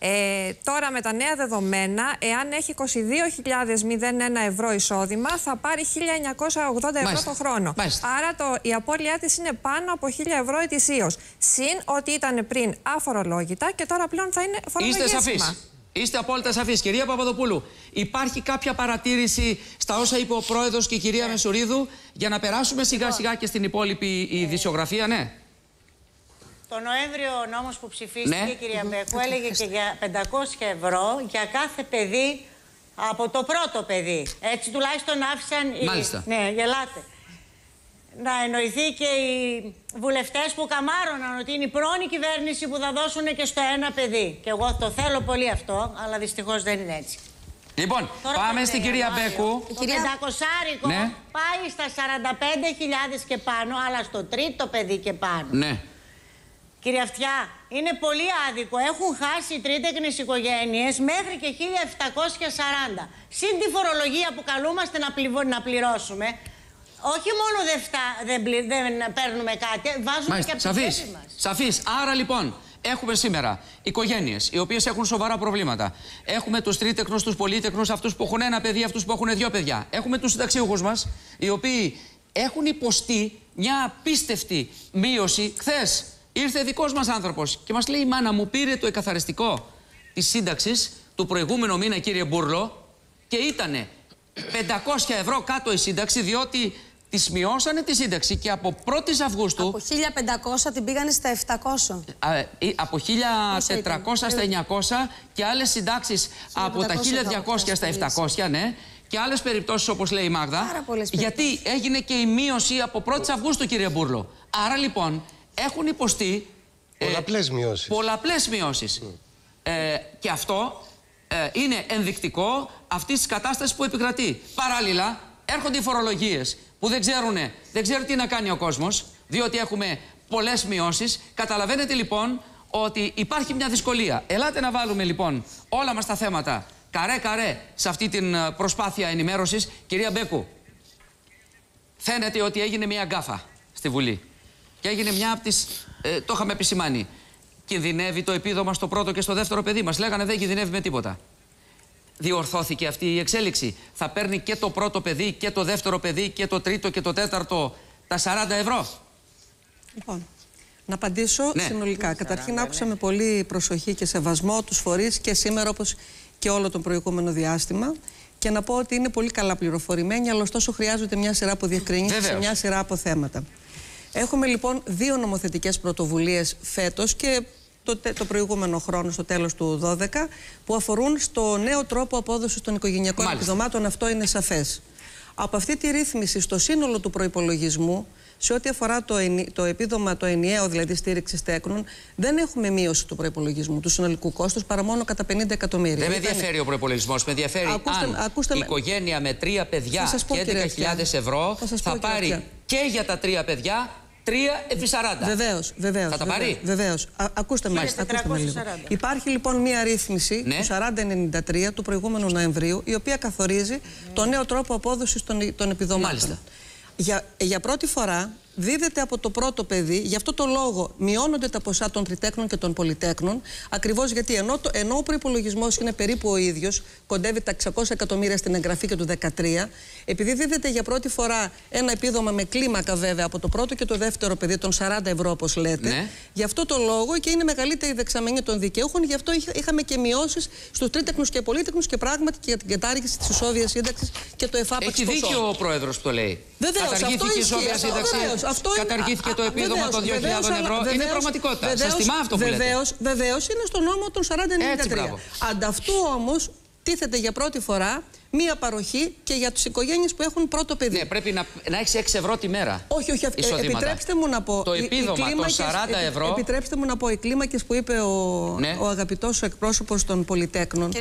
Τώρα με τα νέα δεδομένα, εάν έχει 22.001 ευρώ εισόδημα, θα πάρει 1.980 ευρώ το χρόνο. Άρα η απώλειά της είναι πάνω από 1.000 ευρώ ετησίως. Συν ότι ήταν πριν αφορολόγητα και τώρα πλέον θα είναι φορολογήσιμα. Είστε σαφείς. Είστε απόλυτα σαφείς. Κυρία Παπαδοπούλου, υπάρχει κάποια παρατήρηση στα όσα είπε ο πρόεδρος και η κυρία Μεσουρίδου για να περάσουμε σιγά σιγά και στην υπόλοιπη ειδησιογραφία, ναι? Το Νοέμβριο ο νόμος που ψηφίστηκε, κυρία Μπέκου, έλεγε και για 500 ευρώ για κάθε παιδί από το πρώτο παιδί. Έτσι τουλάχιστον άφησαν Μάλιστα. Ναι, γελάτε. Να εννοηθεί και οι βουλευτές που καμάρωναν ότι είναι η πρώτη κυβέρνηση που θα δώσουν και στο ένα παιδί. Και εγώ το θέλω πολύ αυτό, αλλά δυστυχώς δεν είναι έτσι. Λοιπόν, τώρα πάμε στην κυρία Μπέκου. Το 500 ναι. Πάει στα 45.000 και πάνω, αλλά στο τρίτο παιδί και πάνω. Ναι. Κύριε Αυτιά, είναι πολύ άδικο. Έχουν χάσει οι τρίτεκνες οικογένειες μέχρι και 1.740. Συν τη φορολογία που καλούμαστε να πληρώσουμε, όχι μόνο δεν παίρνουμε κάτι, βάζουμε και από τη θέση μας. Σαφής. Άρα λοιπόν, έχουμε σήμερα οικογένειες οι οποίες έχουν σοβαρά προβλήματα. Έχουμε τους τρίτεκνους, τους πολύτεκνους, αυτούς που έχουν ένα παιδί, αυτούς που έχουν δύο παιδιά. Έχουμε τους συνταξιούχους μας, οι οποίοι έχουν υποστεί μια απίστευτη μείωση. Χθες ήρθε δικός μας άνθρωπος και μας λέει: η μάνα μου πήρε το εκαθαριστικό της σύνταξης του προηγούμενου μήνα, κύριε Μπούρλο, και ήτανε 500 ευρώ κάτω η σύνταξη, διότι της μειώσανε τη σύνταξη και από 1η Αυγούστου... Από 1.500 την πήγανε στα 700. Από 1.400 στα 900 και άλλες συντάξεις από τα 1.200 στα 700, ναι. Και άλλες περιπτώσεις, όπως λέει η Μάγδα, γιατί έγινε και η μείωση από 1η Αυγούστου, κύριε Μπούρλο. Άρα λοιπόν έχουν υποστεί πολλαπλές μειώσεις. Και αυτό είναι ενδεικτικό αυτής της κατάστασης που επικρατεί. Παράλληλα, έρχονται οι φορολογίες που δεν ξέρουν τι να κάνει ο κόσμος, διότι έχουμε πολλές μειώσεις. Καταλαβαίνετε λοιπόν ότι υπάρχει μια δυσκολία. Ελάτε να βάλουμε λοιπόν όλα μας τα θέματα καρέ-καρέ σε αυτή την προσπάθεια ενημέρωσης. Κυρία Μπέκου, φαίνεται ότι έγινε μια γκάφα στη Βουλή. Και έγινε μια από τις... το είχαμε επισημάνει. Κινδυνεύει το επίδομα στο πρώτο και στο δεύτερο παιδί. Μας λέγανε δεν κινδυνεύει με τίποτα. Διορθώθηκε αυτή η εξέλιξη. Θα παίρνει και το πρώτο παιδί και το δεύτερο παιδί και το τρίτο και το τέταρτο τα 40 ευρώ. Λοιπόν, να απαντήσω συνολικά. Καταρχήν άκουσα με πολύ προσοχή και σεβασμό τους φορείς και σήμερα όπως και όλο το προηγούμενο διάστημα. Και να πω ότι είναι πολύ καλά πληροφορημένοι, αλλά ωστόσο χρειάζονται μια σειρά από διευκρινήσεις σε μια σειρά από θέματα. Έχουμε λοιπόν 2 νομοθετικές πρωτοβουλίες φέτος και το προηγούμενο χρόνο, στο τέλος του 2012, που αφορούν στο νέο τρόπο απόδοσης των οικογενειακών επιδομάτων. Αυτό είναι σαφές. Από αυτή τη ρύθμιση στο σύνολο του προϋπολογισμού, σε ό,τι αφορά το επίδομα, το ενιαίο δηλαδή στήριξη τέκνων, δεν έχουμε μείωση του προϋπολογισμού, του συνολικού κόστους, παρά μόνο κατά 50 εκατομμύρια. Δεν με ενδιαφέρει ο προϋπολογισμός. Με ενδιαφέρει αν η οικογένεια με 3 παιδιά και 11.000 ευρώ θα πάρει και για τα 3 παιδιά 3 επί 40. Βεβαίως. Θα τα πάρει. Βεβαίως. Ακούστε με λίγο. Υπάρχει λοιπόν μία ρύθμιση του 4093 του προηγούμενου Νοεμβρίου, η οποία καθορίζει το νέο τρόπο απόδοσης των επιδομάτων. Μάλιστα. Για πρώτη φορά δίδεται από το πρώτο παιδί, γι' αυτό το λόγο μειώνονται τα ποσά των τριτέκνων και των πολυτέκνων, ακριβώς γιατί ενώ ο προϋπολογισμός είναι περίπου ο ίδιος, κοντεύει τα 600 εκατομμύρια στην εγγραφή και του 2013, επειδή δίδεται για πρώτη φορά ένα επίδομα με κλίμακα βέβαια από το πρώτο και το δεύτερο παιδί των 40 ευρώ όπως λέτε, γι' αυτό το λόγο και είναι μεγαλύτερη η δεξαμενή των δικαιούχων, γι' αυτό είχαμε και μειώσεις στους τρίτεκνους και πολύτεκνους και πράγματι και για την κατάργηση της ισόβιας σύνταξης και το εφάπαξ ποσό. Έχει δίκιο ο πρόεδρος που το λέει. Καταργήθηκε η ισόβια σύνταξη, καταργήθηκε το επίδομα των 2.000 ευρώ. Είναι πραγματικότητα. Σας τιμά αυτό που λέτε. Βεβαίως είναι στο νόμο των 4093. Ανταυτού όμως τίθεται για πρώτη φορά μία παροχή και για τις οικογένειες που έχουν πρώτο παιδί. Ναι, πρέπει να έχεις 6 ευρώ τη μέρα. Όχι, επιτρέψτε μου να πω. Το επίδομα των 40 ευρώ. Επιτρέψτε μου να πω, οι κλίμακες που είπε ο αγαπητός εκπρόσωπος των πολυτέκνων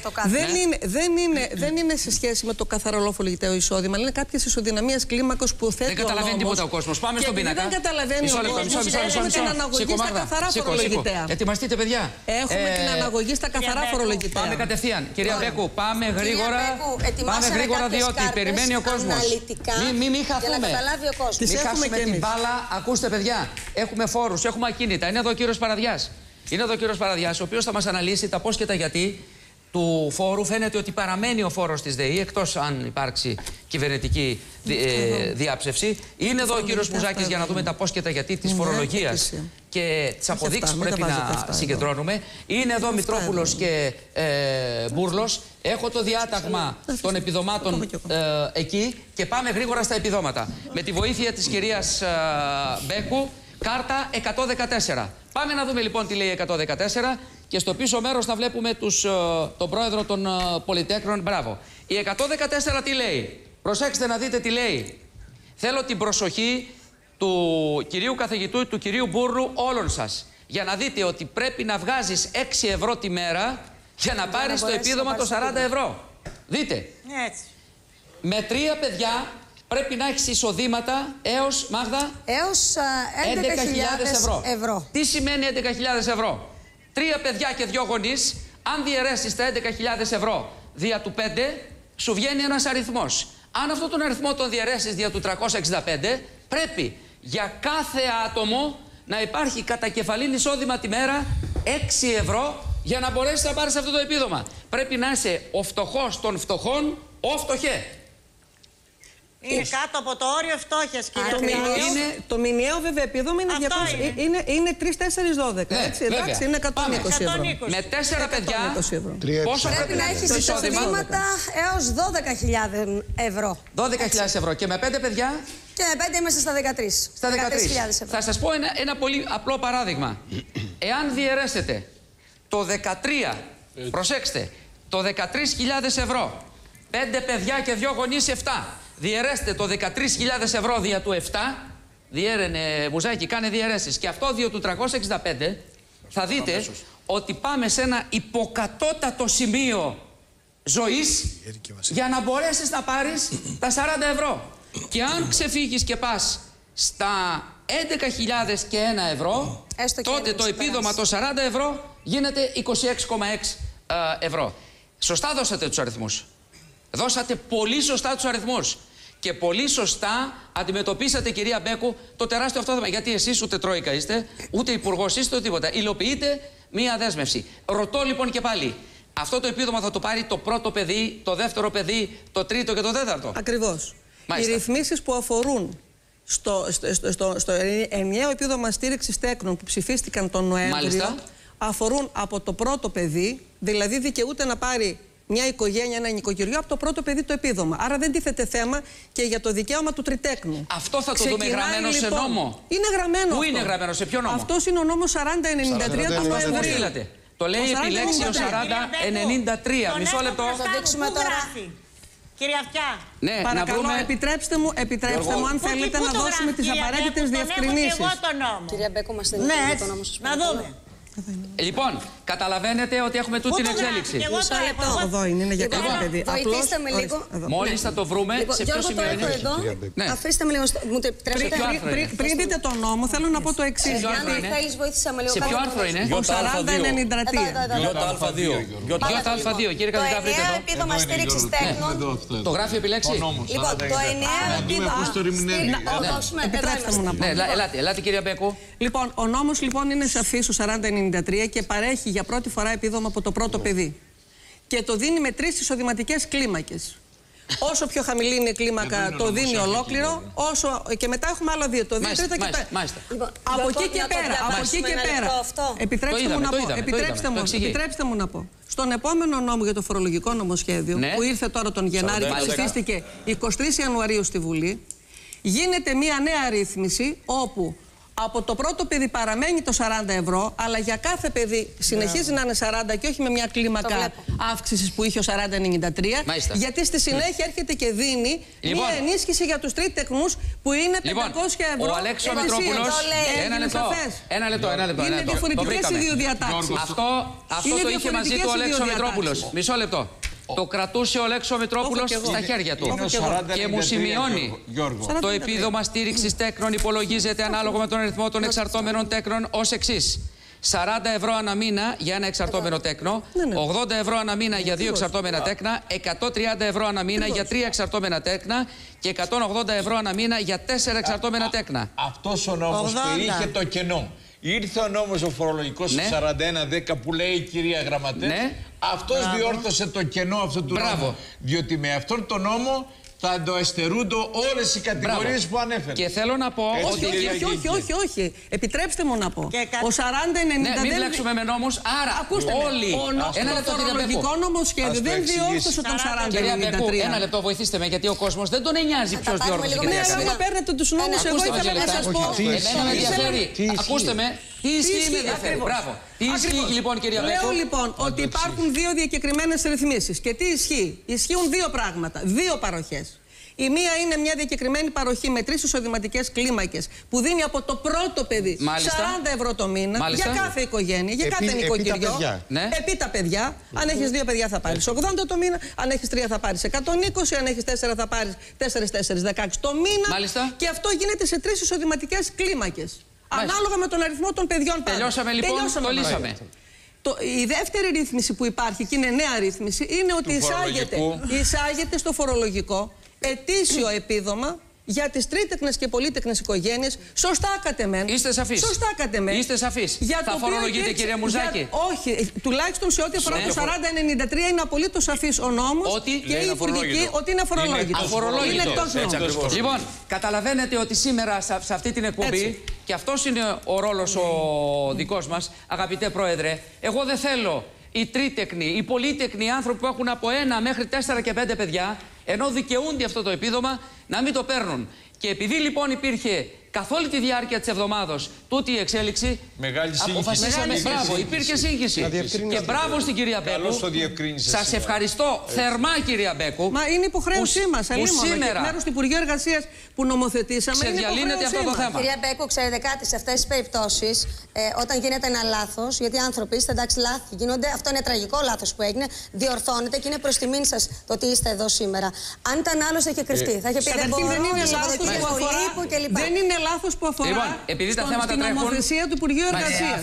δεν είναι σε σχέση με το καθαρολόφολογητέο εισόδημα, αλλά είναι κάποιες ισοδυναμίες κλίμακος που θέτει. Δεν καταλαβαίνει τίποτα ο κόσμος. Πάμε στον πίνακα. Δεν καταλαβαίνει ο κόσμος. Έχουμε την αναγωγή στα καθαρά φορολογητέα. Ετοιμαστείτε, παιδιά. Έχουμε την αναγωγή στα καθαρά φορολογητέα. Πάμε κατευθείαν. Κυρία Μπέκου, πάμε γρήγορα. Πάμε γρήγορα διότι περιμένει ο κόσμος. Μην χαθούμε. Μην χάσουμε την μπάλα. Ακούστε παιδιά, έχουμε φόρους, έχουμε ακίνητα. Είναι εδώ ο κύριος Παραδιάς. Είναι εδώ ο κύριος Παραδιάς, ο οποίος θα μας αναλύσει τα πώς και τα γιατί του φόρου. Φαίνεται ότι παραμένει ο φόρος της ΔΕΗ, εκτός αν υπάρξει κυβερνητική διάψευση. Είναι εδώ ο κύριος Μουζάκης για να δούμε τα πώς και τα γιατί της φορολογίας και τις αποδείξεις που πρέπει να συγκεντρώνουμε. Είναι εδώ Μητρόπουλος και Μπούρλος. Έχω το διάταγμα των επιδομάτων εκεί και πάμε γρήγορα στα επιδόματα. Με τη βοήθεια της κυρίας Μπέκου, κάρτα 114. Πάμε να δούμε λοιπόν τι λέει 114 και στο πίσω μέρος θα βλέπουμε τον πρόεδρο των Πολυτέκνων. Μπράβο. Η 114 τι λέει? Προσέξτε να δείτε τι λέει. Θέλω την προσοχή του κυρίου καθηγητού, του κυρίου Μπούρλου, όλων σας, για να δείτε ότι πρέπει να βγάζεις 6 ευρώ τη μέρα για να πάρεις το επίδομα των 40 ευρώ. Δείτε. Έτσι. Με 3 παιδιά πρέπει να έχεις εισοδήματα έως, Μάγδα, έως 11.000 ευρώ. Τι σημαίνει 11.000 ευρώ? 3 παιδιά και 2 γονείς, αν διαιρέσεις τα 11.000 ευρώ δια του 5, σου βγαίνει ένας αριθμός. Αν αυτόν τον αριθμό τον διαιρέσεις δια του 365, πρέπει για κάθε άτομο να υπάρχει κατακεφαλήν εισόδημα τη μέρα 6 ευρώ για να μπορέσεις να πάρεις αυτό το επίδομα. Πρέπει να είσαι ο φτωχός των φτωχών, ο φτωχέ. Είναι κάτω από το όριο φτώχειας, κύριε. Το μηνιαίο βέβαια επίδομα είναι 3-4-12. Έτσι, εντάξει, είναι 120 ευρώ. Με 4 παιδιά, πόσο πρέπει να έχεις εισοδήματα έως 12.000 ευρώ. 12.000 ευρώ. Και με 5 παιδιά? Και με 5 είμαστε στα 13. Στα 13.000 ευρώ. Θα σας πω ένα πολύ απλό παράδειγμα. Εάν διαιρέσετε το 13, προσέξτε, το 13.000 ευρώ, 5 παιδιά και 2 γονείς 7. Διαιρέστε το 13.000 ευρώ δια του 7, διέρενε Μπουζάκη, κάνε διαιρέσεις, και αυτό δια του 365, θα δείτε ότι πάμε σε ένα υποκατώτατο σημείο ζωής για να μπορέσεις να πάρεις τα 40 ευρώ. Και αν ξεφύγεις και πας στα 11.000 και 1 ευρώ, τότε το επίδομα των 40 ευρώ γίνεται 26,6 ευρώ. Σωστά δώσατε τους αριθμούς. Δώσατε πολύ σωστά τους αριθμούς. Και πολύ σωστά αντιμετωπίσατε, κυρία Μπέκου, το τεράστιο αυτό θέμα. Γιατί εσείς ούτε τρόικα είστε, ούτε υπουργός είστε, ούτε τίποτα. Υλοποιείτε μία δέσμευση. Ρωτώ λοιπόν και πάλι, αυτό το επίδομα θα το πάρει το πρώτο παιδί, το δεύτερο παιδί, το τρίτο και το τέταρτο? Ακριβώς. Οι ρυθμίσεις που αφορούν στο ενιαίο επίδομα στήριξης τέκνων που ψηφίστηκαν τον Νοέμβριο αφορούν από το πρώτο παιδί, δηλαδή δικαιούται να πάρει μια οικογένεια, ένα νοικοκυριό, από το πρώτο παιδί το επίδομα. Άρα δεν τίθεται θέμα και για το δικαίωμα του τριτέκνου. Αυτό θα το δούμε γραμμένο σε νόμο? Είναι γραμμένο. Πού είναι γραμμένο, σε ποιο νόμο? Αυτός είναι ο νόμος 4093 του Νοεμβρίου. Το λέει επιλέξιο 4093. Μισό λεπτό. Θα δείξουμε τώρα. Κυρία Αυτιά. Ναι, παρακαλώ, να βρούμε... επιτρέψτε μου αν θέλετε να δώσουμε τις απαραίτητες διευκρινήσεις. Κυρία Μπέκου, μας δίνετε το νόμο σας. Να δούμε. Λοιπόν, καταλαβαίνετε ότι έχουμε τούτη την εξέλιξη. Εδώ είναι για κάθε παιδί. Βοηθήστε με λίγο. Μόλις θα το βρούμε, σε ποιο σημείο είναι? Αφήστε με λίγο. Μου το επιτρέπετε? Πριν δείτε τον νόμο, θέλω να πω το εξής. Σε ποιο άρθρο είναι? Το 4093. ΙΑ2, κύριε Καθηγητά, βρείτε εδώ. Επίδομα στήριξης τέκνων. Το γράφει επιλέξει? Λοιπόν, το ενιαίο επίδομα. Επιτρέψτε μου να πω. Ελάτε κυρία Μπέκου. Λοιπόν, ο νόμος λοιπόν είναι σαφής, ο 4093, και παρέχει για πρώτη φορά επίδομα από το πρώτο παιδί. Και το δίνει με 3 εισοδηματικές κλίμακες. Όσο πιο χαμηλή είναι η κλίμακα, το δίνει ολόκληρο. Και μετά έχουμε άλλα 2. Το 2 τρίτα και τα. Από εκεί και πέρα. Επιτρέψτε μου να πω. Στον επόμενο νόμο για το φορολογικό νομοσχέδιο, που ήρθε τώρα τον Γενάρη και ψηφίστηκε 23 Ιανουαρίου στη Βουλή, γίνεται μία νέα ρύθμιση όπου από το πρώτο παιδί παραμένει το 40 ευρώ, αλλά για κάθε παιδί συνεχίζει να είναι 40 και όχι με μια κλίμακα αύξησης που είχε ο 40-93. Γιατί στη συνέχεια έρχεται και δίνει μια ενίσχυση για τους τρίτεκνους που είναι 500 ευρώ. Ο Αλέξο Μητρόπουλος. Ένα λεπτό. Είναι διαφορετικές οι δύο διατάξεις. Αυτό το είχε μαζί του ο Αλέξο Μητρόπουλος. Μισό λεπτό. Το κρατούσε ο Αλέξο Μητρόπουλος στα χέρια του και μου σημειώνει: το επίδομα στήριξης τέκνων υπολογίζεται ανάλογα με τον αριθμό των εξαρτώμενων τέκνων ως εξής: 40 ευρώ ανά μήνα για ένα εξαρτώμενο τέκνο, 80 ευρώ ανά μήνα για 2 εξαρτώμενα τέκνα, 130 ευρώ ανά μήνα για 3 εξαρτώμενα τέκνα και 180 ευρώ ανά μήνα για 4 εξαρτώμενα τέκνα. Αυτός ο νόμος που είχε το κενό Ήρθε ο νόμος ο φορολογικός 4110 που λέει η κυρία Γραμματέα. Αυτός διόρθωσε το κενό αυτού του νόμου. Διότι με αυτόν τον νόμο θα το εστερούνται όλες οι κατηγορίες που ανέφερε. Και θέλω να πω ότι... Όχι. Επιτρέψτε μου να πω. Ο 40-90... Ναι, μην μπλέξουμε με νόμους. Άρα όλοι... Το φορολογικό νομοσχέδιο δεν διόρθωσε τον 40-93. Ένα λεπτό, βοηθήστε με, γιατί ο κόσμος δεν τον νοιάζει ποιος διόρθωσε. Ναι, αλλά να παίρνετε τους νόμους, εγώ ήθελα να σας πω. Εμένα με ενδιαφέρει. Ακούστε με. Τι ισχύει με ενδιαφέρει. Μπράβο. Τι ισχύει λοιπόν, κυρία Μπέκο? Λέω λοιπόν ότι υπάρχουν δύο διακεκριμένες ρυθμίσεις. Και τι ισχύει? Ισχύουν δύο πράγματα, δύο παροχές. Η μία είναι μια διακεκριμένη παροχή με 3 εισοδηματικές κλίμακες που δίνει από το πρώτο παιδί 40 ευρώ το μήνα για κάθε οικογένεια, για κάθε νοικοκυριό. Επί τα παιδιά. Αν έχεις 2 παιδιά θα πάρεις 80 το μήνα, αν έχεις 3 θα πάρεις 120, αν έχεις 4 θα πάρεις 4-4-16 το μήνα. Μάλιστα. Και αυτό γίνεται σε 3 εισοδηματικές κλίμακες. Ανάλογα με τον αριθμό των παιδιών. Τελειώσαμε λοιπόν, το λύσαμε. Η δεύτερη ρύθμιση που υπάρχει, και είναι νέα ρύθμιση, είναι ότι εισάγεται στο φορολογικό ετήσιο επίδομα για τις τρίτεκνες και πολύτεκνες οικογένειες. Σωστά κατεμέν. Είστε σαφείς. Σωστά κατεμένn. Είστε σαφείς. Θα φορολογείτε, κυρία Μουζάκη? Όχι. Τουλάχιστον σε ό,τι αφορά το 40-93 είναι απολύτως σαφής ο νόμος και η υπουργική ότι είναι αφορολόγητο. Είναι εκτός νόμου. Λοιπόν, καταλαβαίνετε ότι σήμερα σε αυτή την εκπομπή, και αυτός είναι ο ρόλος ο δικός μας, αγαπητέ Πρόεδρε, εγώ δεν θέλω οι τρίτεκνοι, οι πολύτεκνοι άνθρωποι που έχουν από 1 μέχρι 4 και 5 παιδιά, ενώ δικαιούνται αυτό το επίδομα, να μην το παίρνουν. Και επειδή λοιπόν υπήρχε καθ' όλη τη διάρκεια της εβδομάδος τούτη η εξέλιξη, αποφασίσαμε, μπράβο, υπήρχε σύγχυση. Και μπράβο στην κυρία Μπέκου. Σας ευχαριστώ θερμά, κυρία Μπέκου. Μα είναι υποχρέωσή μας. Σήμερα, μέρος του Υπουργείου Εργασίας που νομοθετήσαμε, ξεδιαλύνεται αυτό το θέμα. Κυρία Μπέκου, ξέρετε κάτι, σε αυτές τις περιπτώσεις, όταν γίνεται ένα λάθος, γιατί οι άνθρωποι είστε εντάξει, λάθη γίνονται, αυτό είναι τραγικό λάθος που έγινε, διορθώνεται και είναι προς τιμήν σας το ότι είστε εδώ σήμερα. Αν ήταν άλλος, θα είχε κρυφτεί. Θα είχε πει δεν μπορώ, δεν είναι λάθος που αφορά λοιπόν, επειδή τα θέματα στην νομοθεσία του Υπουργείου Εργασίας.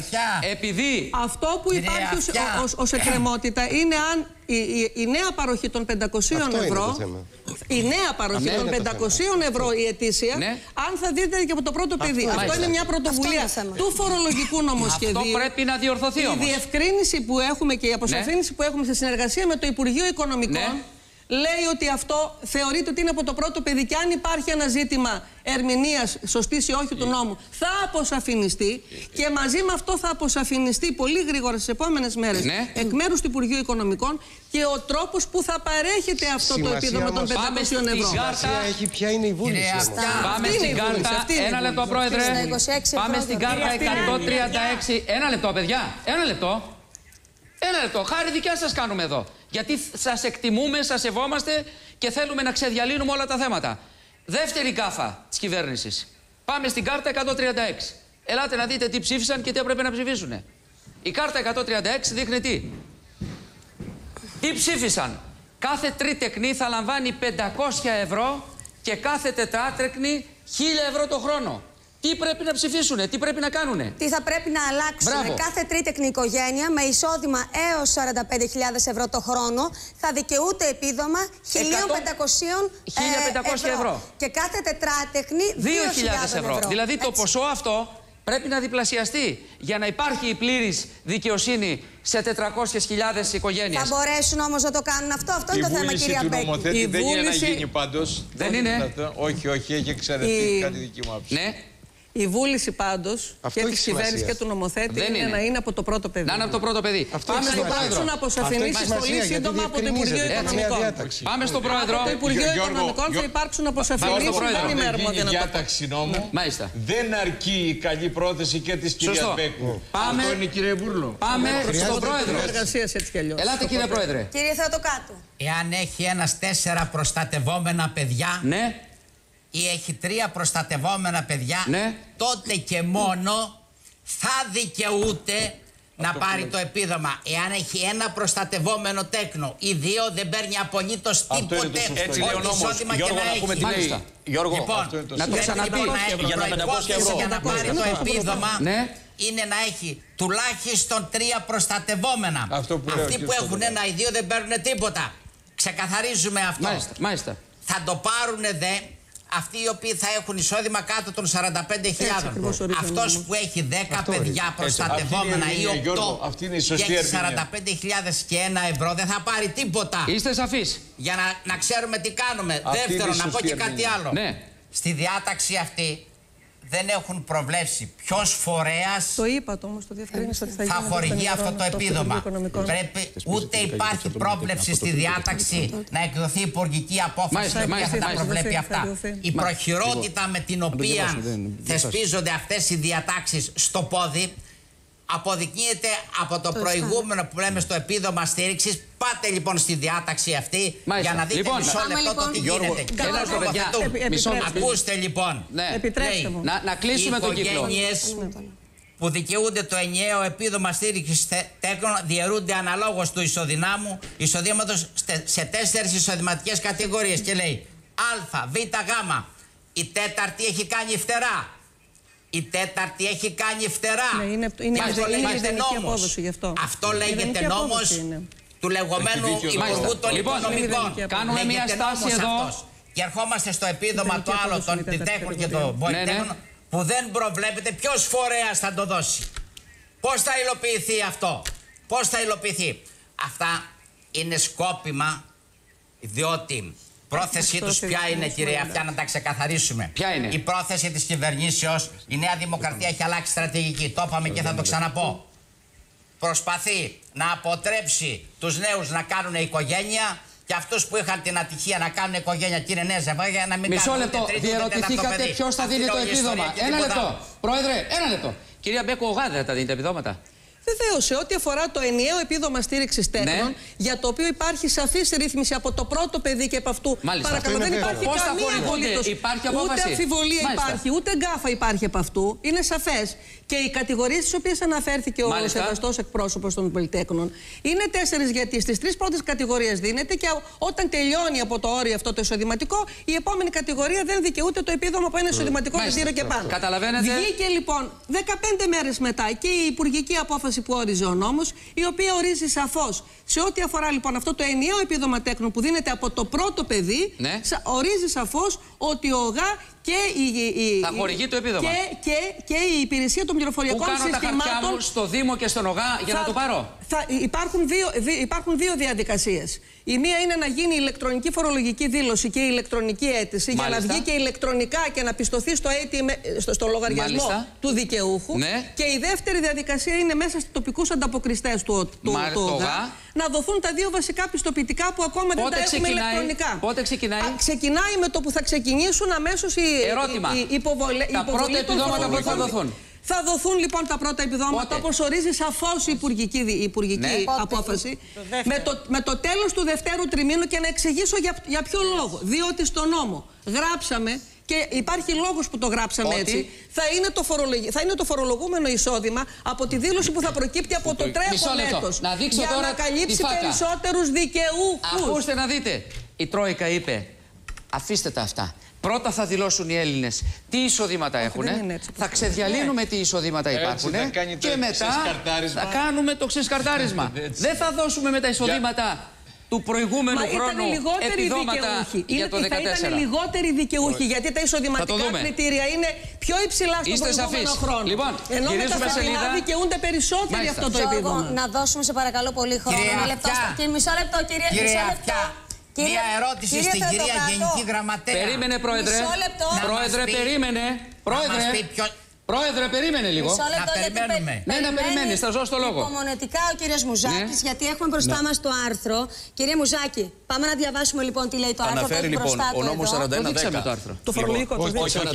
Αυτό που υπάρχει ως εκκρεμότητα είναι αν η νέα παροχή των 500 ευρώ, η νέα παροχή των 500 ευρώ η ετήσια, αν θα δείτε και από το πρώτο παιδί. Αυτό είναι μια πρωτοβουλία του φορολογικού νομοσχεδίου. Αυτό πρέπει να διορθωθεί όμως. Η διευκρίνηση που έχουμε και η αποσαφήνιση που έχουμε σε συνεργασία με το Υπουργείο Οικονομικών λέει ότι αυτό θεωρείται ότι είναι από το πρώτο παιδί και αν υπάρχει ένα ζήτημα ερμηνείας σωστής ή όχι του νόμου θα αποσαφινιστεί και μαζί με αυτό θα αποσαφινιστεί πολύ γρήγορα στις επόμενες μέρες εκ μέρους του Υπουργείου Οικονομικών και ο τρόπος που θα παρέχεται αυτό το επίδομα των 500 ευρώ. Έχει ποια είναι η βούληση. Πάμε στην κάρτα. Ένα λεπτό, Πρόεδρε. Πάμε στην κάρτα 136. Ένα λεπτό, παιδιά. Ένα λεπτό. Ένα λεπτό. Χάρη δικιά σας κάνουμε εδώ. Γιατί σας εκτιμούμε, σας σεβόμαστε και θέλουμε να ξεδιαλύνουμε όλα τα θέματα. Δεύτερη γκάφα της κυβέρνησης. Πάμε στην κάρτα 136. Ελάτε να δείτε τι ψήφισαν και τι έπρεπε να ψηφίσουν. Η κάρτα 136 δείχνει τι. Τι ψήφισαν. Κάθε τρίτεκνη θα λαμβάνει 500 ευρώ και κάθε τετράτεκνη 1000 ευρώ το χρόνο. Τι πρέπει να ψηφίσουνε, τι πρέπει να κάνουνε. Τι θα πρέπει να αλλάξουν. Κάθε τρίτεκνη οικογένεια με εισόδημα έως 45.000 ευρώ το χρόνο θα δικαιούται επίδομα 1.500 ευρώ. Και κάθε τετράτεκνη 2.000 ευρώ. Δηλαδή το ποσό αυτό πρέπει να διπλασιαστεί για να υπάρχει η πλήρης δικαιοσύνη σε 400.000 οικογένειες. Θα μπορέσουν όμως να το κάνουν αυτό. Αυτό είναι το θέμα, κυρία Μπέκου. Η βούληση του νομοθέτη δεν είναι να γίνει πάντως. Δεν είναι. Όχι, έχει εξαιρεθεί κάτι δική μου άποψη. Ναι. Η βούληση πάντως και της κυβέρνησης και του νομοθέτη είναι να είναι από το πρώτο παιδί. Να είναι από το πρώτο παιδί. Πάμε στον Πρόεδρο. Υπάρξουν αποσαφηνήσεις πολύ σύντομα από το Υπουργείο Οικονομικών. Πάμε στον Πρόεδρο. Από το Υπουργείο Οικονομικών θα υπάρξουν αποσαφηνήσεις. Δεν είμαι αρμόδια να το πω. Η διάταξη νόμου δεν αρκεί η καλή πρόθεση και της κυρίας Μπέκου. Αυτό είναι, κύριε Μπούρλο. Πάμε στον Πρόεδρο. Ελάτε, κύριε Πρόεδρε. Κύριε Θεοτοκάτου. Εάν έχει ένας 4 προστατευόμενα παιδιά. Ναι. Ή έχει 3 προστατευόμενα παιδιά, τότε και μόνο θα δικαιούται να πάρει το επίδομα. Εάν έχει 1 προστατευόμενο τέκνο ή 2, δεν παίρνει απολύτως τίποτε. Έτσι λέει ο νόμος. Γιώργο, να πούμε τι λέει. Γιώργο, λοιπόν, να το ξαναπεί. Για να πάρει το επίδομα είναι να έχει τουλάχιστον 3 προστατευόμενα. Αυτοί που έχουν 1 ή 2 δεν παίρνουν τίποτα. Ξεκαθαρίζουμε αυτό. Μάλιστα. Θα το πάρουνε δε αυτοί οι οποίοι θα έχουν εισόδημα κάτω των 45.000. Αυτός που έχει 10 παιδιά προστατευόμενα ή 8 και έχει 45.000 και 1 ευρώ δεν θα πάρει τίποτα. Είστε σαφείς. Για να ξέρουμε τι κάνουμε. Δεύτερον, να πω και κάτι άλλο. Ναι. Στη διάταξη αυτή δεν έχουν προβλέψει ποιος φορέας το είπατε, όμως, το διευκρίνησα ότι θα χορηγεί αυτό το επίδομα. Πρέπει, ούτε υπάρχει πρόβλεψη στη διάταξη να εκδοθεί υπουργική απόφαση που θα τα προβλέπει αυτά. Η προχειρότητα με την οποία θεσπίζονται αυτές οι διατάξεις στο πόδι αποδεικνύεται από το προηγούμενο που λέμε στο επίδομα στήριξης. Πάτε λοιπόν στη διάταξη αυτή για να δείτε μισό λεπτό το τι γίνεται. Ακούστε λοιπόν. Επιτρέψτε μου. Να κλείσουμε τον κύκλο. Οι οικογένειες που δικαιούνται το ενιαίο επίδομα στήριξης τέκνων διαιρούνται αναλόγως του εισοδήματος σε 4 εισοδηματικές κατηγορίες. Και λέει Α, Β, Γ. Η τέταρτη έχει κάνει φτερά. Η τέταρτη έχει κάνει φτερά. Είναι ιδανική απόδοση γι' αυτό. Αυτό λέγεται νόμος του λεγόμενου Υπουργού των Οικονομικών. Κάνουμε μια στάση εδώ. Και ερχόμαστε στο επίδομα το άλλο, των τεχνών και των πολυτεχνών, που δεν προβλέπεται ποιος φορέας θα το δώσει. Πώς θα υλοποιηθεί αυτό. Πώς θα υλοποιηθεί. Αυτά είναι σκόπιμα, διότι πρόθεσή τους ποια είναι, κυρία Αυτιά, να τα ξεκαθαρίσουμε. Ποια είναι? Η πρόθεση της κυβερνήσεως, η Νέα Δημοκρατία έχει αλλάξει στρατηγική. Το είπαμε και θα το ξαναπώ. Προσπαθεί να αποτρέψει τους νέους να κάνουν οικογένεια και αυτούς που είχαν την ατυχία να κάνουν οικογένεια, κύριε νέα ζευγάρια, να μην κάνουν ούτε τρίτο, διερωτηθήκατε ποιος θα δίνει το επίδομα. Ένα λεπτό. Πρόεδρε, ένα λεπτό. Κυρία Μπέκο, ο ΓΑΔ θα δίνει τα επιδόματα. Βεβαίως, σε ό,τι αφορά το ενιαίο επίδομα στήριξης τέκνων, για το οποίο υπάρχει σαφής ρύθμιση από το πρώτο παιδί και από αυτού. Παρακαλώ, δεν υπάρχει καμία απολύτως. Ούτε αμφιβολία υπάρχει, ούτε γκάφα υπάρχει από αυτού. Είναι σαφές. Και οι κατηγορίες στις οποίες αναφέρθηκε ο σεβαστός εκπρόσωπος των πολυτέκνων είναι 4, γιατί στις 3 πρώτες κατηγορίες δίνεται και όταν τελειώνει από το όριο αυτό το εισοδηματικό, η επόμενη κατηγορία δεν δικαιούται το επίδομα από ένα εισοδηματικό κριτήριο και πάνω. Καταλαβαίνετε. Βγήκε λοιπόν 15 μέρες μετά και η υπουργική απόφαση που όριζε ο νόμος, η οποία ορίζει σαφώς σε ό,τι αφορά λοιπόν αυτό το ενιαίο επίδομα τέκνων που δίνεται από το πρώτο παιδί, ορίζει σαφώς ότι ο ΓΑ και θα χορηγεί το επίδομα. Και η υπηρεσία των πληροφοριακών συστημάτων. Κάνω τα χαρτιά μου στο Δήμο και στον ΟΓΑ για να το πάρω. Υπάρχουν δύο διαδικασίες. Η μία είναι να γίνει ηλεκτρονική φορολογική δήλωση και ηλεκτρονική αίτηση. Μάλιστα. Για να βγει και ηλεκτρονικά και να πιστωθεί στο λογαριασμό του δικαιούχου. Ναι. Και η δεύτερη διαδικασία είναι μέσα στους τοπικούς ανταποκριστές του ΟΓΑ να δοθούν τα 2 βασικά πιστοποιητικά που ακόμα δεν τα έχουμε ηλεκτρονικά. Πότε ξεκινάει? Ξεκινάει με το που θα ξεκινήσουν αμέσως οι υποβολή. Τα πρώτα επιδόματα που θα δοθούν. Θα δοθούν λοιπόν τα πρώτα επιδόματα όπως ορίζει σαφώς η υπουργική απόφαση με το τέλος του δευτέρου τριμήνου, και να εξηγήσω για ποιο λόγο. Διότι στο νόμο γράψαμε, και υπάρχει λόγος που το γράψαμε έτσι, θα είναι το φορολογούμενο εισόδημα από τη δήλωση που θα προκύπτει από το τρέχον έτος για να καλύψει περισσότερους δικαιούχους. Ακούστε να δείτε, η Τρόικα είπε αφήστε τα αυτά. Πρώτα θα δηλώσουν οι Έλληνες τι εισοδήματα έχουν, θα ξεδιαλύνουμε τι εισοδήματα υπάρχουν και μετά θα κάνουμε το ξεσκαρτάρισμα. Δεν θα δώσουμε με τα εισοδήματα του προηγούμενου χρόνου επιδόματα για το 2014. Θα ήταν λιγότεροι δικαιούχοι, γιατί τα εισοδηματικά κριτήρια είναι πιο υψηλά στον προηγούμενο χρόνο. Λοιπόν, ενώ με τα φετινά δικαιούνται περισσότεροι αυτό το επίδομα. Να δώσουμε σε παρακαλώ πολύ χρόνο. Μισό λεπτό, κύριε Αυτιά. Μία ερώτηση στην κυρία Γενική Γραμματέα. Περίμενε, Πρόεδρε. Πρόεδρε, περίμενε. Πρόεδρε, περίμενε λίγο. Μισό λεπτό, γιατί να περιμένει, θα ζω στο λόγο. Υπομονετικά ο κύριος Μουζάκης, γιατί έχουμε μπροστά μας το άρθρο. Κύριε Μουζάκη, πάμε να διαβάσουμε λοιπόν τι λέει το άρθρο. Αναφέρει λοιπόν ο νόμος 4110. Το φορολογικό του. Όχι, 4110.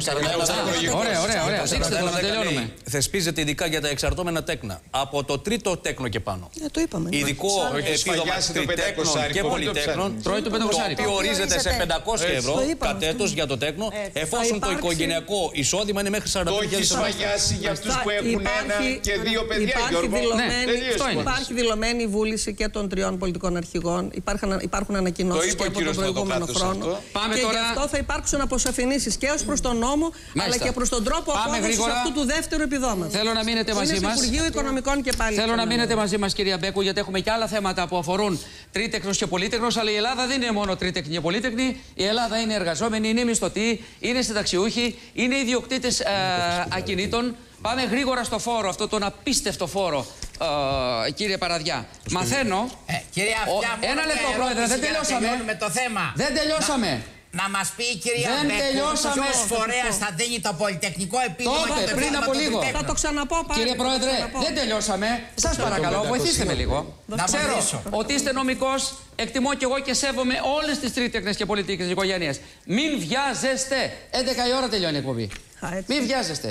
Ωραία, δείξτε το να τελειώνουμε. Θεσπίζεται ειδικά για τα εξαρτώμενα τέκνα. Από το τρίτο τέκνο και πάνω. Το είπαμε. Ειδικό επίδομα τριτέκνων και πολυτέκνων, το οποίο ορίζεται σε 500 ευρώ κατ' έτος για το τέκνο, εφόσον το οικογενειακό εισόδημα είναι μέχρι 45.000. έχει σφαγιάσει για αυτούς που έχουν ένα και δύο παιδιά, Γιώργο. Υπάρχει δηλωμένη βούληση και των τριών πολιτικών αρχηγών. Υπάρχουν ανακοινώσεις και από τον προηγούμενο χρόνο. Και γι' αυτό θα υπάρξουν αποσαφηνήσεις και ως προς τον νόμο, αλλά και προς τον τρόπο απόδοσης αυτού του δεύτερου επιδόματος. Θέλω να μείνετε μαζί μας. Υπουργείο Οικονομικών και πάλι. Θέλω να μείνετε μαζί μας, κυρία Μπέκου, γιατί έχουμε και άλλα θέματα που αφορούν τρίτεκνους και πολύτεκνους. Αλλά η Ελλάδα δεν είναι μόνο τρίτεκνη και πολύτεκνη. Η Ελλάδα είναι εργαζόμενοι, είναι μισθωτοί, είναι συνταξιούχοι, είναι ιδιοκτήτες ακινήτων. Πάμε γρήγορα στο φόρο, αυτό τον απίστευτο φόρο, κύριε Παραδιά. Μαθαίνω. Κυρία Αυτιά, ένα λεπτό, πρόεδρε, δεν τελειώσαμε. Το θέμα. Δεν τελειώσαμε. Να μας πει η κυρία Μπέκου ποιος φορέας θα δίνει το πολυτεχνικό επίδομα. Τότε, πριν από λίγο. Θα το ξαναπώ πάλι. Κύριε Πρόεδρε, δεν τελειώσαμε. Σας παρακαλώ, βοηθήστε με λίγο. Ξέρω ότι είστε νομικός, εκτιμώ κι εγώ και σέβομαι όλες τις τρίτεκνες και πολιτικές οικογένειες. Μην βιάζεστε. 11 η ώρα τελειώνει η εκπομπή. Μην βιάζεστε.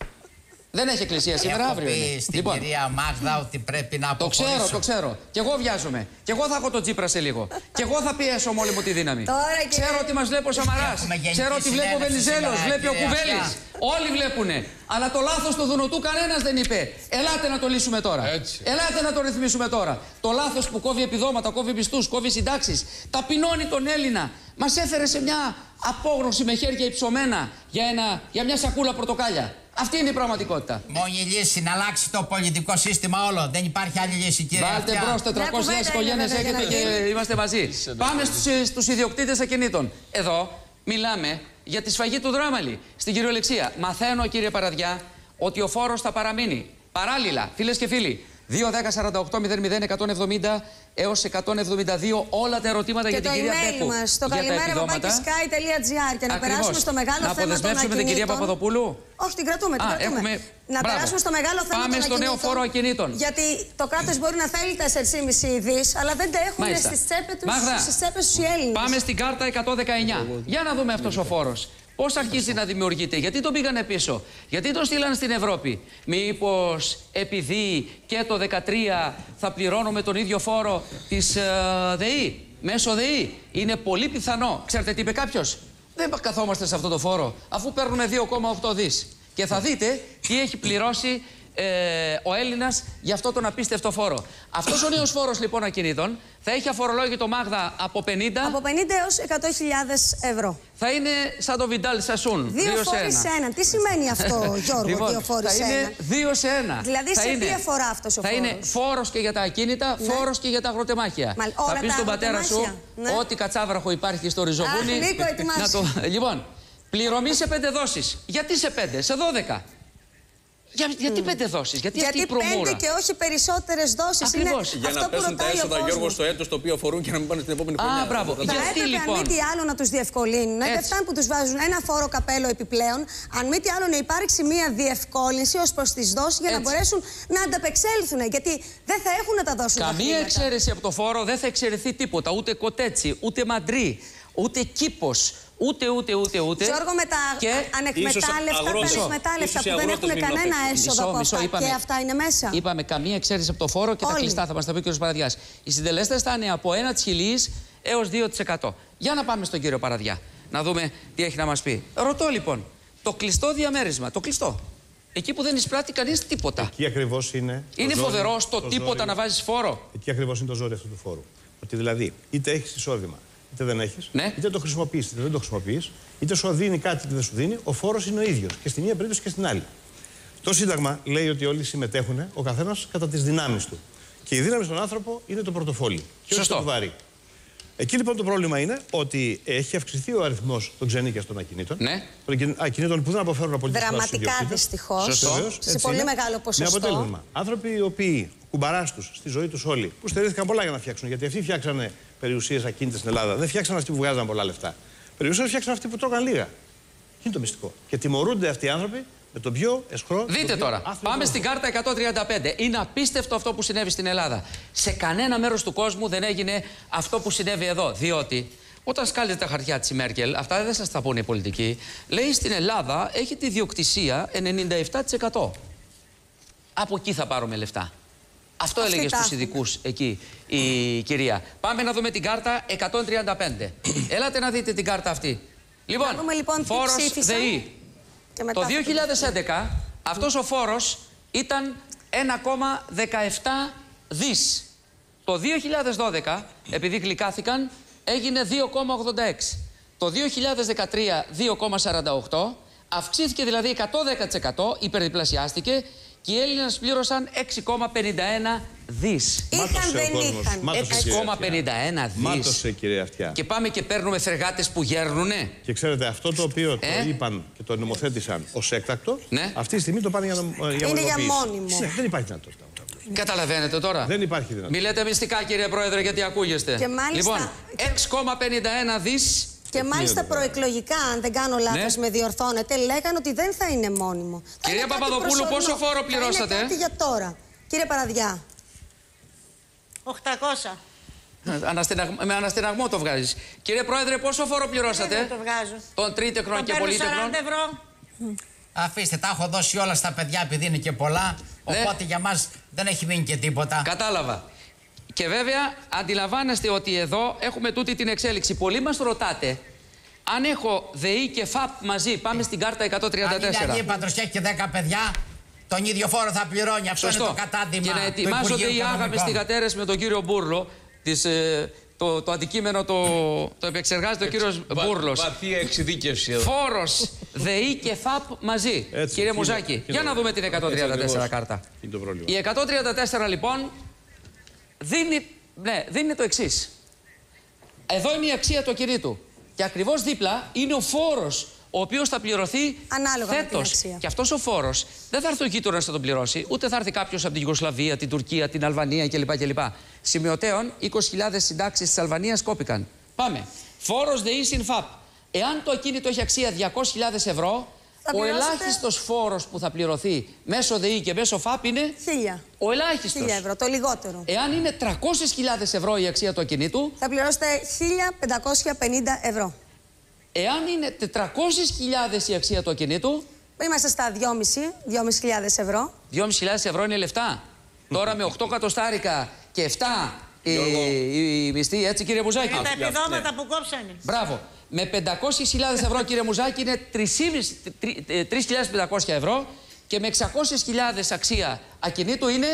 Δεν έχει εκκλησία σήμερα, αύριο. Έχω πει στην κυρία Μάγδα ότι πρέπει να αποχωρήσω. Το ξέρω. Κι εγώ βιάζομαι. Κι εγώ θα έχω τον Τσίπρα σε λίγο. Κι εγώ θα πιέσω με όλη μου τη δύναμη. Ξέρω ότι μας βλέπει ο Σαμαράς. Ξέρω ότι βλέπει ο Βενιζέλος, βλέπει ο Κουβέλης. Όλοι βλέπουνε. Αλλά το λάθος του Δουνουτού κανένας δεν είπε. Ελάτε να το λύσουμε τώρα. Ελάτε να το ρυθμίσουμε τώρα. Το λάθος που κόβει επιδόματα, κόβει μισθούς, κόβει συντάξεις, ταπεινώνει τον Έλληνα. Μας έφερε σε μια απόγνωση με χέρια υψωμένα για μια σακούλα πορτοκάλια. Αυτή είναι η πραγματικότητα. Μόνη λύση να αλλάξει το πολιτικό σύστημα όλο. Δεν υπάρχει άλλη λύση, κύριε. Βάλτε μπρος, 400.000 οικογένειες έχετε και είμαστε μαζί. Πάμε στους ιδιοκτήτες ακινήτων. Εδώ μιλάμε για τη σφαγή του Δράμαλη στην κυριολεξία. Μαθαίνω, κύριε Παραδιά, ότι ο φόρος θα παραμείνει. Παράλληλα, φίλες και φίλοι, 2-10-48-00-170 έως 172 όλα τα ερωτήματα για την κυρία Μπέκου. Και το email μας, το καλημέρα@sky.gr, και να περάσουμε στο μεγάλο θέμα των ακινήτων. Να αποδεσμεύσουμε την κυρία Παπαδοπούλου. Όχι, την κρατούμε. Να περάσουμε στο μεγάλο θέμα των ακινήτων. Πάμε στο νέο φόρο ακινήτων. Γιατί το κράτος μπορεί να θέλει 4,5 δις, αλλά δεν τα έχουν στις τσέπες τους οι Έλληνες. Πάμε στην κάρτα 119. Για να δούμε αυτός ο φόρος. Πώς αρχίζει να δημιουργείται, γιατί τον πήγανε πίσω, γιατί τον στείλανε στην Ευρώπη. Μήπως επειδή και το 2013 θα πληρώνουμε τον ίδιο φόρο της ΔΕΗ, μέσω ΔΕΗ. Είναι πολύ πιθανό. Ξέρετε τι είπε κάποιος? Δεν καθόμαστε σε αυτό το φόρο, αφού παίρνουμε 2,8 δις. Και θα δείτε τι έχει πληρώσει ο Έλληνας για αυτό τον απίστευτο φόρο. Αυτός ο νέος φόρος λοιπόν ακινήτων θα έχει αφορολόγητο, Μάγδα, από 50 έως 100.000 ευρώ. Θα είναι σαν το Βιντάλ Σασούν. 2 φόροι σε έναν. Τι σημαίνει αυτό, Γιώργο, λοιπόν, 2 φόροι σε έναν? Θα είναι 2 σε 1. Δηλαδή σε τι αφορά αυτός ο φόρος? Θα είναι φόρος και για τα ακίνητα, φόρος και για τα αγροτεμάχια. Θα πεις στον πατέρα σου ό,τι κατσάβραχο υπάρχει στο ριζοβούνι. Λοιπόν, πληρωμή σε 5 δόσεις. Γιατί σε 5, σε 12. Γιατί 5 δόσεις, γιατί αυτή η προμούρα? 5 και όχι περισσότερες δόσεις. Ακριβώς. Για να πέσουν τα έσοδα, Γιώργο, στο έτος το οποίο αφορούν και να μην πάνε στην επόμενη χρονιά. Μπράβο. Θα έπρεπε, αν μη τι άλλο, να τους διευκολύνουν. Δεν φτάνει που τους βάζουν ένα φόρο καπέλο επιπλέον. Αν μη τι άλλο, να υπάρξει μια διευκόλυνση ως προς τις δόσεις για να μπορέσουν να ανταπεξέλθουν. Γιατί δεν θα έχουν να τα δώσουν. Καμία εξαίρεση από το φόρο, δεν θα εξαιρεθεί τίποτα. Ούτε κοτέτσι, ούτε μαντρί, ούτε κήπος. Ούτε. Γιώργο, με τα ανεκμετάλλευτα που δεν έχουν κανένα έσοδο από αυτά, και αυτά είναι μέσα. Είπαμε καμία εξαίρεση από το φόρο και τα κλειστά, θα μας τα πει ο κ. Παραδιάς. Οι συντελέστες θα είναι από 1% έως 2%. Για να πάμε στον κύριο Παραδιά, να δούμε τι έχει να μας πει. Ρωτώ λοιπόν, το κλειστό διαμέρισμα, το κλειστό, εκεί που δεν εισπράττει κανείς τίποτα. Εκεί ακριβώς είναι. Είναι φοβερό στο τίποτα να βάζεις φόρο. Εκεί ακριβώς είναι το ζόρι αυτού του φόρου. Ότι δηλαδή είτε έχεις εισόδημα, είτε δεν έχεις, είτε το χρησιμοποιείς, είτε δεν το χρησιμοποιείς, είτε σου δίνει κάτι, είτε δεν σου δίνει, ο φόρος είναι ο ίδιος και στη μία περίπτωση και στην άλλη. Το Σύνταγμα λέει ότι όλοι συμμετέχουν, ο καθένας κατά τις δυνάμεις του. Και η δύναμη στον άνθρωπο είναι το πορτοφόλι. Και όχι το βαρύ. Εκεί λοιπόν το πρόβλημα είναι ότι έχει αυξηθεί ο αριθμός των ξενίκιας των ακινήτων. Των ακινήτων που δεν αποφέρουν απολύτως. Δραματικά δυστυχώς. Σε πολύ μεγάλο ποσοστό. Με αποτέλεσμα, άνθρωποι οι οποίοι κουμπαράς τους στη ζωή τους όλοι, που στερήθηκαν πολλά για να φτιάξουν, γιατί αυτοί φτιάξανε περιουσίες ακίνητες στην Ελλάδα, δεν φτιάξαν αυτοί που βγάζαν πολλά λεφτά. Περιουσίες φτιάξαν αυτοί που τρώγαν λίγα. Είναι το μυστικό. Και τιμωρούνται αυτοί οι άνθρωποι με τον πιο εσχρό. Δείτε τώρα. Πάμε στην κάρτα 135. Είναι απίστευτο αυτό που συνέβη στην Ελλάδα. Σε κανένα μέρος του κόσμου δεν έγινε αυτό που συνέβη εδώ. Διότι όταν σκάλετε τα χαρτιά της Μέρκελ, αυτά δεν σας τα πούνε οι πολιτικοί, λέει στην Ελλάδα έχει τη διοκτησία 97%. Από εκεί θα πάρουμε λεφτά. Αυτό έλεγε στους ειδικούς εκεί η κυρία. Πάμε να δούμε την κάρτα 135. Έλατε να δείτε την κάρτα αυτή. Λοιπόν, φόρος ΔΕΗ. Το 2011 αυτός ο φόρος ήταν 1,17 δις. Το 2012, επειδή γλυκάθηκαν, έγινε 2,86. Το 2013 2,48, αυξήθηκε δηλαδή 110%, υπερδιπλασιάστηκε και οι Έλληνες πλήρωσαν 6,51 δις. Είχαν, δεν είχαν. 6,51 δις. Μάτωσε, κυρία Αυτιά. Και πάμε και παίρνουμε φρεγάτες που γέρνουνε. Και ξέρετε, αυτό το οποίο το είπαν και το νομοθέτησαν ως έκτακτο, αυτή τη στιγμή το πάνε για μονιμοποίηση. Είναι για μόνιμο. Ναι, δεν υπάρχει δυνατότητα. Καταλαβαίνετε τώρα. Δεν υπάρχει δυνατότητα. Μιλάτε μυστικά, κύριε Πρόεδρε, γιατί ακούγεστε. Και μάλιστα, λοιπόν, 6,51 δις. Και μάλιστα προεκλογικά, αν δεν κάνω λάθος, με διορθώνετε, λέγανε ότι δεν θα είναι μόνιμο. Κυρία Παπαδοπούλου, πόσο φόρο πληρώσατε? Είναι κάτι για τώρα. Κύριε Παραδιά. 800. Με αναστεναγμό το βγάζεις. Κύριε Πρόεδρε, πόσο φόρο πληρώσατε? Δεν το βγάζω. Τον τρίτεκρον και πολίτεκρον. 40 ευρώ. Αφήστε, τα έχω δώσει όλα στα παιδιά επειδή είναι και πολλά. Οπότε για μας δεν έχει μείνει και τίποτα. Κατάλαβα. Και βέβαια αντιλαμβάνεστε ότι εδώ έχουμε τούτη την εξέλιξη. Πολλοί μας ρωτάτε αν έχω ΔΕΗ και ΦΑΠ μαζί. Πάμε στην κάρτα 134. Αν είναι αγίπαντρος και έχει και 10 παιδιά, τον ίδιο φόρο θα πληρώνει. Αυτό είναι το κατάντημα. Και να ετοιμάζονται οι άγαμες θυγατέρες με τον κύριο Μπούρλο. Το αντικείμενο το επεξεργάζεται ο κύριος Μπούρλος. Βαθία εξειδίκευση εδώ. Φόρος ΔΕΗ και ΦΑΠ μαζί. Έτσι, κύριε Μουζάκη, για να δούμε την 134 κάρτα. Η 134 λοιπόν δίνει το εξής. Εδώ είναι η αξία του ακινήτου. Και ακριβώς δίπλα είναι ο φόρος, ο οποίος θα πληρωθεί φέτος. Και αυτός ο φόρος δεν θα έρθει ο γείτονας να τον πληρώσει, ούτε θα έρθει κάποιος από την Ιουγκοσλαβία, την Τουρκία, την Αλβανία κλπ. Σημειωτέων, 20.000 συντάξεις της Αλβανίας κόπηκαν. Πάμε. Φόρος ΔΕΗ συν ΦΑΠ. Εάν το ακίνητο έχει αξία 200.000 ευρώ, ο ελάχιστος φόρος που θα πληρωθεί μέσω ΔΕΗ και μέσω ΦΑΠ είναι 1.000. Ο ελάχιστος. 1.000 ευρώ, το λιγότερο. Εάν είναι 300.000 ευρώ η αξία του ακινήτου, θα πληρώσετε 1.550 ευρώ. Εάν είναι 400.000 η αξία του ακινήτου, είμαστε στα 2.500 ευρώ. 2.500 ευρώ είναι λεφτά. Τώρα με 8 κατοστάρικα και 7 η μισθή, έτσι κύριε Μουζάκη. Είναι τα επιδόματα που κόψανε. Μπράβο. Με 500.000 ευρώ κύριε Μουζάκη είναι 3.500 ευρώ και με 600.000 αξία ακινήτου είναι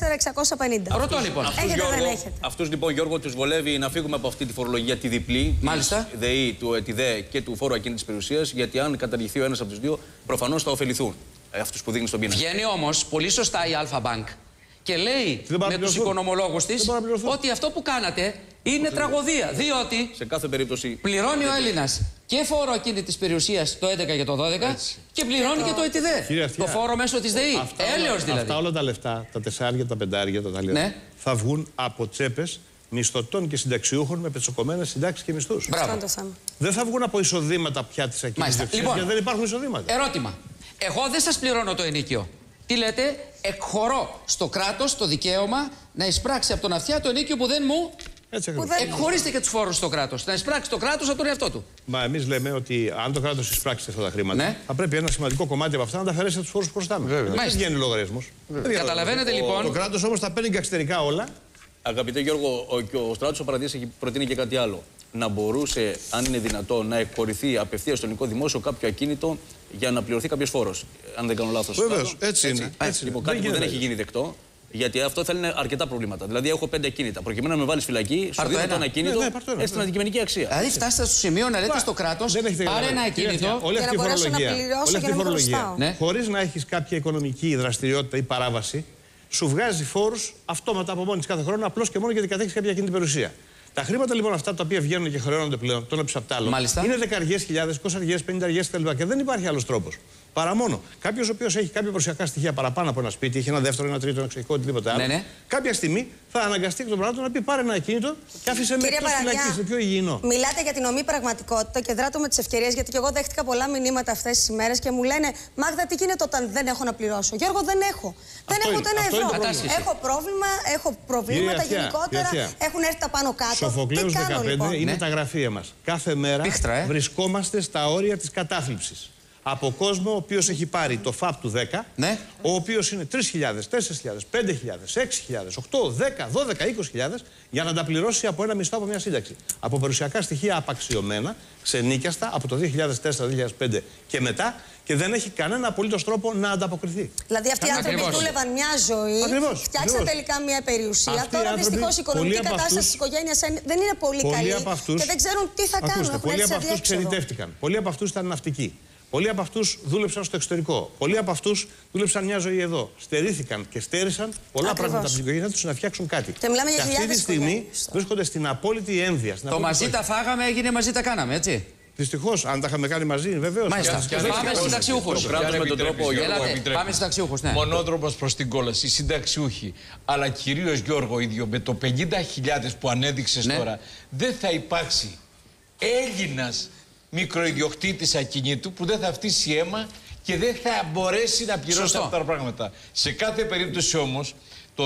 4.650. Ρωτώ λοιπόν. Αυτούς λοιπόν, Γιώργο, τους βολεύει να φύγουμε από αυτή τη φορολογία τη διπλή. Μάλιστα. Του ΔΕΗ, του ΕΤΙΔΕ και του φόρου ακίνητης περιουσίας, γιατί αν καταργηθεί ο ένας από τους δύο, προφανώς θα ωφεληθούν αυτούς που δείχνουν στον πίνακα. Βγαίνει όμως πολύ σωστά η Αλφα Bank και λέει με τους οικονομολόγους της ότι αυτό που κάνατε είναι τραγωδία. Διότι σε κάθε περίπτωση πληρώνει ο Έλληνας και φόρο ακίνητης περιουσίας το 11 και το 12 και πληρώνει και το ΕΤΙΔΕ. Το φόρο μέσω της ΔΕΗ. Έλεος δηλαδή. Αυτά όλα τα λεφτά, τα 4, τα 5, τα ταλιρά, θα βγουν από τσέπες μισθωτών και συνταξιούχων με πετσοκομμένες συντάξεις και μισθούς. Δεν θα βγουν από εισοδήματα πια της ακίνητης περιουσίας, γιατί δεν υπάρχουν εισοδήματα. Ερώτημα. Εγώ δεν σας πληρώνω το ενίκιο. Τι λέτε, εκχωρώ στο κράτος το δικαίωμα να εισπράξει από τον αυτιά το ενίκιο που δεν μου. Εκχωρήστε και τους φόρους στο κράτος. Να εισπράξει το κράτος από τον εαυτό του. Μα εμείς λέμε ότι αν το κράτος εισπράξει αυτά τα χρήματα, θα πρέπει ένα σημαντικό κομμάτι από αυτά να τα αφαιρέσει από τους φόρους που προστάμε. Δεν βγαίνει λογαριασμός. Καταλαβαίνετε λοιπόν. Το κράτος όμως τα παίρνει και εξωτερικά όλα. Αγαπητέ Γιώργο, και ο Στράτος ο Παραδείας έχει προτείνει και κάτι άλλο. Να μπορούσε, αν είναι δυνατό, να εκχωρηθεί απευθείας στο ελληνικό δημόσιο κάποιο ακίνητο για να πληρωθεί κάποιος φόρος. Αν δεν κάνω λάθος. Βεβαίως, έτσι είναι. Λοιπόν, κάτι που δεν έχει γίνει δεκτό. Γιατί αυτό θέλει αρκετά προβλήματα. Δηλαδή, έχω 5 ακίνητα. Προκειμένου να με βάλει φυλακή, σου δίνω το ένα ακίνητο, έχει την αντικειμενική αξία. Δηλαδή, φτάσετε στο σημείο να λέτε στο κράτος, πάρε ένα ακίνητο όλη αυτή η φορολογία, χωρίς να έχεις κάποια οικονομική δραστηριότητα ή παράβαση, σου βγάζει φόρους αυτόματα από μόνη της κάθε χρόνο, απλώς και μόνο γιατί κατέχεις κάποια ακίνητη περιουσία. Τα χρήματα λοιπόν αυτά τα οποία βγαίνουν και χρεώνονται πλέον, το ένα πίσω απ' τ' άλλο, είναι δεκαριές χιλιάδες, 20, 50 κτλ. Και δεν υπάρχει άλλος τρόπος. Παρά μόνο κάποιος ο οποίος έχει κάποια προσιακά στοιχεία παραπάνω από ένα σπίτι, έχει ένα δεύτερο, ένα τρίτο, ένα εξοχικό, οτιδήποτε άλλο. Κάποια στιγμή θα αναγκαστεί εκ των πραγμάτων να πει: πάρε ένα ακίνητο και άφησε με εκτός φυλακής. Είναι πιο υγιεινό. Μιλάτε για την ομή πραγματικότητα και δράτω με τις ευκαιρίες, γιατί και εγώ δέχτηκα πολλά μηνύματα αυτές τις ημέρες και μου λένε: Μάγδα, τι γίνεται όταν δεν έχω να πληρώσω. Γιώργο, δεν έχω. Δεν έχω ούτε ένα ευρώ. Έχω πρόβλημα, έχω προβλήματα γενικότερα. Έχουν έρθει τα πάνω κάτω. Σοφοκλέους 15 είναι τα γραφεία μας. Κάθε μέρα βρισκόμαστε στα όρια της κατάθλιψης. Από κόσμο ο οποίος έχει πάρει το ΦΑΠ του 10, ο οποίος είναι 3.000, 4.000, 5.000, 6.000, 8, 10, 12, 20.000 για να τα πληρώσει από ένα μισθό από μια σύνταξη. Από περιουσιακά στοιχεία απαξιωμένα, ξενίκιαστα από το 2004-2005 και μετά Και δεν έχει κανένα απολύτως τρόπο να ανταποκριθεί. Δηλαδή αυτοί οι άνθρωποι δούλευαν μια ζωή, φτιάξαν τελικά μια περιουσία. Τώρα δυστυχώς η οικονομική κατάσταση της οικογένειας δεν είναι πολύ καλή και δεν ξέρουν τι θα κάνουν. Πολλοί από αυτούς ξενιτεύτηκαν. Πολλοί από αυτούς ήταν ναυτικοί. Πολλοί από αυτούς δούλεψαν στο εξωτερικό. Πολλοί από αυτούς δούλεψαν μια ζωή εδώ. Στερήθηκαν και στέρισαν πολλά πράγματα από την οικογένειά τους να φτιάξουν κάτι. Και αυτή τη στιγμή βρίσκονται στην απόλυτη ένδυα. Το μαζί τα φάγαμε έγινε μαζί τα κάναμε, έτσι. Δυστυχώς, αν τα είχαμε κάνει μαζί, βεβαίως. Πάμε συνταξιούχους. Πάμε συνταξιούχους, ναι. Μονόδρομος προς την κόλαση, συνταξιούχοι. Αλλά κυρίως, Γιώργο, ίδιο με το 50.000 που ανέδειξες τώρα, δεν θα υπάρξει Έλληνας μικροϊδιοκτήτης ακινήτου που δεν θα φτύσει αίμα και δεν θα μπορέσει να πληρώσει αυτά τα πράγματα. Σε κάθε περίπτωση όμως,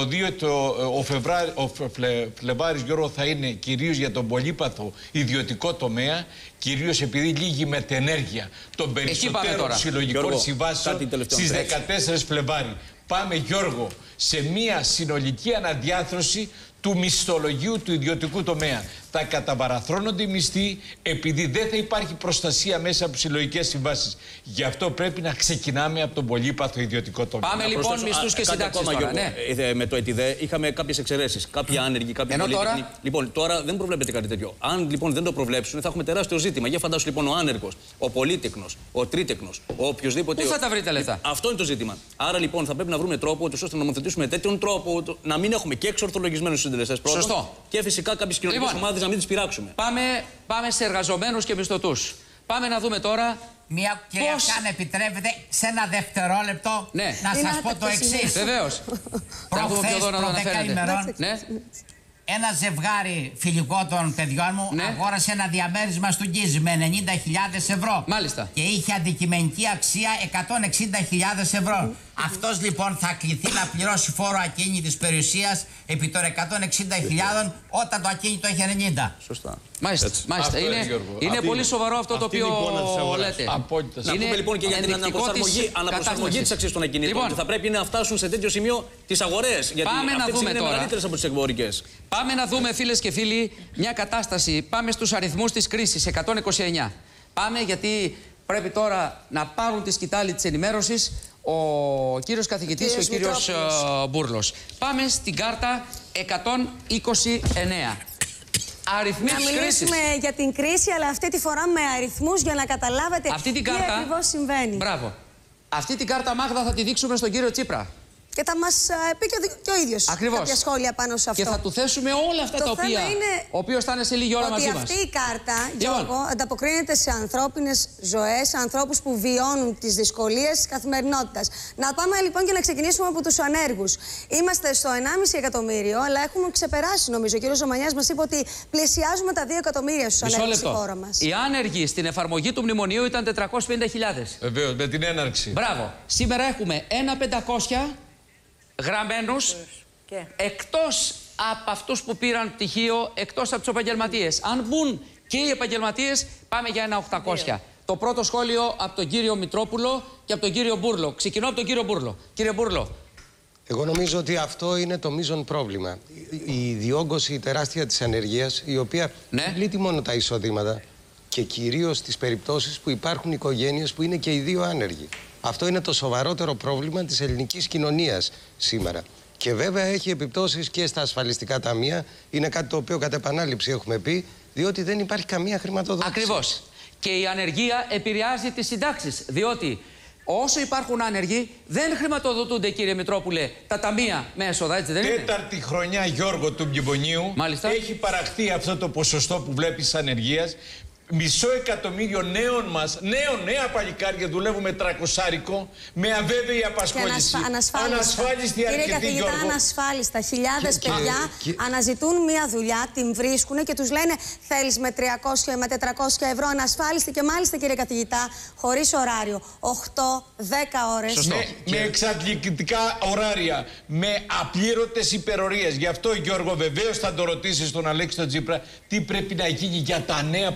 ο Φλεβάρης, Γιώργο, θα είναι κυρίως για τον πολύπαθο ιδιωτικό τομέα, κυρίως επειδή λύγει μετενέργεια των περισσότερων συλλογικών συμβάσεων στις 14 Φλεβάρη. Πάμε, Γιώργο, σε μια συνολική αναδιάθρωση του μισθολογίου του ιδιωτικού τομέα. Θα καταβαραθρώνονται οι μισθοί επειδή δεν θα υπάρχει προστασία μέσα από συλλογικές συμβάσεις. Γι' αυτό πρέπει να ξεκινάμε από τον πολύπαθο ιδιωτικό τομέα. Πάμε λοιπόν μισθούς και συντάξεις τώρα. Ναι. Με το ΕΤΙΔΕ είχαμε κάποιες εξαιρέσεις. Κάποιοι άνεργοι, κάποιοι πολίτικοι. Λοιπόν, τώρα δεν προβλέπεται κάτι τέτοιο. Αν λοιπόν δεν το προβλέψουν, θα έχουμε τεράστιο ζήτημα. Για φαντάσου λοιπόν ο άνεργος, ο πολίτεκνος, ο τρίτεκνος, ο οποιοδήποτε. Πού θα τα βρείτε λεφτά? Αυτό είναι το ζήτημα. Άρα λοιπόν θα πρέπει να βρούμε τρόπο ώστε να νομοθετήσουμε τέτοιον τρόπο να μην έχουμε και εξορθολογισμένους συντελεστές πρώτον. Και φυσικά κάποιες κοινωνικές ομάδες να μην τις πειράξουμε. Πάμε σε εργαζομένους και μισθωτούς. Πάμε να δούμε τώρα. Μια κυρία αν επιτρέπετε, σε ένα δευτερόλεπτο να σας πω το εξής. Βεβαίως. Προχθές, προ 10 ημερών, ένα ζευγάρι φιλικό των παιδιών μου αγόρασε ένα διαμέρισμα στον Γκίζη με 90.000 ευρώ. Μάλιστα. Και είχε αντικειμενική αξία 160.000 ευρώ. Αυτός λοιπόν θα κληθεί να πληρώσει φόρο ακίνητης περιουσίας επί των 160.000 όταν το ακίνητο έχει 90. Σωστά. Μάλιστα. Είναι πολύ σοβαρό αυτό το οποίο λέτε. Να πούμε λοιπόν και για την αναπροσαρμογή της αξίας των ακινήτων. Θα πρέπει να φτάσουν σε τέτοιο σημείο τις αγορές. Γιατί αυτές είναι μεγαλύτερες από τις εκβορικές. Πάμε να δούμε, φίλες και φίλοι, μια κατάσταση. Πάμε στους αριθμούς της κρίσης, 129. Πάμε γιατί πρέπει τώρα να πάρουν τη σκητάλη της ενημέρωσης ο κύριος καθηγητής και ο κύριος Μπούρλος. Πάμε στην κάρτα 129. Αριθμοί της κρίσης. Να μιλήσουμε για την κρίση, αλλά αυτή τη φορά με αριθμούς για να καταλάβετε τι ακριβώς συμβαίνει. Μπράβο. Αυτή την κάρτα, Μάγδα, θα τη δείξουμε στον κύριο Τσίπρα. Και θα μας πει και ο ίδιος κάποια σχόλια πάνω σε αυτό. Και θα του θέσουμε όλα αυτά τα οποία. Ο οποίος θα είναι σε λίγη ώρα μαζί μας. Αυτή η κάρτα, Γιώργο, ανταποκρίνεται σε ανθρώπινες ζωές, σε ανθρώπους που βιώνουν τις δυσκολίες της καθημερινότητας. Να πάμε λοιπόν και να ξεκινήσουμε από τους ανέργους. Είμαστε στο 1,5 εκατομμύριο, αλλά έχουμε ξεπεράσει, νομίζω. Ο κύριος Ζωμανιάς μας είπε ότι πλησιάζουμε τα 2 εκατομμύρια στους ανέργους στη χώρα μας. Οι άνεργοι στην εφαρμογή του μνημονίου ήταν 450.000. Βεβαίως, με την έναρξη. Μπράβο. Σήμερα έχουμε 1.500 γραμμένους εκτός από αυτούς που πήραν πτυχίο, εκτός από τους επαγγελματίες. Αν μπουν και οι επαγγελματίες, πάμε για 1.800. Το πρώτο σχόλιο από τον κύριο Μητρόπουλο και από τον κύριο Μπούρλο. Ξεκινώ από τον κύριο Μπούρλο. Κύριε Μπούρλο. Εγώ νομίζω ότι αυτό είναι το μείζον πρόβλημα. Η διόγκωση τεράστια της ανεργίας, η οποία δεν πλήττει μόνο τα εισοδήματα και κυρίως στις περιπτώσεις που υπάρχουν οικογένειες που είναι και οι δύο άνεργοι. Αυτό είναι το σοβαρότερο πρόβλημα της ελληνικής κοινωνίας σήμερα. Και βέβαια έχει επιπτώσεις και στα ασφαλιστικά ταμεία. Είναι κάτι το οποίο κατ' επανάληψη έχουμε πει, διότι δεν υπάρχει καμία χρηματοδότηση. Ακριβώς. Και η ανεργία επηρεάζει τις συντάξεις. Διότι όσο υπάρχουν άνεργοι, δεν χρηματοδοτούνται, κύριε Μητρόπουλε, τα ταμεία με έσοδα, έτσι δεν είναι? Τέταρτη χρονιά, Γιώργο, του μνημονίου έχει παραχθεί αυτό το ποσοστό που βλέπεις της ανεργίας. 500.000 νέων μας, νέα παλικάρια δουλεύουμε 300 με αβέβαιη απασχόληση. Ανασφάλιστη αρκετή, Γιώργο. Ανασφάλιστα. Χιλιάδες παιδιά αναζητούν μια δουλειά, την βρίσκουν και τους λένε θέλεις με 300 με 400 ευρώ ανασφάλιστη και μάλιστα, κύριε καθηγητά, χωρίς ωράριο. 8-10 ώρες. Με εξαντλητικά ωράρια, με απλήρωτες υπερορίες. Γι' αυτό, Γιώργο, βεβαίως θα το ρωτήσεις τον Αλέξη τον Τσίπρα τι πρέπει να γίνει για τα νέα παλικάρια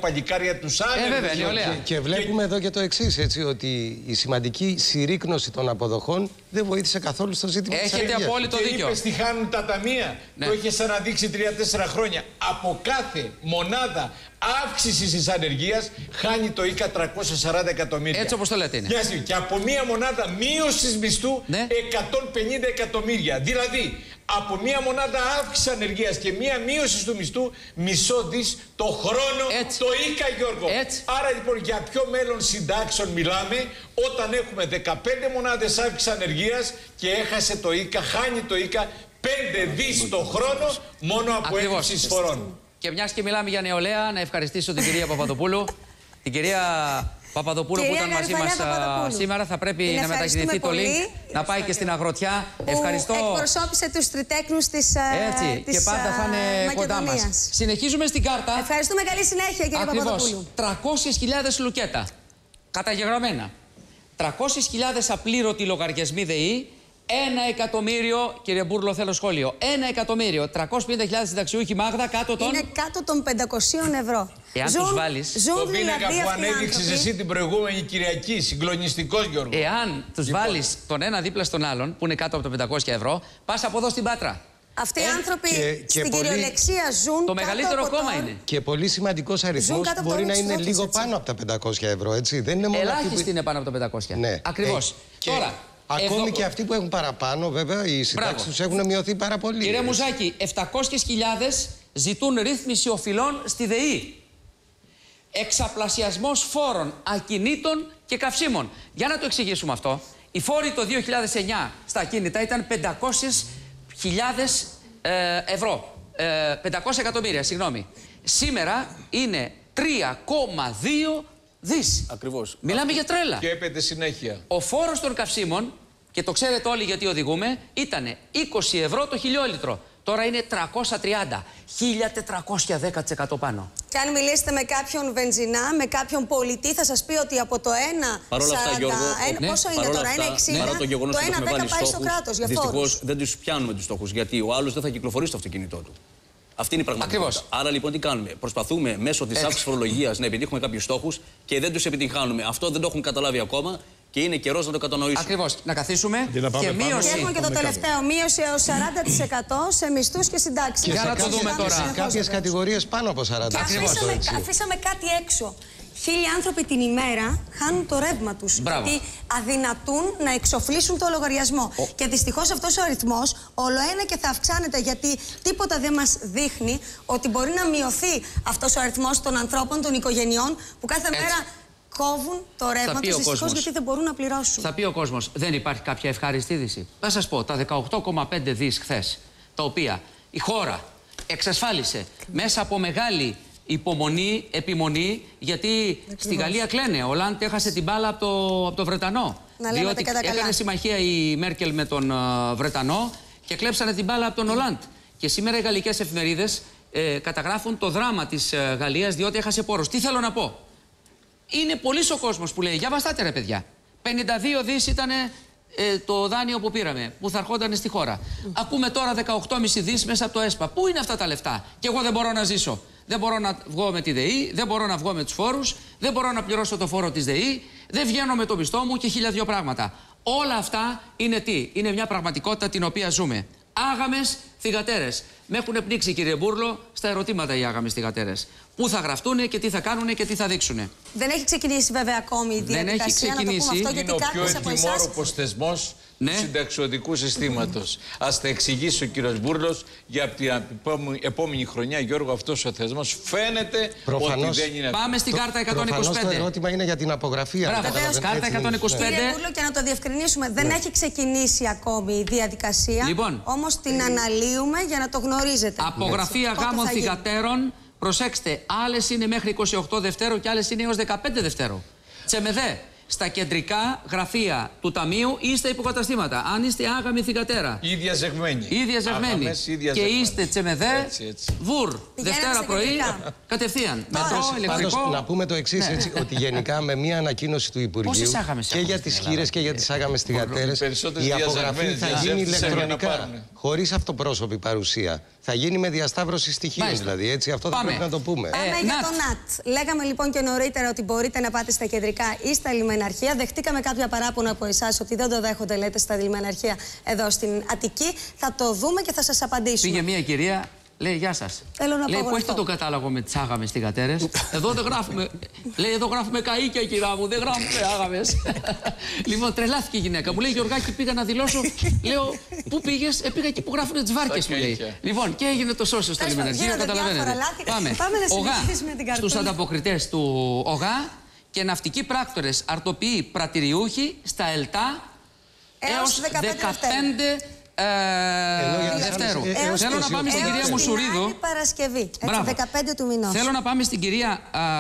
για τους άνεργους. Και βλέπουμε εδώ και το εξής, έτσι, ότι η σημαντική συρρίκνωση των αποδοχών δεν βοήθησε καθόλου στο ζήτημα της ανεργίας. Έχετε απόλυτο δίκιο. Και είπες τι χάνουν τα ταμεία. Το είχες αναδείξει 3-4 χρόνια. Από κάθε μονάδα αύξηση της ανεργίας χάνει το ΙΚΑ 340 εκατομμύρια. Έτσι όπως το λέτε είναι. Και από μία μονάδα μείωσης μισθού 150 εκατομμύρια. Δηλαδή, από μία μονάδα αύξηση ανεργίας και μία μείωση του μισθού, μισό δις το χρόνο το ΙΚΑ, Γιώργο. Άρα λοιπόν για ποιο μέλλον συντάξεων μιλάμε όταν έχουμε 15 μονάδες αύξηση ανεργίας και έχασε το ΙΚΑ, χάνει το ΙΚΑ 5 δις το χρόνο μόνο από έλλειψη εισφορών. Και μιας και μιλάμε για νεολαία, να ευχαριστήσω την κυρία Παπαδοπούλου. Την κυρία Παπαδοπούλου που ήταν μαζί μας σήμερα. Θα πρέπει να μετακινηθεί το link, να πάει και στην Αγροτιά. Ευχαριστώ. Εκπροσώπησε τους τριτέκνους της Έτσι, και πάντα θα είναι κοντά μας. Συνεχίζουμε στην κάρτα. Ευχαριστούμε, καλή συνέχεια κύριε Παπαδοπούλου. 300.000 λουκέτα. Καταγεγραμμένα. 300.000 απλήρωτοι λογαριασμοί ΔΕΗ. 1 εκατομμύριο, κύριε Μπούρλο, θέλω σχόλιο. 1.350.000 συνταξιούχοι, Μάγδα, κάτω των. Είναι κάτω των 500 ευρώ. Εάν τους βάλεις. Το πίνακα που ανέδειξες εσύ την προηγούμενη Κυριακή, συγκλονιστικός, Γιώργο. Εάν τους βάλεις τον ένα δίπλα στον άλλον, που είναι κάτω από τα 500 ευρώ, πας από εδώ στην Πάτρα. Αυτοί οι άνθρωποι στην κυριολεξία ζουν. Το μεγαλύτερο κόμμα είναι. Και πολύ σημαντικός αριθμός μπορεί να είναι λίγο πάνω από τα 500 ευρώ, έτσι. Δεν είναι μόνο. Ελάχιστη είναι πάνω από τα 500. Ναι. Ακριβώς. Τώρα. Ακόμη και αυτοί που έχουν παραπάνω, βέβαια, οι συντάξεις τους έχουν μειωθεί πάρα πολύ. Κύριε Μουζάκη, 700.000 ζητούν ρύθμιση οφειλών στη ΔΕΗ. Εξαπλασιασμός φόρων, ακινήτων και καυσίμων. Για να το εξηγήσουμε αυτό, οι φόροι το 2009 στα ακίνητα ήταν 500.000 ευρώ. 500 εκατομμύρια, συγγνώμη. Σήμερα είναι 3,2 δις. Ακριβώς. Μιλάμε για τρέλα. Και έπεται συνέχεια. Ο φόρος των καυσίμων, και το ξέρετε όλοι γιατί οδηγούμε, ήταν 20 ευρώ το χιλιόλιτρο. Τώρα είναι 330. 1.410% πάνω. Και αν μιλήσετε με κάποιον βενζινά, με κάποιον πολιτή, θα σας πει ότι από το 1,40. Παρόλα αυτά, Γιώργο, πόσο είναι τώρα, 1,60. Το 1,10 πάει στο κράτος. Δυστυχώς δεν τους πιάνουμε τους στόχους. Γιατί ο άλλος δεν θα κυκλοφορεί στο αυτοκίνητό του. Αυτή είναι η πραγματικότητα. Ακριβώς. Άρα λοιπόν τι κάνουμε. Προσπαθούμε μέσω της αύξησης φορολογίας να επιτύχουμε κάποιους στόχους και δεν τους επιτυγχάνουμε. Αυτό δεν το έχουν καταλάβει ακόμα και είναι καιρός να το κατανοήσουμε. Ακριβώς. Να καθίσουμε και μείωση. Και έχουμε και το τελευταίο. Μείωση έως 40% σε μισθούς και συντάξεις. Για να το δούμε τώρα. Σε κάποιες κατηγορίες πάνω από 40%. Αφήσαμε κάτι έξω. 1.000 άνθρωποι την ημέρα χάνουν το ρεύμα τους. Γιατί αδυνατούν να εξοφλήσουν το λογαριασμό. Και δυστυχώς αυτός ο αριθμός όλο ένα και θα αυξάνεται. Γιατί τίποτα δεν μας δείχνει ότι μπορεί να μειωθεί αυτός ο αριθμός των ανθρώπων, των οικογενειών που κάθε μέρα κόβουν το ρεύμα τους δυστυχώς γιατί δεν μπορούν να πληρώσουν. Θα πει ο κόσμος, δεν υπάρχει κάποια ευχάριστη είδηση. Θα σας πω, τα 18,5 δις χθες, τα οποία η χώρα εξασφάλισε μέσα από μεγάλη υπομονή, επιμονή, γιατί στη Γαλλία κλαίνε. Ο Λαντ έχασε την μπάλα από το Βρετανό. Διότι έκανε συμμαχία η Μέρκελ με τον Βρετανό και κλέψανε την μπάλα από τον Ολάντ. Και σήμερα οι γαλλικές εφημερίδες καταγράφουν το δράμα της Γαλλίας διότι έχασε πόρους. Τι θέλω να πω. Είναι πολύς ο κόσμος που λέει, για βαστάτε ρε παιδιά. 52 δις ήταν το δάνειο που πήραμε, που θα ερχόταν στη χώρα. Ακούμε τώρα 18,5 δις μέσα από το ΕΣΠΑ. Πού είναι αυτά τα λεφτά? Και εγώ δεν μπορώ να ζήσω. Δεν μπορώ να βγω με τη ΔΕΗ, δεν μπορώ να βγω με τους φόρους, δεν μπορώ να πληρώσω το φόρο της ΔΕΗ, δεν βγαίνω με το μισθό μου και 1.002 πράγματα. Όλα αυτά είναι τι? Είναι μια πραγματικότητα την οποία ζούμε. Άγαμες θυγατέρες. Με έχουν πνίξει, κύριε Μπούρλο, στα ερωτήματα οι άγαμες θυγατέρες. Πού θα γραφτούν και τι θα κάνουν και τι θα δείξουν. Δεν έχει ξεκινήσει βέβαια ακόμη η διαδικασία. Δεν έχει ξεκινήσει. Να το πούμε αυτό, είναι ο πιο ετοιμόρροπος θεσμός του συνταξιωτικού συστήματος. Ας τα εξηγήσει ο κύριος Μπούρλος για την επόμενη χρονιά, Γιώργο, αυτός ο θεσμός φαίνεται ότι δεν είναι. Πάμε στην κάρτα 125. Προφανώς το ερώτημα είναι για την απογραφή. Βεβαίως, κάρτα 125. Κύριε Μπούρλο, και να το διευκρινίσουμε, δεν έχει ξεκινήσει ακόμη η διαδικασία. Όμως την αναλύουμε για να το γνωρίζετε. Απογραφή αγάμων θυγατέρων. Προσέξτε, άλλες είναι μέχρι 28 Δευτέρου και άλλες είναι έως 15 Δευτέρου. Τσεμεδέ, στα κεντρικά γραφεία του Ταμείου ή στα υποκαταστήματα. Αν είστε άγαμοι θυγατέρα. Ίδια ζεγμένη. Ίδια ζεγμένη. Και είστε Τσεμεδέ, Βουρ, Δευτέρα πρωί, κατευθείαν. Μετρό, ηλεκτρικό. Να πούμε το εξής, ότι γενικά με μια ανακοίνωση του Υπουργείου και για τις χήρες και για τις άγαμες θυγατέρες η απογραφή θα γίνει ηλεκτρονικά, χωρίς αυτοπρόσωπη παρουσία Θα γίνει με διασταύρωση στοιχείων, δηλαδή. Έτσι, αυτό θα πρέπει να το πούμε. Πάμε για το ΝΑΤ. Λέγαμε λοιπόν και νωρίτερα ότι μπορείτε να πάτε στα κεντρικά ή στα λιμεναρχεία. Δεχτήκαμε κάποια παράπονα από εσάς ότι δεν το δέχονται, λέτε, στα λιμεναρχεία εδώ στην Αττική. Θα το δούμε και θα σας απαντήσουμε. Πήγε μια κυρία. Λέει, γεια σας. Λέει, πού έχετε τον κατάλογο με τις άγαμες τηγατέρες? Εδώ δεν γράφουμε. Λέει, εδώ γράφουμε καΐκια, κυρία μου, δεν γράφουμε άγαμες. Λοιπόν, τρελάθηκε η γυναίκα. Μου λέει, Γιωργάκη, πήγα να δηλώσω. Λέω, πού πήγες? Πήγα εκεί που γράφουν τις βάρκες, μου λέει. Λοιπόν, και έγινε το σώσιο στα λιμεναρχεία, καταλαβαίνετε. Πάμε να συνεχίσουμε την καρτούλα. Στους ανταποκριτές του ΟΓΑ και ναυτικοί πράκτορες, αρτοποιοί, πρατηριούχοι στα ΕΛΤΑ έως 15 Δευτέρου. Θέλω να πάμε στην κυρία Μουσουρίδου. Παρασκευή, 15 του μηνός. Θέλω να πάμε στην κυρία.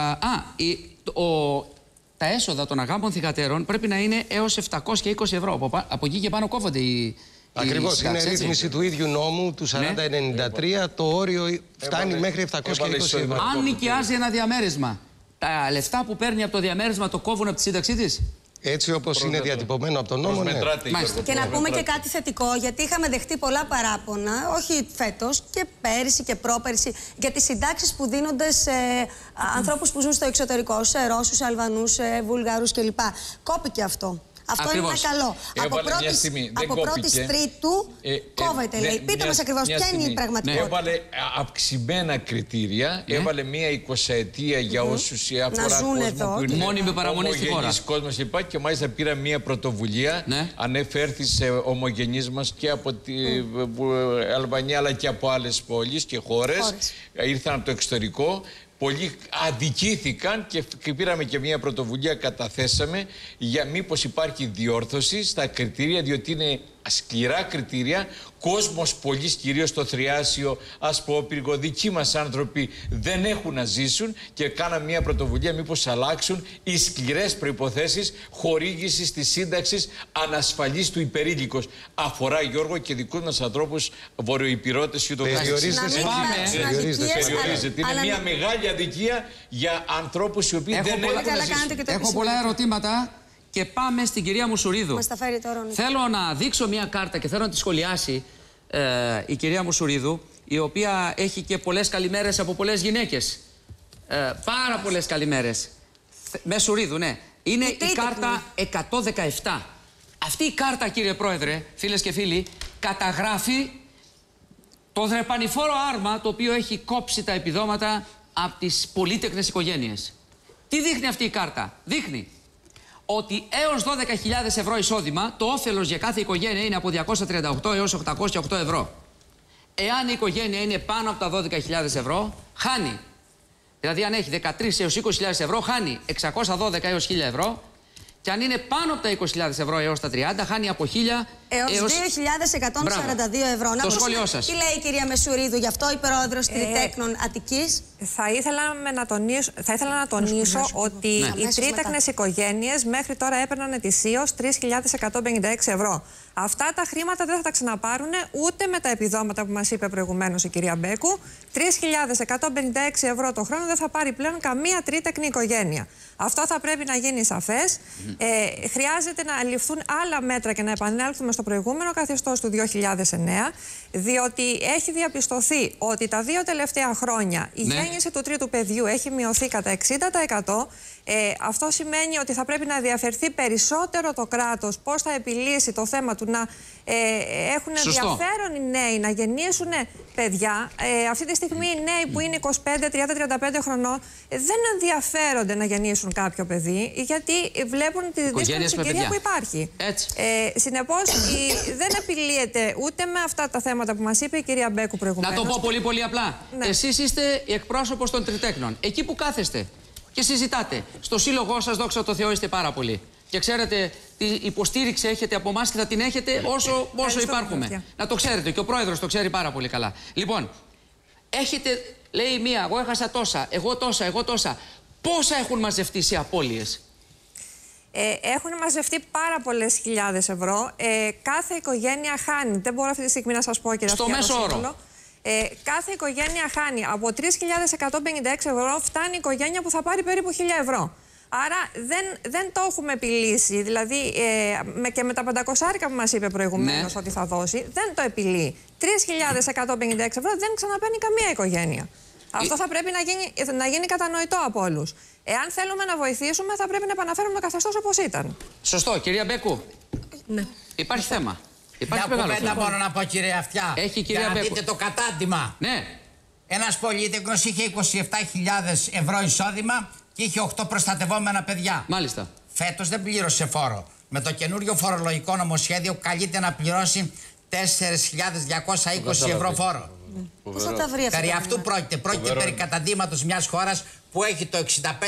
Τα έσοδα των αγάμων θυγατέρων πρέπει να είναι έως 720 ευρώ. Από εκεί και πάνω κόβονται οι. Ακριβώς, είναι ρύθμιση του ίδιου νόμου του 4093. Το όριο φτάνει μέχρι 720 ευρώ. Αν νοικιάζει ένα διαμέρισμα, τα λεφτά που παίρνει από το διαμέρισμα το κόβουν από τη σύνταξή της? Έτσι όπως είναι διατυπωμένο από τον νόμο, ναι. Και να πούμε και κάτι θετικό, γιατί είχαμε δεχτεί πολλά παράπονα, όχι φέτος, και πέρυσι και πρόπερυσι, για τις συντάξεις που δίνονται σε ανθρώπους που ζουν στο εξωτερικό, σε Ρώσους, Αλβανούς, Βουλγαρούς κλπ. Κόπηκε αυτό. Αυτό ακριβώς. Είναι καλό. Από πρώτης Τρίτου κόβεται, λέει. Πείτε μας ακριβώς ποια είναι η πραγματικότητα. Έβαλε αυξημένα κριτήρια. Έβαλε μία 20ετία για όσους αφορά κόσμο που είναι μόνιμη παραμονή στη χώρα. Κόσμος λοιπά, και μάλιστα πήρα μία πρωτοβουλία. Ανέφερθη σε ομογενείς μας και από την Αλβανία αλλά και από άλλες πόλεις και χώρες. Ήρθαν από το εξωτερικό. Πολλοί αδικήθηκαν και πήραμε και μια πρωτοβουλία, καταθέσαμε για μήπως υπάρχει διόρθωση στα κριτήρια, διότι είναι σκληρά κριτήρια. Κόσμος πολλής, κυρίως στο Θριάσιο, Ασπόπυργο, δικοί μας άνθρωποι δεν έχουν να ζήσουν και κάναμε μια πρωτοβουλία μήπως αλλάξουν οι σκληρές προϋποθέσεις χορήγησης της σύνταξης ανασφαλής του υπερήλικος. Αφορά, Γιώργο, και δικούς μας ανθρώπους, βορειοϊπηρώτες και ούτω καθεξής. Περιορίζεται. Είναι μια μεγάλη αδικία για ανθρώπους οι οποίοι δεν έχουν να ζήσουν. Έχω πολλά ερωτήματα. Και πάμε στην κυρία Μουσουρίδου. Μας τα φέρει τώρα. Θέλω να δείξω μια κάρτα και θέλω να τη σχολιάσει η κυρία Μουσουρίδου, η οποία έχει και πολλές καλημέρες από πολλές γυναίκες. Πάρα πολλές καλημέρες. Μεσουρίδου, ναι. Είναι η κάρτα 117. Αυτή η κάρτα, κύριε Πρόεδρε, φίλες και φίλοι, καταγράφει το δρεπανηφόρο άρμα το οποίο έχει κόψει τα επιδόματα από τις πολύτεκνες οικογένειες. Τι δείχνει αυτή η κάρτα? Δείχνει ότι έως 12.000 ευρώ εισόδημα, το όφελος για κάθε οικογένεια είναι από 238 έως 808 ευρώ. Εάν η οικογένεια είναι πάνω από τα 12.000 ευρώ, χάνει. Δηλαδή, αν έχει 13 έως 20.000 ευρώ, χάνει 612 έως 1.000 ευρώ. Και αν είναι πάνω από τα 20.000 ευρώ έως τα 30, χάνει από 1.000 έως 2.142 ευρώ. Το σχόλιο σας. Τι λέει η κυρία Μεσουρίδου γι' αυτό, η πρόεδρος Τριτέκνων Αττικής? Θα ήθελα να τονίσω ότι οι τρίτεκνες οικογένειες μέχρι τώρα έπαιρναν ετησίως 3.156 ευρώ. Αυτά τα χρήματα δεν θα τα ξαναπάρουν ούτε με τα επιδόματα που μας είπε προηγουμένως η κυρία Μπέκου. 3.156 ευρώ το χρόνο δεν θα πάρει πλέον καμία τρίτεκνη οικογένεια. Αυτό θα πρέπει να γίνει σαφές. Χρειάζεται να ληφθούν άλλα μέτρα και να επανέλθουμε στο προηγούμενο καθεστώς του 2009, διότι έχει διαπιστωθεί ότι τα 2 τελευταία χρόνια η γέννηση του τρίτου παιδιού έχει μειωθεί κατά 60%. Αυτό σημαίνει ότι θα πρέπει να διαφερθεί περισσότερο το κράτος πώς θα επιλύσει το θέμα του να έχουν ενδιαφέρον οι νέοι να γεννήσουν παιδιά. Αυτή τη στιγμή οι νέοι που είναι 25, 30, 35 χρονών δεν ενδιαφέρονται να γεννήσουν κάποιο παιδί, γιατί βλέπουν τη δύσκολη συγκυρία που υπάρχει. Συνεπώς δεν επιλύεται ούτε με αυτά τα θέματα που μας είπε η κυρία Μπέκου προηγουμένως. Να το πω πολύ πολύ απλά. Εσείς είστε η εκπρόσωπος των Τριτέκνων. Εκεί που κάθεστε και συζητάτε, στο σύλλογό σας, δόξα τω Θεώ, είστε πάρα πολύ. Και ξέρετε τι υποστήριξη έχετε από εμάς και θα την έχετε όσο υπάρχουμε. Να το ξέρετε, και ο πρόεδρος το ξέρει πάρα πολύ καλά. Λοιπόν, έχετε, λέει μία, εγώ έχασα τόσα, εγώ τόσα, εγώ τόσα. Πόσα έχουν μαζευτεί σε απώλειες? Έχουν μαζευτεί πάρα πολλές χιλιάδες ευρώ. Κάθε οικογένεια χάνει. Δεν μπορώ αυτή τη στιγμή να σας πω, κύριε στο μέσο όρο. Κάθε οικογένεια χάνει. Από 3.156 ευρώ φτάνει η οικογένεια που θα πάρει περίπου 1.000 ευρώ. Άρα δεν το έχουμε επιλύσει. Δηλαδή και με τα 500 που μας είπε προηγουμένως ότι θα δώσει, δεν το επιλύει. 3.156 ευρώ δεν ξαναπαίρνει καμία οικογένεια. Αυτό θα πρέπει να γίνει κατανοητό από όλους. Εάν θέλουμε να βοηθήσουμε, θα πρέπει να επαναφέρουμε το καθεστώς όπως ήταν. Σωστό, κυρία Μπέκου. Ναι. Υπάρχει θέμα. Μια κουβέντα μόνο να πω, κυρία Αυτιά. Έχει, κυρία για να Μπέκου. δείτε το κατάντημα. Ναι. Ένας πολίτικος είχε 27.000 ευρώ εισόδημα και είχε 8 προστατευόμενα παιδιά. Μάλιστα. Φέτος δεν πλήρωσε φόρο. Με το καινούριο φορολογικό νομοσχέδιο καλείται να πληρώσει 4.220 ευρώ φόρο. Πώς θα τα βρει αυτά? Περί αυτού πρόκειται. Πρόκειται περί καταντήματος μιας χώρας που έχει το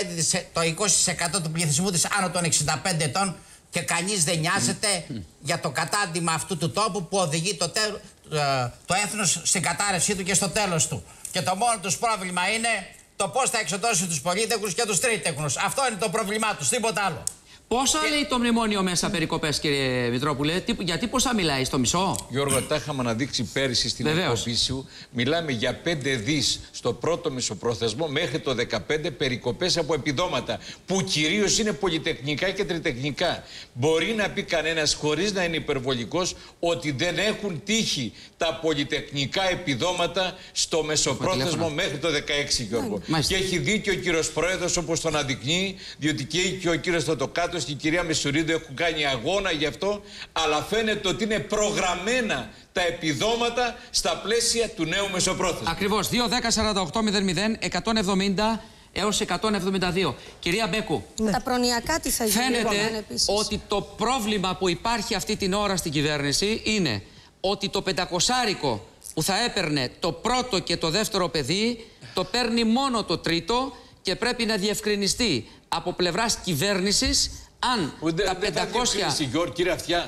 20% του πληθυσμού της άνω των 65 ετών και κανείς δεν νοιάζεται για το κατάντημα αυτού του τόπου που οδηγεί το έθνος στην κατάρρευσή του και στο τέλος του. Και το μόνο τους πρόβλημα είναι το πώς θα εξοντώσει τους πολίτεκνους και τους τρίτεκνους. Αυτό είναι το πρόβλημά τους, τίποτα άλλο. Πόσα λέει το μνημόνιο μέσα περικοπές, κύριε Μητρόπουλε, γιατί πόσα μιλάει, στο μισό? Γιώργο, τα είχαμε αναδείξει πέρυσι στην εκπομπή σου. Μιλάμε για 5 δις στο πρώτο μισοπρόθεσμο μέχρι το 15 περικοπές από επιδόματα, που κυρίως είναι πολυτεχνικά και τριτεχνικά. Μπορεί να πει κανένας, χωρίς να είναι υπερβολικός, ότι δεν έχουν τύχει τα πολυτεχνικά επιδόματα στο μεσοπρόθεσμο μέχρι το 16, Γιώργο. Και έχει δίκιο ο κύριος Πρόεδρος, όπως τον αδεικνύει, διότι και ο κύριος Θωτοκάτος και η κυρία Μεσουρίδου έχουν κάνει αγώνα γι' αυτό, αλλά φαίνεται ότι είναι προγραμμένα τα επιδόματα στα πλαίσια του νέου μεσοπρόθεσμου. Ακριβώς. 2-10-48-00 170 έως 172. Κυρία Μπέκου, τα προνοιακά τι θα γίνει? Φαίνεται ότι το πρόβλημα που υπάρχει αυτή την ώρα στην κυβέρνηση είναι ότι το 500 που θα έπαιρνε το πρώτο και το δεύτερο παιδί, το παίρνει μόνο το τρίτο και πρέπει να διευκρινιστεί από πλευράς κυβέρνησης αν τα 500... Κύριε Αυτιά,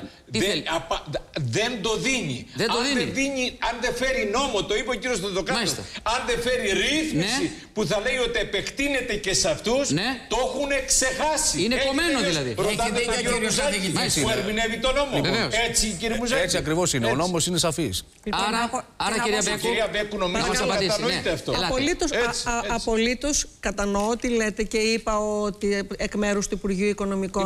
δεν το δίνει. Αν δεν φέρει νόμο, το είπε ο κύριος Θωτοκάτος, αν δεν φέρει ρύθμιση που θα λέει ότι επεκτείνεται και σε αυτούς, το έχουν ξεχάσει. Είναι κομμένο δηλαδή. Ρωτάτε τον κύριο Μουζάκη που ερμηνεύει το νόμο. Έτσι, κύριε Μουζάκη. Έτσι ακριβώς είναι. Ο νόμος είναι σαφής. Άρα κυρία Μπέκου, νομίζω ότι κατανοείται αυτό. Απολύτως κατανοώ τι λέτε και είπα ότι εκ μέρους του Υπουργείου Οικονομικών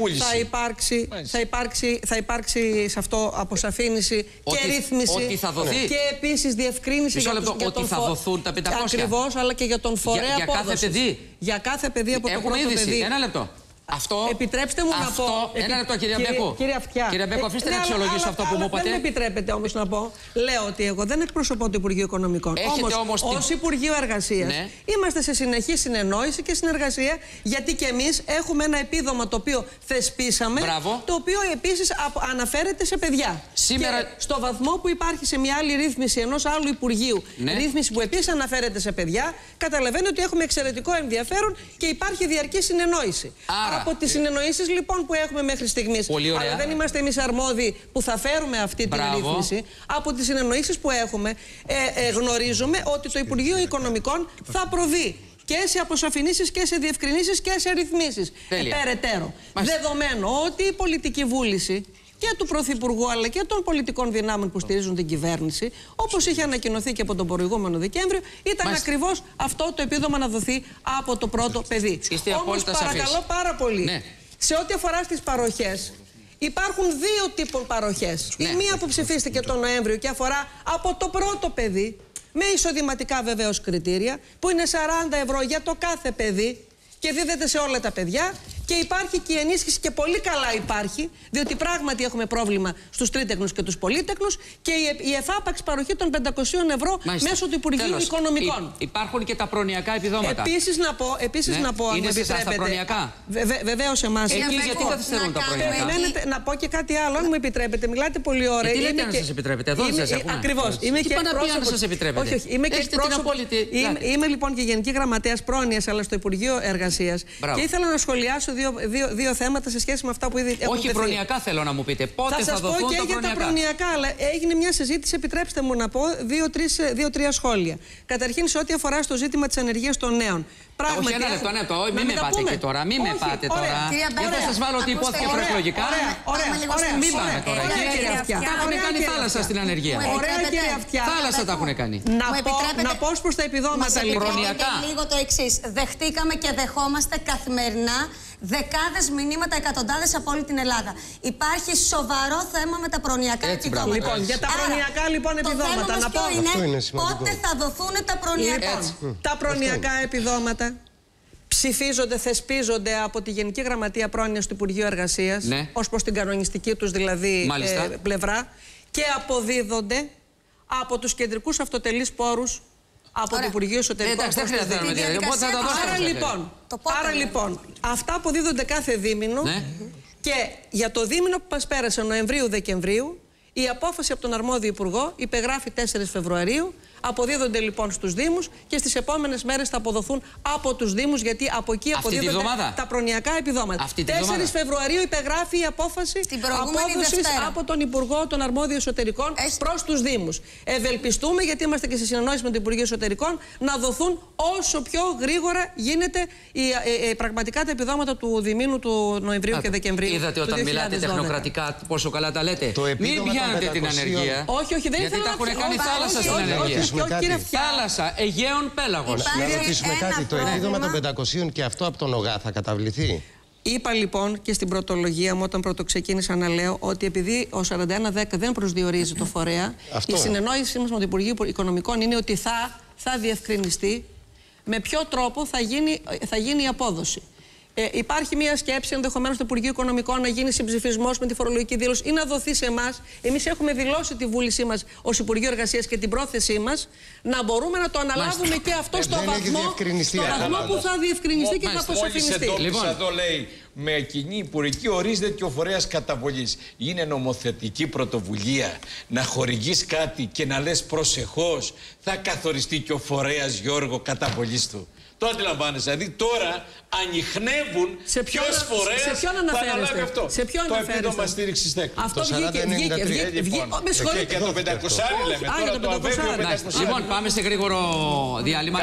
θα υπάρξει σε αυτό αποσαφήνιση και ρύθμιση. Ότι θα δοθεί. Και επίσης διευκρίνηση για ότι θα δοθούν τα 500. Ακριβώς, αλλά και για τον φορέα απόδοσης. Για κάθε παιδί. Για κάθε παιδί από το πρώτο παιδί. Ένα λεπτό. Αυτό, επιτρέψτε μου να πω. Ένα λεπτό, κυρία Μπέκου. Κύριε Μπέκου, αφήστε να αξιολογήσω αυτό που μου είπατε. Δεν με επιτρέπετε όμως να πω. Λέω ότι εγώ δεν εκπροσωπώ το Υπουργείο Οικονομικών. Όμως ως Υπουργείο Εργασίας είμαστε σε συνεχή συνεννόηση και συνεργασία, γιατί και εμείς έχουμε ένα επίδομα το οποίο θεσπίσαμε, το οποίο επίσης αναφέρεται σε παιδιά. Σήμερα... Και στο βαθμό που υπάρχει σε μια άλλη ρύθμιση ενός άλλου Υπουργείου, ρύθμιση που επίσης αναφέρεται σε παιδιά, καταλαβαίνει ότι έχουμε εξαιρετικό ενδιαφέρον και υπάρχει διαρκή συνεννόηση. Από τις συνεννοήσεις λοιπόν που έχουμε μέχρι στιγμής, αλλά δεν είμαστε εμείς αρμόδιοι που θα φέρουμε αυτή την ρύθμιση, από τις συνεννοήσεις που έχουμε γνωρίζουμε ότι το Υπουργείο Οικονομικών θα προβεί και σε αποσαφηνίσεις και σε διευκρινίσεις και σε ρυθμίσεις περαιτέρω. Δεδομένου ότι η πολιτική βούληση και του Πρωθυπουργού αλλά και των πολιτικών δυνάμεων που στηρίζουν την κυβέρνηση, όπως είχε ανακοινωθεί και από τον προηγούμενο Δεκέμβριο, ήταν ακριβώς αυτό το επίδομα να δοθεί από το πρώτο παιδί. Όμως παρακαλώ πάρα πολύ, σε ό,τι αφορά στις παροχές, υπάρχουν δύο τύπων παροχές. Η μία που ψηφίστηκε τον Νοέμβριο και αφορά από το πρώτο παιδί, με εισοδηματικά βεβαίως κριτήρια, που είναι 40 ευρώ για το κάθε παιδί και δίδεται σε όλα τα παιδιά. Και υπάρχει και η ενίσχυση, και πολύ καλά υπάρχει, διότι πράγματι έχουμε πρόβλημα στους τρίτεκνους και τους πολύτεκνους, και η εφάπαξ παροχή των 500 ευρώ μέσω του Υπουργείου Οικονομικών. Υπάρχουν και τα προνοιακά επιδόματα. Επίσης να πω, αν με επιτρέπετε. Τα προνοιακά. Βεβαίως εμάς. Εκεί γιατί καθυστερούν τα προνοιακά. Να πω και κάτι άλλο, αν μου επιτρέπετε. Μιλάτε πολύ ωραία. Τι λέτε αν σας επιτρέπετε, εδώ δεν σας ακούμε. Ακριβώς. Είμαι και εκπρόσωπος. Είμαι λοιπόν και Γενική Γραμματέας Πρόνοιας, αλλά στο Υπουργείο Εργασίας. Και ήθελα να σχολιάσω δύο θέματα σε σχέση με αυτά που ήδη έχουν τεθεί. Όχι προνοιακά θέλω να μου πείτε. Πότε θα δοθούν τα προνοιακά? Θα σας πω και για τα προνοιακά, αλλά έγινε μια συζήτηση, επιτρέψτε μου να πω δύο-τρία σχόλια. Καταρχήν, σε ό,τι αφορά στο ζήτημα της ανεργίας των νέων. Όχι, ένα λεπτό, μην με πάτε και τώρα. Μην με πάτε τώρα. Γιατί θα σας βάλω ότι υπόθηκε προεκλογικά. Μην πάμε τώρα. Τα έχουν κάνει θάλασσα στην ανεργία. Ωραία, κύριε Αυτιά. Θάλασσα τα έχουν κάνει. Να πω προς τα επιδόματα λοιπόν. Λίγο το εξής. Δεχτήκαμε και δεχόμαστε καθημερινά δεκάδες μηνύματα, εκατοντάδες από όλη την Ελλάδα. Υπάρχει σοβαρό θέμα με τα προνοιακά επιδόματα. Λοιπόν, για τα προνοιακά λοιπόν επιδόματα, να πω πότε θα δοθούν τα προνοιακά. Τα προνοιακά επιδόματα ψηφίζονται, θεσπίζονται από τη Γενική Γραμματεία Πρόνοιας του Υπουργείου Εργασίας, ως προς την κανονιστική τους δηλαδή πλευρά, και αποδίδονται από τους κεντρικούς αυτοτελείς πόρους από το Υπουργείο Εσωτερικών. Άρα λοιπόν, αυτά αποδίδονται κάθε δίμηνο και για το δίμηνο που μας πέρασε Νοεμβρίου-Δεκεμβρίου, η απόφαση από τον αρμόδιο Υπουργό υπεγράφει 4 Φεβρουαρίου. Αποδίδονται λοιπόν στους Δήμους και στις επόμενες μέρες θα αποδοθούν από τους Δήμους, γιατί από εκεί αποδίδονται τα προνοιακά επιδόματα. 4 Φεβρουαρίου υπεγράφει η απόφαση απόδοσης από τον Υπουργό, τον αρμόδιο Εσωτερικών, προς τους Δήμους. Ευελπιστούμε, γιατί είμαστε και σε συνεννόηση με το Υπουργείο Εσωτερικών, να δοθούν όσο πιο γρήγορα γίνεται πραγματικά τα επιδόματα του διμήνου του Νοεμβρίου και Δεκεμβρίου. Είδατε όταν μιλάτε τεχνοκρατικά πόσο καλά τα λέτε. Μην πιάνετε την ανεργία. Όχι, δεν γιατί τα έχουν κάνει θάλασσα στην ανεργία. Θάλασσα, Αιγαίων πέλαγος. Να ρωτήσουμε κάτι. Το επίδομα των 500 και αυτό από τον ΟΓΑ θα καταβληθεί? Είπα λοιπόν και στην πρωτολογία μου, όταν πρώτο ξεκίνησα να λέω, ότι επειδή ο 4110 δεν προσδιορίζει το φορέα, η συνεννόησή μας με το Υπουργείο Οικονομικών είναι ότι θα διευκρινιστεί με ποιο τρόπο θα γίνει η απόδοση. Υπάρχει μια σκέψη ενδεχομένως στο Υπουργείο Οικονομικών να γίνει συμψηφισμός με τη φορολογική δήλωση ή να δοθεί σε εμάς. Εμείς έχουμε δηλώσει τη βούλησή μας ως Υπουργείο Εργασίας και την πρόθεσή μας να μπορούμε να το αναλάβουμε και αυτό στο βαθμό που θα διευκρινιστεί και θα αποσαφινιστεί. Λοιπόν, εδώ λέει με κοινή υπουργική ορίζεται και ο φορέας καταβολής. Είναι νομοθετική πρωτοβουλία να χορηγείς κάτι και να λες προσεχώς θα καθοριστεί και ο φορέας, Γιώργο, καταβολής του. Το αντιλαμβάνεσαι, δηλαδή τώρα ανιχνεύουν ποιος φορέας θα αναλάβει αυτό. Σε ποιον το επίδομα στήριξης τέκνου. Αυτό βγήκε. Και το 500 λέμε. Τώρα το αβέβαιο 500. Λοιπόν, πάμε σε γρήγορο διάλειμμα.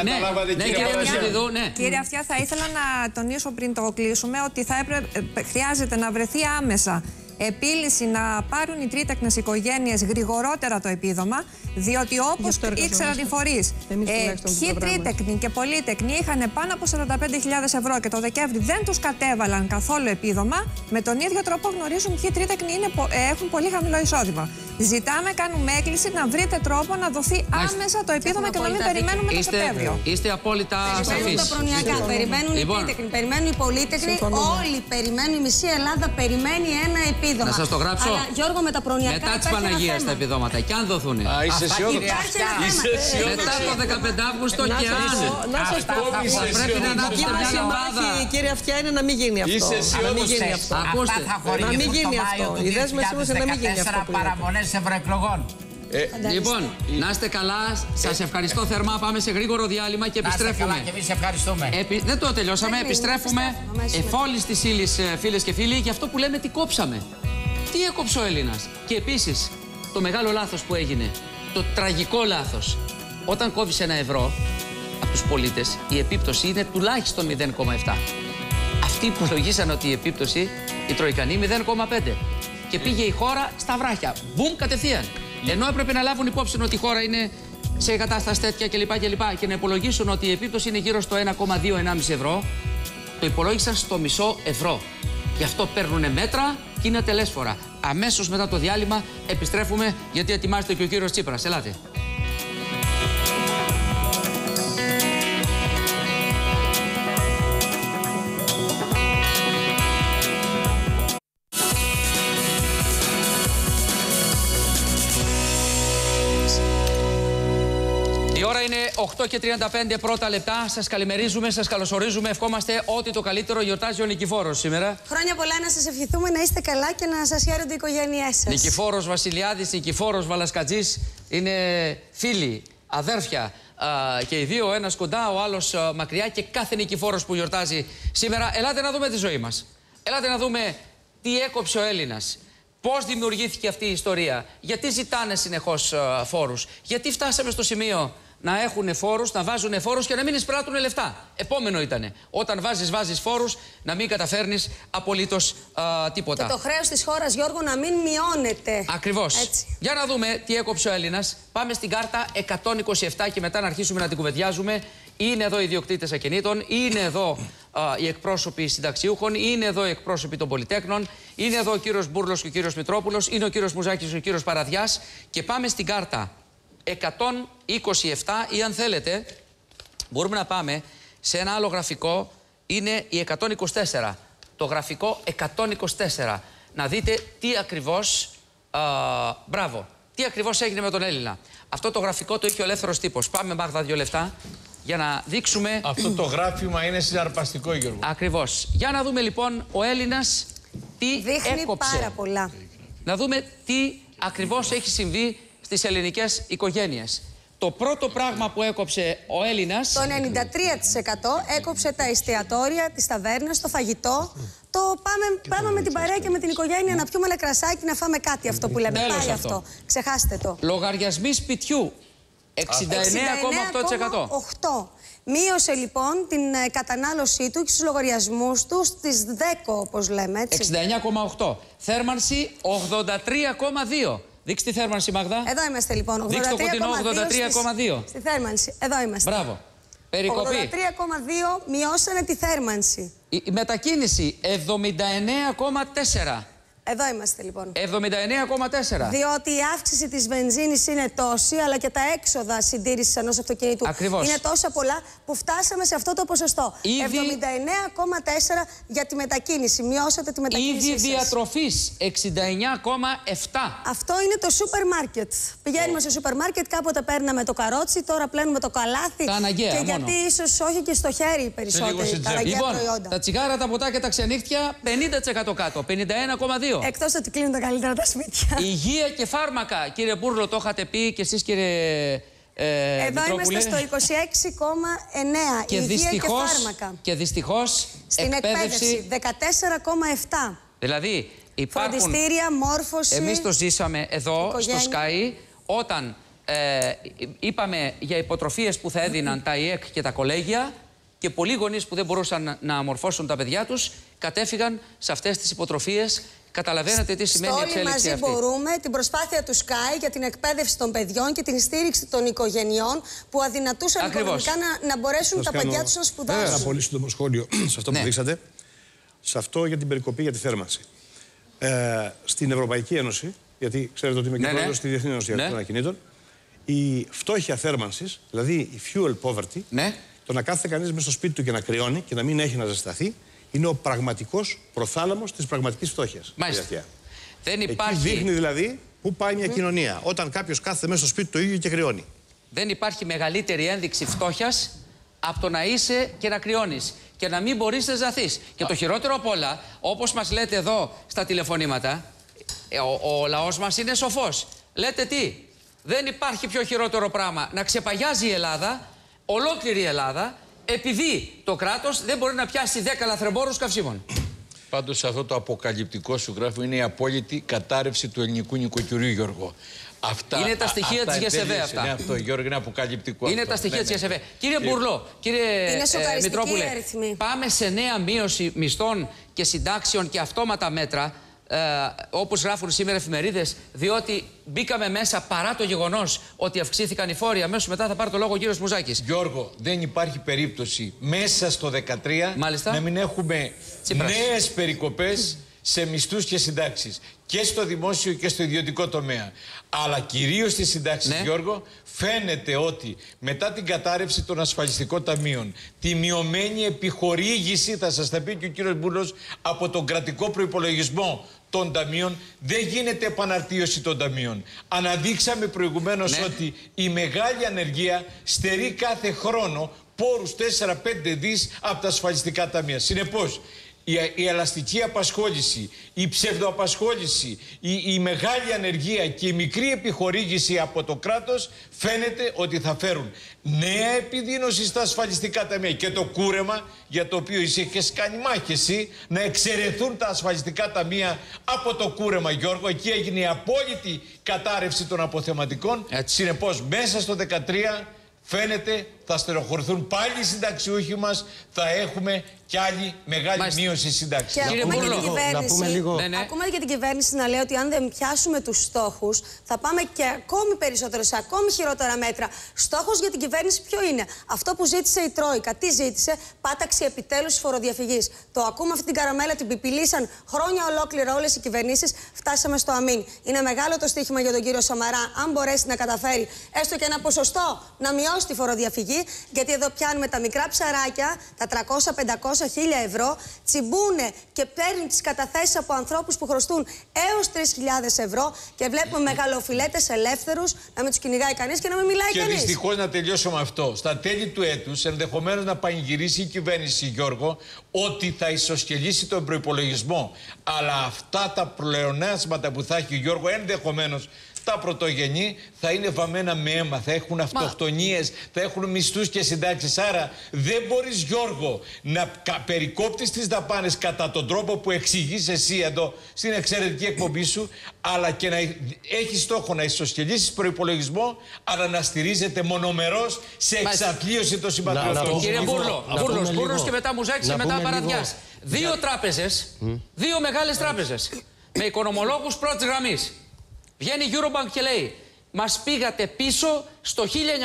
Κύριε Αυτιά, θα ήθελα να τονίσω πριν το κλείσουμε ότι χρειάζεται να βρεθεί άμεσα επίλυση να πάρουν οι τρίτεκνες οικογένειες γρηγορότερα το επίδομα, διότι όπως ήξεραν οι φορείς, ποιοι τρίτεκνοι και πολύτεκνοι είχαν πάνω από 45.000 ευρώ και το Δεκέμβρη δεν τους κατέβαλαν καθόλου επίδομα, με τον ίδιο τρόπο γνωρίζουν ποιοι τρίτεκνοι έχουν πολύ χαμηλό εισόδημα. Ζητάμε, κάνουμε έκκληση να βρείτε τρόπο να δοθεί άμεσα το επίδομα και να μην περιμένουμε το Σεπτέμβριο. Είστε απόλυτα σαφείς. Περιμένουν οι τρίτεκνοι, περιμένουν οι πολύτεκνοι, όλοι περιμένουν, η μισή Ελλάδα περιμένει ένα επίδομα. Να σας το γράψω. Αλλά, Γιώργο, με τα προνοιακά μετά της Παναγίας τα επιδόματα. Και αν δοθούν. Είσαι αισιόδοξος. Μετά το 15 Αύγουστο και αν. Να σας πω. Πρέπει να ανάψετε μια λαμπάδα. Κύριε Αυτιά, είναι να μην γίνει αυτό. Είσαι αισιόδοξος. Να μην γίνει αυτό. Η δέσμευση μας είναι να μην γίνει αυτό. Παραμονές ευρωεκλογών. Λοιπόν, να είστε καλά. Σας ευχαριστώ θερμά. Πάμε σε γρήγορο διάλειμμα και επιστρέφουμε. Καλά, και εμείς ευχαριστούμε. Δεν το τελειώσαμε. Επιστρέφουμε εφόλης της ύλης, φίλες και φίλοι, για αυτό που λέμε τι κόψαμε. Τι έκοψε ο Έλληνας. Και επίσης, το μεγάλο λάθος που έγινε, το τραγικό λάθος. Όταν κόβεις ένα ευρώ από τους πολίτες, η επίπτωση είναι τουλάχιστον 0,7. Αυτοί υπολογίσαν ότι η επίπτωση, η τροϊκανή, 0,5. Και πήγε η χώρα στα βράχια. Μπουμ, κατευθείαν. Ενώ έπρεπε να λάβουν υπόψη ότι η χώρα είναι σε κατάσταση τέτοια κλπ. Και να υπολογίσουν ότι η επίπτωση είναι γύρω στο 1,2-1,5 ευρώ, το υπολόγισαν στο μισό ευρώ. Γι' αυτό παίρνουν μέτρα και είναι τελέσφορα. Αμέσως μετά το διάλειμμα επιστρέφουμε, γιατί ετοιμάζεται και ο κύριος Τσίπρας. Ελάτε. Η ώρα είναι 8 και 35 πρώτα λεπτά. Σας καλημερίζουμε, σας καλωσορίζουμε. Ευχόμαστε ό,τι το καλύτερο. Γιορτάζει ο Νικηφόρος σήμερα. Χρόνια πολλά να σας ευχηθούμε, να είστε καλά και να σας χαίρονται οι οικογένειές σας. Νικηφόρος Βασιλιάδης, Νικηφόρος Βαλασκατζής είναι φίλοι, αδέρφια και οι δύο, ο ένας κοντά, ο άλλος μακριά, και κάθε Νικηφόρος που γιορτάζει σήμερα. Ελάτε να δούμε τη ζωή μας. Ελάτε να δούμε τι έκοψε ο Έλληνας. Πώς δημιουργήθηκε αυτή η ιστορία, γιατί ζητάνε συνεχώς φόρους, γιατί φτάσαμε στο σημείο να έχουν φόρους, να βάζουν φόρους και να μην εισπράττουν λεφτά. Επόμενο ήτανε. Όταν βάζεις φόρους, να μην καταφέρνεις απολύτως τίποτα. Και το χρέος της χώρας, Γιώργο, να μην μειώνεται. Ακριβώς. Έτσι. Για να δούμε τι έκοψε ο Έλληνας. Πάμε στην κάρτα 127 και μετά να αρχίσουμε να την κουβεντιάζουμε. Είναι εδώ οι ιδιοκτήτες ακινήτων, είναι εδώ οι εκπρόσωποι συνταξιούχων, είναι εδώ οι εκπρόσωποι των πολυτέκνων, είναι εδώ ο κύριος Μπούρλος και ο κύριος Μητρόπουλος, είναι ο κύριος Μουζάκης και ο κύριος Παραδιάς. Και πάμε στην κάρτα 127 ή αν θέλετε μπορούμε να πάμε σε ένα άλλο γραφικό, είναι η 124. Το γραφικό 124. Να δείτε τι ακριβώς, μπράβο, τι ακριβώς έγινε με τον Έλληνα. Αυτό το γραφικό το είχε ο Ελεύθερος Τύπος. Πάμε, Μάγδα, 2 λεπτά για να δείξουμε... Αυτό το γράφημα είναι συναρπαστικό, Γιώργο. Ακριβώς. Για να δούμε λοιπόν ο Έλληνας τι δείχνει έκοψε. Πάρα πολλά. Να δούμε τι ακριβώς έχει συμβεί στις ελληνικές οικογένειες. Το πρώτο πράγμα που έκοψε ο Έλληνας... Το 93% έκοψε τα εστιατόρια, τις ταβέρνες, το φαγητό. Το πάμε με την παρέα και με την οικογένεια να πιούμε ένα κρασάκι, να φάμε κάτι, αυτό που λέμε. Πάει αυτό. Ξεχάστε το. Λογαριασμοί σπιτιού. 69,8%. Μείωσε λοιπόν την κατανάλωσή του και στους λογαριασμούς του στις 10, όπως λέμε, έτσι. 69,8. Θέρμανση 83,2. Δείξτε τη θέρμανση, Μαγδά. Εδώ είμαστε λοιπόν. 83,2. Δείξτε το κοντινό 83,2. Στη θέρμανση. Εδώ είμαστε. Μπράβο. Περικοπή. 83,2 μειώσανε τη θέρμανση. Η μετακίνηση 79,4. Εδώ είμαστε λοιπόν. 79,4. Διότι η αύξηση της βενζίνης είναι τόση, αλλά και τα έξοδα συντήρησης ενός αυτοκινήτου είναι τόσα πολλά, που φτάσαμε σε αυτό το ποσοστό. 79,4 για τη μετακίνηση. Μειώσατε τη μετακίνηση. Ήδη διατροφής 69,7. Αυτό είναι το σούπερ μάρκετ. Πηγαίνουμε στο σούπερ μάρκετ, κάποτε παίρναμε το καρότσι, τώρα πλένουμε το καλάθι. Τα αναγκαία, και μόνο. γιατί ίσως όχι και στο χέρι περισσότεροι τα αναγκαία προϊόντα. Τα τσιγάρα, τα ποτά και τα ξενύχτια 50% κάτω. 51,2. Εκτός ότι κλείνουν τα καλύτερα τα σπίτια. Υγεία και φάρμακα. Κύριε Μπούρλο, το είχατε πει και εσείς, κύριε Εδώ Μητρόπουλε. είμαστε στο 26,9. Υγεία και φάρμακα. Και δυστυχώς στην εκπαίδευση 14,7. Δηλαδή υπάρχουν... Φροντιστήρια, μόρφωση. Εμείς το ζήσαμε εδώ στο Sky όταν είπαμε για υποτροφίες που θα έδιναν τα ΙΕΚ και τα κολέγια και πολλοί γονείς που δεν μπορούσαν να μορφώσουν τα παιδιά τους κατέφυγαν σε αυτές τις υποτροφίες. Καταλαβαίνετε τι σημαίνει η εξέλιξη αυτή. Όλοι μαζί μπορούμε την προσπάθεια του Sky για την εκπαίδευση των παιδιών και την στήριξη των οικογενειών που αδυνατούσαν οικονομικά να μπορέσουν τα παιδιά τους να σπουδάσουν. Ένα πολύ σύντομο σχόλιο σε αυτό που δείξατε. Σε αυτό για την περικοπή για τη θέρμανση. Στην Ευρωπαϊκή Ένωση, γιατί ξέρετε ότι είμαι και πρόεδρος στη Διεθνή Ένωση των Ακινήτων, η φτώχεια θέρμανσης, δηλαδή η fuel poverty, το να κάθεται κανείς μέσα στο σπίτι του και να κρυώνει και να μην έχει να ζεσταθεί, είναι ο πραγματικός προθάλαμος της πραγματικής φτώχειας. Μάλιστα. Δεν υπάρχει... Εκεί δείχνει δηλαδή πού πάει μια κοινωνία. Όταν κάποιος κάθεται μέσα στο σπίτι του ίδιο και κρυώνει. Δεν υπάρχει μεγαλύτερη ένδειξη φτώχειας από το να είσαι και να κρυώνεις και να μην μπορείς να ζεσταθείς. Και το χειρότερο απ' όλα, όπως μας λέτε εδώ στα τηλεφωνήματα, ο λαός μας είναι σοφός. Λέτε τι, δεν υπάρχει πιο χειρότερο πράγμα να ξεπαγιάζει η Ελλάδα, ολόκληρη η Ελλάδα, επειδή το κράτος δεν μπορεί να πιάσει 10 λαθρεμπόρους καυσίμων. Πάντως αυτό το αποκαλυπτικό σου γράφημα είναι η απόλυτη κατάρρευση του ελληνικού νοικοκυριού, Γιώργο. Αυτά, είναι τα στοιχεία της ΓΕΣΕΒΕ αυτά. Ναι, αυτό, Γιώργο, είναι αποκαλυπτικό. Είναι τα στοιχεία της ΓΕΣΕΒΕ. Κύριε Μπουρλό, κύριε Μητρόπουλε, πάμε σε νέα μείωση μισθών και συντάξεων και αυτόματα μέτρα, όπως γράφουν σήμερα εφημερίδες, διότι μπήκαμε μέσα παρά το γεγονός ότι αυξήθηκαν οι φόροι. Αμέσως μετά θα πάρει το λόγο ο κύριος Μουζάκης. Γιώργο, δεν υπάρχει περίπτωση μέσα στο 2013 να μην έχουμε νέες περικοπές σε μισθούς και συντάξεις. Και στο δημόσιο και στο ιδιωτικό τομέα. Αλλά κυρίως στις συντάξεις, Γιώργο, φαίνεται ότι μετά την κατάρρευση των ασφαλιστικών ταμείων, τη μειωμένη επιχορήγηση, θα σας τα πει και ο κύριος Μπούλος, από τον κρατικό προϋπολογισμό των ταμείων, δεν γίνεται επαναρτίωση των ταμείων. Αναδείξαμε προηγουμένως ότι η μεγάλη ανεργία στερεί κάθε χρόνο πόρους 4-5 δις από τα ασφαλιστικά ταμεία. Συνεπώς, η ελαστική απασχόληση, η ψευδοαπασχόληση, η μεγάλη ανεργία και η μικρή επιχορήγηση από το κράτος φαίνεται ότι θα φέρουν νέα επιδείνωση στα ασφαλιστικά ταμεία και το κούρεμα για το οποίο είχες κάνει μάχη να εξαιρεθούν τα ασφαλιστικά ταμεία από το κούρεμα, Γιώργο. Εκεί έγινε η απόλυτη κατάρρευση των αποθεματικών. Συνεπώς μέσα στο 2013 Φαίνεται θα στενοχωρηθούν πάλι οι συνταξιούχοι μας, θα έχουμε κι άλλη μεγάλη μείωση συντάξης. Και ακούμε και την κυβέρνηση να λέει ότι αν δεν πιάσουμε τους στόχους, θα πάμε και ακόμη περισσότερο, σε ακόμη χειρότερα μέτρα. Στόχος για την κυβέρνηση ποιο είναι? Αυτό που ζήτησε η Τρόικα. Τι ζήτησε? Πάταξη επιτέλους της φοροδιαφυγής. Το ακούμε αυτή την καραμέλα, την πιπιλήσαν χρόνια ολόκληρα όλες οι κυβερνήσεις. Φτάσαμε στο αμήν. Είναι μεγάλο το στοίχημα για τον κύριο Σαμαρά, αν μπορέσει να καταφέρει έστω και ένα ποσοστό να μειώσει τη φοροδιαφυγή. Γιατί εδώ πιάνουμε τα μικρά ψαράκια, τα 300, 500, 1000 ευρώ, τσιμπούνε και παίρνουν τις καταθέσεις από ανθρώπους που χρωστούν έως 3.000 ευρώ και βλέπουμε μεγαλοφιλέτες ελεύθερους να μην τους κυνηγάει κανείς και να μην μιλάει κανείς. Και δυστυχώς να τελειώσω με αυτό. Στα τέλη του έτους ενδεχομένως να πανηγυρίσει η κυβέρνηση, Γιώργο, ότι θα ισοσκελίσει τον προϋπολογισμό. Αλλά αυτά τα πλεονάσματα που θα έχει, Γιώργο, ενδεχομένως τα πρωτογενή θα είναι βαμμένα με αίμα, θα έχουν αυτοκτονίες, θα έχουν μισθούς και συντάξεις. Άρα δεν μπορείς, Γιώργο, να περικόπτεις τις δαπάνες κατά τον τρόπο που εξηγείς εσύ εδώ στην εξαιρετική εκπομπή σου, αλλά και να έχεις στόχο να ισοσκελίσεις προϋπολογισμό, αλλά να στηρίζεται μονομερώς σε εξαθλίωση των συμπατριωτών. Κύριε Μπούρλος και μετά Μουζάκης και μετά Παραδιάς. Δύο τράπεζες, δύο μεγάλες τράπεζες, με οικονομολόγους πρώτης γραμμής. Βγαίνει η Eurobank και λέει, μας πήγατε πίσω στο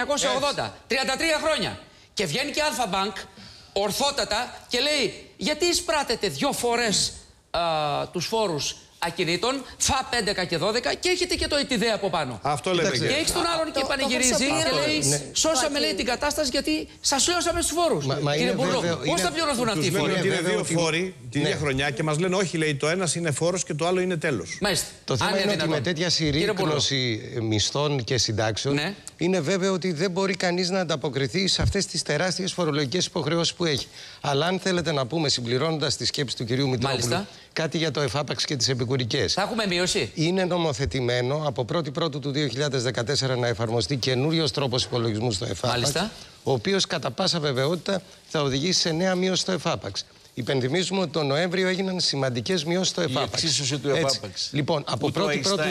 1980, 33 χρόνια. Και βγαίνει και η Alpha Bank, ορθότατα, και λέει, γιατί εισπράτετε 2 φορές τους φόρους ακινήτων, ΦΑ 11 και 12 και έχετε και το ΕΤΙΔΕ από πάνω. Αυτό λέμε. Και έχει τον άλλον και πανηγυρίζει και λέει, σώσαμε λέει την κατάσταση γιατί σας λιώσαμε στους φόρους. Κύριε Μπουρλό, πώς θα πληρωθούν αυτοί οι φόροι? Ότι είναι 2 φόροι την ίδια χρονιά και μας λένε όχι, λέει, το ένας είναι φόρος και το άλλο είναι τέλος. Το θέμα είναι ότι με τέτοια συρρήκνωση μισθών και συντάξεων είναι βέβαιο ότι δεν μπορεί κανείς να ανταποκριθεί σε αυτές τις τεράστιες φορολογικές υποχρεώσεις που έχει. Αλλά αν θέλετε να πούμε, συμπληρώνοντας τη σκέψη του κυρίου Μητρόπουλου, κάτι για το εφάπαξ και τις επικουρικές. Θα έχουμε μείωση. Είναι νομοθετημένο από 1η του 2014 να εφαρμοστεί καινούριος τρόπος υπολογισμού στο εφάπαξ, ο οποίος κατά πάσα βεβαιότητα θα οδηγήσει σε νέα μείωση στο εφάπαξ. Υπενθυμίζουμε ότι τον Νοέμβριο έγιναν σημαντικές μειώσεις στο εφάπαξ. Η εξίσωση του εφάπαξ. Λοιπόν, από 1η του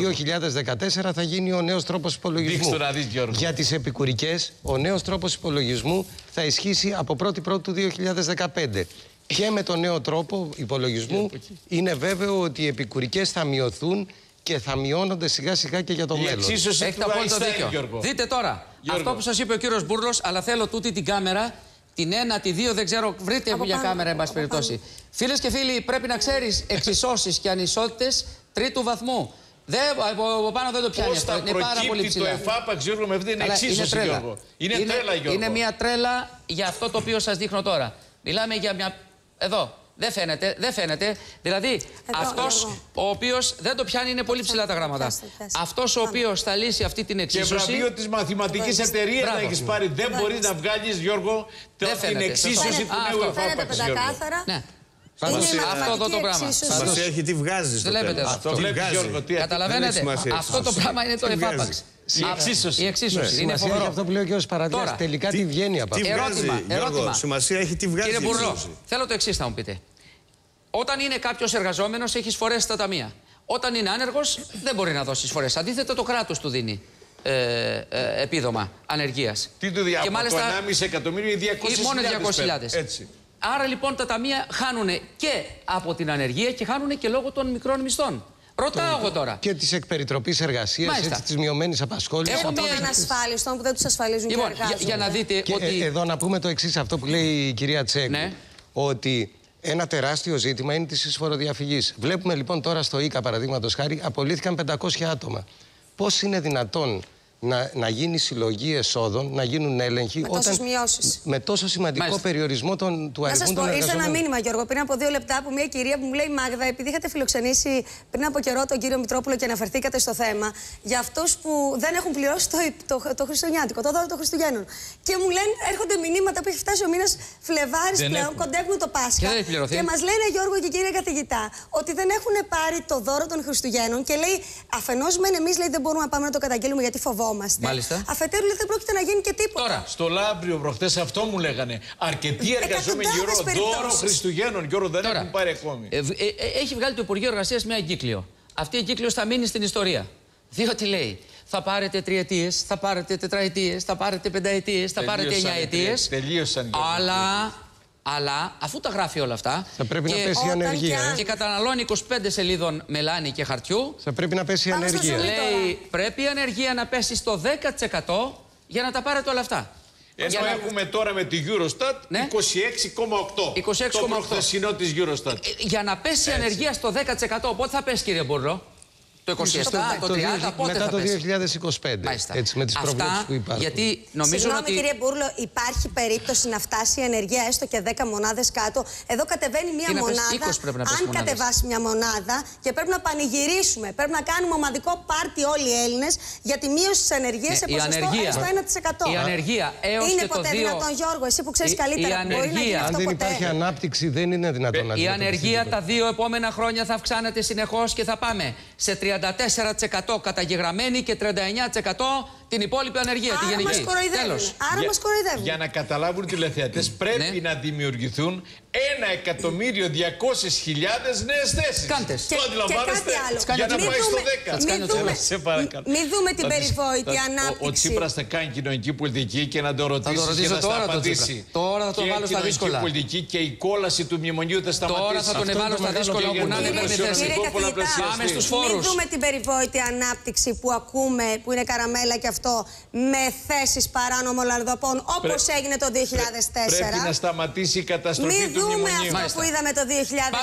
2014 θα γίνει ο νέος τρόπος υπολογισμού. Για τις επικουρικές, ο νέος τρόπος υπολογισμού θα ισχύσει από 1η του 2015. Και με τον νέο τρόπο υπολογισμού είναι βέβαιο ότι οι επικουρικές θα μειωθούν και θα μειώνονται σιγά σιγά και για το μέλλον. Έχετε απόλυτο δίκιο. Δείτε τώρα, αυτό που σας είπε ο κύριος Μπούρλος, αλλά θέλω τούτη την κάμερα, την 1, τη 2, δεν ξέρω, βρείτε μια κάμερα εν πάση περιπτώσει. Φίλες και φίλοι, πρέπει να ξέρεις εξισώσεις και ανισότητες 3ου βαθμού. Από πάνω δεν το πιάνει αυτό. Είναι πάρα πολύ ψηλά. Το εφάπαξ, Γιώργο, με αυτή την εξίσωση, Γιώργο. Είναι τρέλα, Γιώργο. Είναι μια τρέλα για αυτό το οποίο σας δείχνω τώρα. Μιλάμε για μια... Εδώ. Δεν φαίνεται, δεν φαίνεται. Δηλαδή, αυτός ο οποίος δεν το πιάνει είναι πολύ ψηλά τα γράμματα. Αυτός ο οποίος θα λύσει αυτή την εξίσωση. Και βραβείο της μαθηματικής εταιρείας να έχεις πάρει. Δεν μπορείς να βγάλεις, Γιώργο, την εξίσωση του νέου εφάπαξ. Αυτό εδώ το πράγμα. Σημασία έχει τι βγάζεις. Βλέπετε εδώ. Καταλαβαίνετε. Αυτό το πράγμα είναι το εφάπαξ. Η εξίσωση. Είναι φοβερό. Αυτό που λέει ο κ. Παραδιάς, τελικά τι βγαίνει από αυτό. Ερώτημα. Σημασία έχει τι βγάζει. Κύριε Μπουρλό, θέλω το εξής να μου πείτε. Όταν είναι κάποιος εργαζόμενος, έχει εισφορές στα ταμεία. Όταν είναι άνεργος, δεν μπορεί να δώσει εισφορές. Αντίθετα, το κράτος του δίνει επίδομα ανεργίας. Τι του διάβολο, το 1,5 εκατομμύριο ή 200.000. Μόνο 200.000. Άρα λοιπόν τα ταμεία χάνουν και από την ανεργία και χάνουν και λόγω των μικρών μισθών. Ρωτάω εγώ τώρα. Και τη εκπεριτροπής εργασίας, τη μειωμένη απασχόληση. Έχουν των ανασφάλιστων που δεν τους ασφαλίζουν και εργάζονται. Για να δείτε ότι. Εδώ να πούμε το εξής, αυτό που λέει η κυρία Τσέγκου. Ότι ένα τεράστιο ζήτημα είναι της φοροδιαφυγής. Βλέπουμε λοιπόν τώρα στο ΙΚΑ, παραδείγματος χάρη, απολύθηκαν 500 άτομα. Πώς είναι δυνατόν να γίνει συλλογή εσόδων, να γίνουν έλεγχοι με τόσο σημαντικό περιορισμό του αριθμού των εργαζομένων. Ήρθε ένα μήνυμα, Γιώργο, πριν από 2 λεπτά από μια κυρία που μου λέει: Μάγδα, επειδή είχατε φιλοξενήσει πριν από καιρό τον κύριο Μητρόπουλο και αναφερθήκατε στο θέμα, για αυτούς που δεν έχουν πληρώσει το χριστουγεννιάτικο, το δώρο των Χριστουγέννων. Και μου λένε: έρχονται μηνύματα που έχει φτάσει ο μήνας Φλεβάρης πλέον, κοντεύουμε το Πάσχα. Και μας λένε, Γιώργο και κύριε καθηγητά, ότι δεν έχουν πάρει το δώρο των Χριστουγέννων και λέει: αφενός μεν εμείς δεν μπορούμε να πάμε να το καταγγείλουμε γιατί φοβόμαστε. Αφετέρου δεν πρόκειται να γίνει και τίποτα. Τώρα, στο Λάμπριο προχθές αυτό μου λέγανε. Αρκετοί εργαζόμενοι δώρο Χριστουγέννων, Γιώργο, δεν έχουν πάρει ακόμη. Έχει βγάλει το Υπουργείο Εργασίας μια εγκύκλιο. Αυτή η εγκύκλιο θα μείνει στην ιστορία. Διότι λέει, θα πάρετε τριετίες, θα πάρετε τετραετίες, θα πάρετε πενταετίες, θα πάρετε 9 ετίες. Τελείωσαν. Αλλά αφού τα γράφει όλα αυτά. Θα πρέπει να πέσει η ανεργία. Και καταναλώνει 25 σελίδων μελάνι και χαρτιού. Θα πρέπει να πέσει η ανεργία. Λέει, πρέπει η ανεργία να πέσει στο 10% για να τα πάρετε όλα αυτά. Ενώ έχουμε τώρα με τη Eurostat 26,8. Το προχθεσινό της Eurostat. Για να πέσει η ανεργία στο 10%, πότε θα πέσει, κύριε Μπούρλο? Το 27, το 30, πότε μετά θα το πέσει? 2025. Έτσι, με τις προβλέψεις που υπάρχουν. Γιατί νομίζω ότι... κύριε Μπούρλο, υπάρχει περίπτωση να φτάσει η ενεργεία έστω και 10 μονάδες κάτω. Εδώ κατεβαίνει μια μονάδα. Αν κατεβάσει μια μονάδα και πρέπει να πανηγυρίσουμε, πρέπει να κάνουμε ομαδικό πάρτι όλοι οι Έλληνες για τη μείωση της ενεργείας σε ποσοστό έστω 1%. Η ανεργία έως είναι και το 2%. ποτέ δυνατόν, Γιώργο, εσύ που ξέρεις καλύτερα, μπορεί να γίνει αυτό ποτέ? Αν δεν υπάρχει ανάπτυξη, δεν είναι δυνατόν να γίνει. Η ανεργία τα 2 επόμενα χρόνια θα αυξάνεται συνεχώς και θα πάμε σε 34% καταγεγραμμένη και 39% την υπόλοιπη ανεργία, τη γενική. Άρα μας κοροϊδεύουν. Για να καταλάβουν οι τηλεθεατές, πρέπει να δημιουργηθούν 1.200.000 νέες θέσεις. Κάντες. Και κάτι άλλο. Για να πάει στο 10. Μην δούμε την περιβόητη ανάπτυξη. Ο Τσίπρας θα κάνει κοινωνική πολιτική και να το ρωτήσει και να στα απαντήσει. Τώρα θα τον βάλω στα δύσκολα. Η κοινωνική πολιτική και η κόλαση του μνημονίου θα σταματήσει. Τώρα θα τον βάλω στα δύσκολα όπου να είναι θέση. Πάμε στους φόρους. Μην δούμε την περιβόητη ανάπτυξη που ακούμε, που είναι καραμέλα και αυτό, με θέσεις παράνομων λαρδοπών, όπως έγινε το 2004. Πρέπει να σταματήσει η καταστροφή του μνημονίου. Μην δούμε αυτό που είδαμε το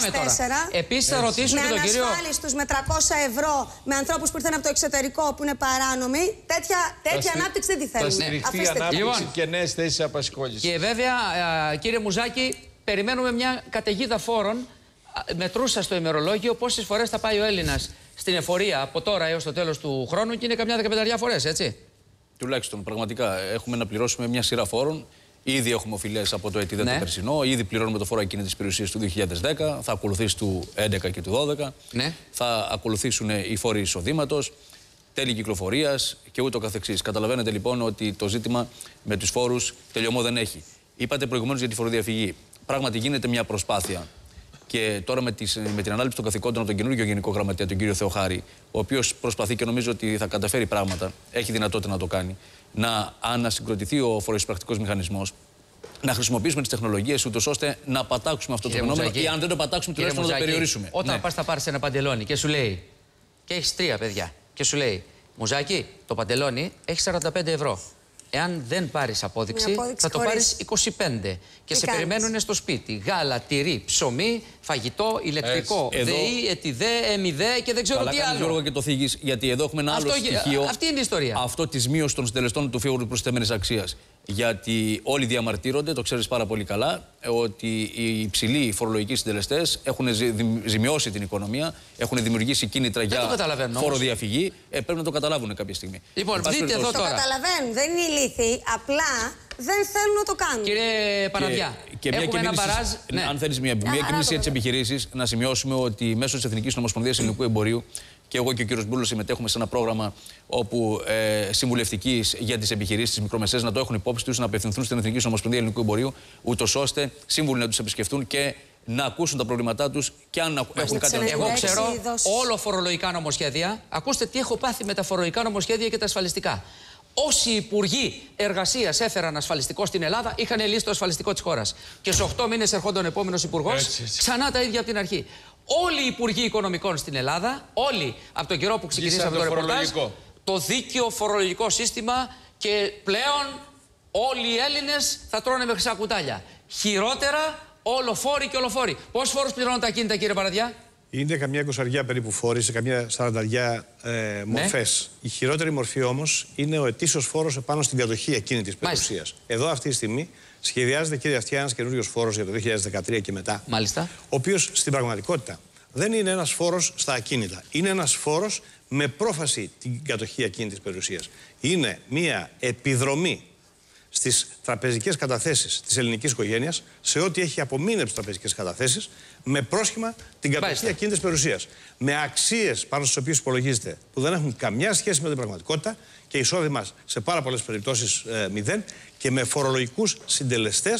2004. Επίσης θα ρωτήσω και τον κύριο... Με ανασφάλιστους, με 300 ευρώ, με ανθρώπους που ήρθαν από το εξωτερικό που είναι παράνομοι. Τέτοια ανάπτυξη δεν τη θέλουμε. Θα στηριχθεί η ανάπτυξη και νέες θέσεις απασχόλησης. Και βέβαια, κύριε Μουζάκη, περιμένουμε μια καταιγίδα φόρων. Μετρούσα στο ημερολόγιο πόσες φορές θα πάει ο Έλληνας στην εφορία από τώρα έως το τέλος του χρόνου και είναι καμιά 15 φορές, έτσι. Τουλάχιστον, πραγματικά έχουμε να πληρώσουμε μια σειρά φόρων. Ήδη έχουμε οφειλές από το ΕΤΙΔΕ το περσινό, ήδη πληρώνουμε το φόρο ακίνητης περιουσίας του 2010, θα ακολουθήσει του 2011 και του 2012, θα ακολουθήσουν οι φόροι εισοδήματος, τέλη κυκλοφορίας και ούτω καθεξής. Καταλαβαίνετε λοιπόν ότι το ζήτημα με τους φόρους τελειωμό δεν έχει. Είπατε προηγουμένως για τη φοροδιαφυγή. Πράγματι γίνεται μια προσπάθεια. Και τώρα με την ανάληψη των καθηκόντων από τον καινούργιο Γενικό Γραμματέα, τον κύριο Θεοχάρη, ο οποίος προσπαθεί και νομίζω ότι θα καταφέρει πράγματα, έχει δυνατότητα να το κάνει, να ανασυγκροτηθεί ο φοροεισπρακτικός μηχανισμός, να χρησιμοποιήσουμε τις τεχνολογίες ούτως ώστε να πατάξουμε αυτό το φαινόμενο ή αν δεν το πατάξουμε τουλάχιστον να το περιορίσουμε. Όταν πας θα πάρεις ένα παντελόνι και σου λέει, και έχεις 3 παιδιά, και σου λέει, Μουζάκη, το παντελόνι έχει 45 ευρώ. Εάν δεν πάρεις απόδειξη, θα το πάρεις 25. Και σε περιμένουν στο σπίτι. Γάλα, τυρί, ψωμί, φαγητό, ηλεκτρικό, ΔΕΗ, ΕΤΙΔΕ, ΕΜΙΔΕ και δεν ξέρω τι άλλο. Γιώργο, και το θίγεις, γιατί εδώ έχουμε ένα άλλο στοιχείο. Αυτή είναι η ιστορία. Αυτό της μείωσης των συντελεστών του φόρου προσθέμενης αξίας. Γιατί όλοι διαμαρτύρονται, το ξέρεις πάρα πολύ καλά, ότι οι υψηλοί φορολογικοί συντελεστές έχουν ζημιώσει την οικονομία, έχουν δημιουργήσει κίνητρα για φοροδιαφυγή. Πρέπει να το καταλάβουν κάποια στιγμή. Λοιπόν, δείτε εδώ τώρα. Το καταλαβαίνουν, δεν είναι ηλίθιοι, απλά δεν θέλουν να το κάνουν. Κύριε Παναδιά, έχουμε ένα μπαράζ. Αν θέλεις μια κίνηση για τις επιχειρήσεις, να σημειώσουμε ότι μέσω της Εθνικής Ομοσπονδίας Ελληνικού Εμπορίου και εγώ και ο κύριος Μπούλος συμμετέχουμε σε ένα πρόγραμμα όπου συμβουλευτικής για τις επιχειρήσεις, τις μικρομεσαίες, να το έχουν υπόψη τους, να απευθυνθούν στην Εθνική Ομοσπονδία Ελληνικού Εμπορίου, ούτως ώστε σύμβουλοι να τους επισκεφτούν και να ακούσουν τα προβλήματά τους και αν έχουν κάτι να Εγώ ξέρω όλο φορολογικά νομοσχέδια. Ακούστε τι έχω πάθει με τα φορολογικά νομοσχέδια και τα ασφαλιστικά. Όσοι υπουργοί εργασίας έφεραν ασφαλιστικό στην Ελλάδα, είχαν λύσει το ασφαλιστικό της χώρας. Και σε 8 μήνες ερχόταν ο επόμενος υπουργός, ξανά τα ίδια από την αρχή. Όλοι οι υπουργοί οικονομικών στην Ελλάδα, όλοι από τον καιρό που ξεκινήσαμε το ρεπορτάζ, το δίκαιο φορολογικό σύστημα και πλέον όλοι οι Έλληνες θα τρώνε με χρυσά κουτάλια. Χειρότερα, όλο φόροι και ολοφόροι. Πόσους φόρους πληρώνουν τα ακίνητα, κύριε Παραδιά? Είναι καμιά 20 περίπου φόροι σε καμιά 40 μορφές. Η χειρότερη μορφή όμως είναι ο ετήσιος φόρος επάνω στην κατοχή ακίνητης περιουσίας. Εδώ αυτή τη στιγμή σχεδιάζεται, κύριε Αυτιά, ένας καινούριος φόρος για το 2013 και μετά. Μάλιστα. Ο οποίος στην πραγματικότητα δεν είναι ένας φόρος στα ακίνητα. Είναι ένας φόρος με πρόφαση την κατοχή ακίνητης περιουσίας. Είναι μια επιδρομή στις τραπεζικές καταθέσεις της ελληνικής οικογένειας, σε ό,τι έχει απομείνει από τις τραπεζικές καταθέσεις, με πρόσχημα την κατοχή ακίνητης περιουσίας. Με αξίες πάνω στις οποίες υπολογίζεται που δεν έχουν καμιά σχέση με την πραγματικότητα και εισόδημα σε πάρα πολλές περιπτώσεις 0 και με φορολογικούς συντελεστές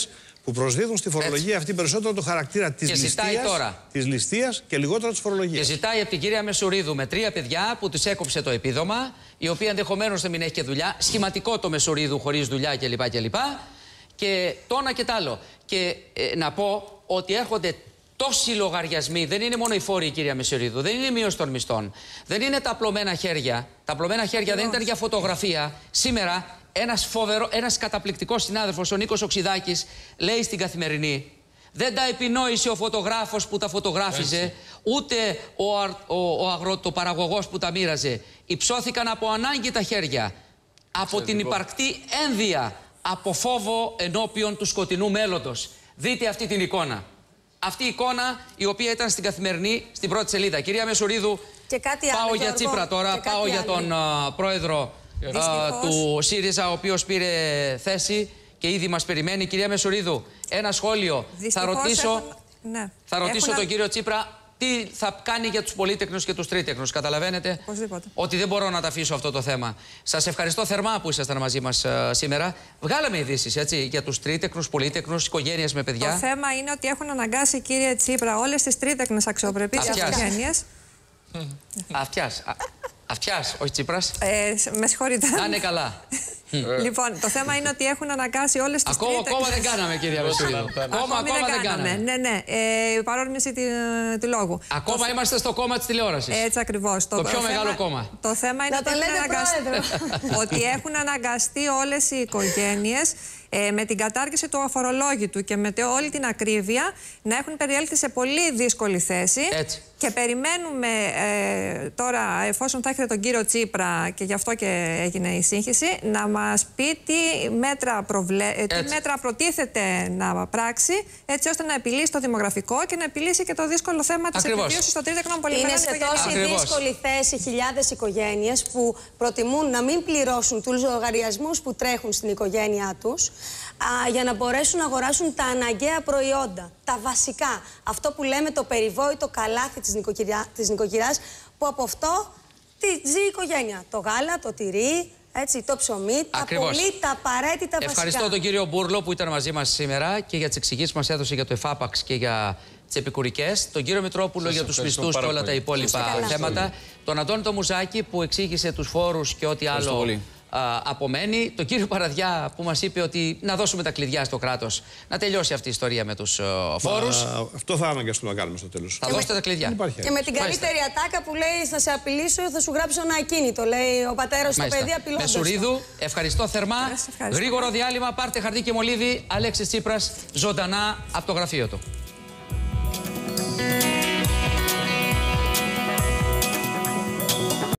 που προσδίδουν στη φορολογία αυτή περισσότερο το χαρακτήρα της ληστείας και λιγότερο της φορολογίας. Και ζητάει από την κυρία Μεσουρίδου με 3 παιδιά που τους έκοψε το επίδομα, η οποία ενδεχομένως να μην έχει και δουλειά. Σχηματικό το Μεσουρίδου χωρίς δουλειά κλπ. Και το ένα και τ' άλλο. Και να πω ότι έρχονται τόσοι λογαριασμοί, δεν είναι μόνο οι φόροι, κυρία Μεσουρίδου, δεν είναι η μείωση των μισθών, δεν είναι τα απλωμένα χέρια. Τα απλωμένα χέρια δεν ήταν για φωτογραφία. Σήμερα ένας καταπληκτικός συνάδελφος, ο Νίκος Οξυδάκης, λέει στην Καθημερινή, δεν τα επινόησε ο φωτογράφος που τα φωτογράφιζε, ούτε ο αγροτοπαραγωγός που τα μοίραζε. Υψώθηκαν από ανάγκη τα χέρια, από την υπαρκτή ένδια, από φόβο ενώπιον του σκοτεινού μέλλοντος. Δείτε αυτή την εικόνα. Αυτή η εικόνα η οποία ήταν στην Καθημερινή, στην πρώτη σελίδα. Κυρία Μεσουρίδου, πάω για Τσίπρα τώρα, πάω για τον πρόεδρο του ΣΥΡΙΖΑ, ο οποίος πήρε θέση και ήδη μας περιμένει. Κυρία Μεσουρίδου, ένα σχόλιο. Θα ρωτήσω τον κύριο Τσίπρα τι θα κάνει για τους πολύτεκνους και τους τρίτεκνους. Καταλαβαίνετε ότι δεν μπορώ να τα αφήσω αυτό το θέμα. Σας ευχαριστώ θερμά που ήσασταν μαζί μας σήμερα. Βγάλαμε ειδήσεις, έτσι, για τους τρίτεκνους, πολύτεκνους, οικογένειες με παιδιά. Το θέμα είναι ότι έχουν αναγκάσει, κύριε Τσίπρα, όλες τις τρίτεκνες αξιοπρεπείς οικογένειες. Αυτιάς, όχι Τσίπρας. Με συγχωρείτε. Να είναι καλά. Λοιπόν, το θέμα είναι ότι έχουν αναγκάσει όλες τις τρίτεκνες. Ακόμα δεν κάναμε, κυρία Μεσουρίδου. Ακόμα δεν κάναμε. Ναι. Παρόρμηση του λόγου. Ακόμα είμαστε στο κόμμα της τηλεόρασης. Έτσι ακριβώς. Το πιο μεγάλο κόμμα. Το θέμα είναι ότι έχουν αναγκαστεί όλες οι οικογένειες με την κατάργηση του αφορολόγητου και με όλη την ακρίβεια να έχουν περιέλθει σε πολύ δύσκολη θέση. Έτσι. Και περιμένουμε τώρα, εφόσον θα έχετε τον κύριο Τσίπρα, και γι' αυτό και έγινε η σύγχυση, να μας πει τι μέτρα προτίθεται να πράξει, έτσι ώστε να επιλύσει το δημογραφικό και να επιλύσει και το δύσκολο θέμα της επιβίωσης των τρίτεκνων πολυμερών οικογενειών. Είναι σε τόση δύσκολη θέση χιλιάδες οικογένειες που προτιμούν να μην πληρώσουν τους λογαριασμούς που τρέχουν στην οικογένειά τους, για να μπορέσουν να αγοράσουν τα αναγκαία προϊόντα, τα βασικά. Αυτό που λέμε το περιβόητο καλάθι της νοικοκυράς, που από αυτό ζει η οικογένεια. Το γάλα, το τυρί, έτσι, το ψωμί, τα απαραίτητα βασικά. Ευχαριστώ τον κύριο Μπούρλο που ήταν μαζί μας σήμερα και για τις εξηγήσεις που μας έδωσε για το ΕΦΑΠΑΞ και για τις επικουρικές. Τον κύριο Μητρόπουλο για τους μισθούς και όλα τα υπόλοιπα θέματα. Τον Αντώνη το Μουζάκη που εξήγησε τους φόρους και ό,τι άλλο απομένει. Τον κύριο Παραδιά που μας είπε ότι να δώσουμε τα κλειδιά στο κράτος, να τελειώσει αυτή η ιστορία με τους φόρους. Αυτό θα αναγκαστούμε να κάνουμε στο τέλος. Θα δώσετε τα κλειδιά. Και με την καλύτερη ατάκα που λέει θα σε απειλήσω, θα σου γράψω ένα ακίνητο. Λέει ο πατέρας στο παιδί απειλώντας. Μεσουρίδου, ευχαριστώ θερμά. Γρήγορο διάλειμμα, πάρτε χαρτί και μολύβι. Αλέξης Τσίπρας, ζωντανά από το γραφείο του.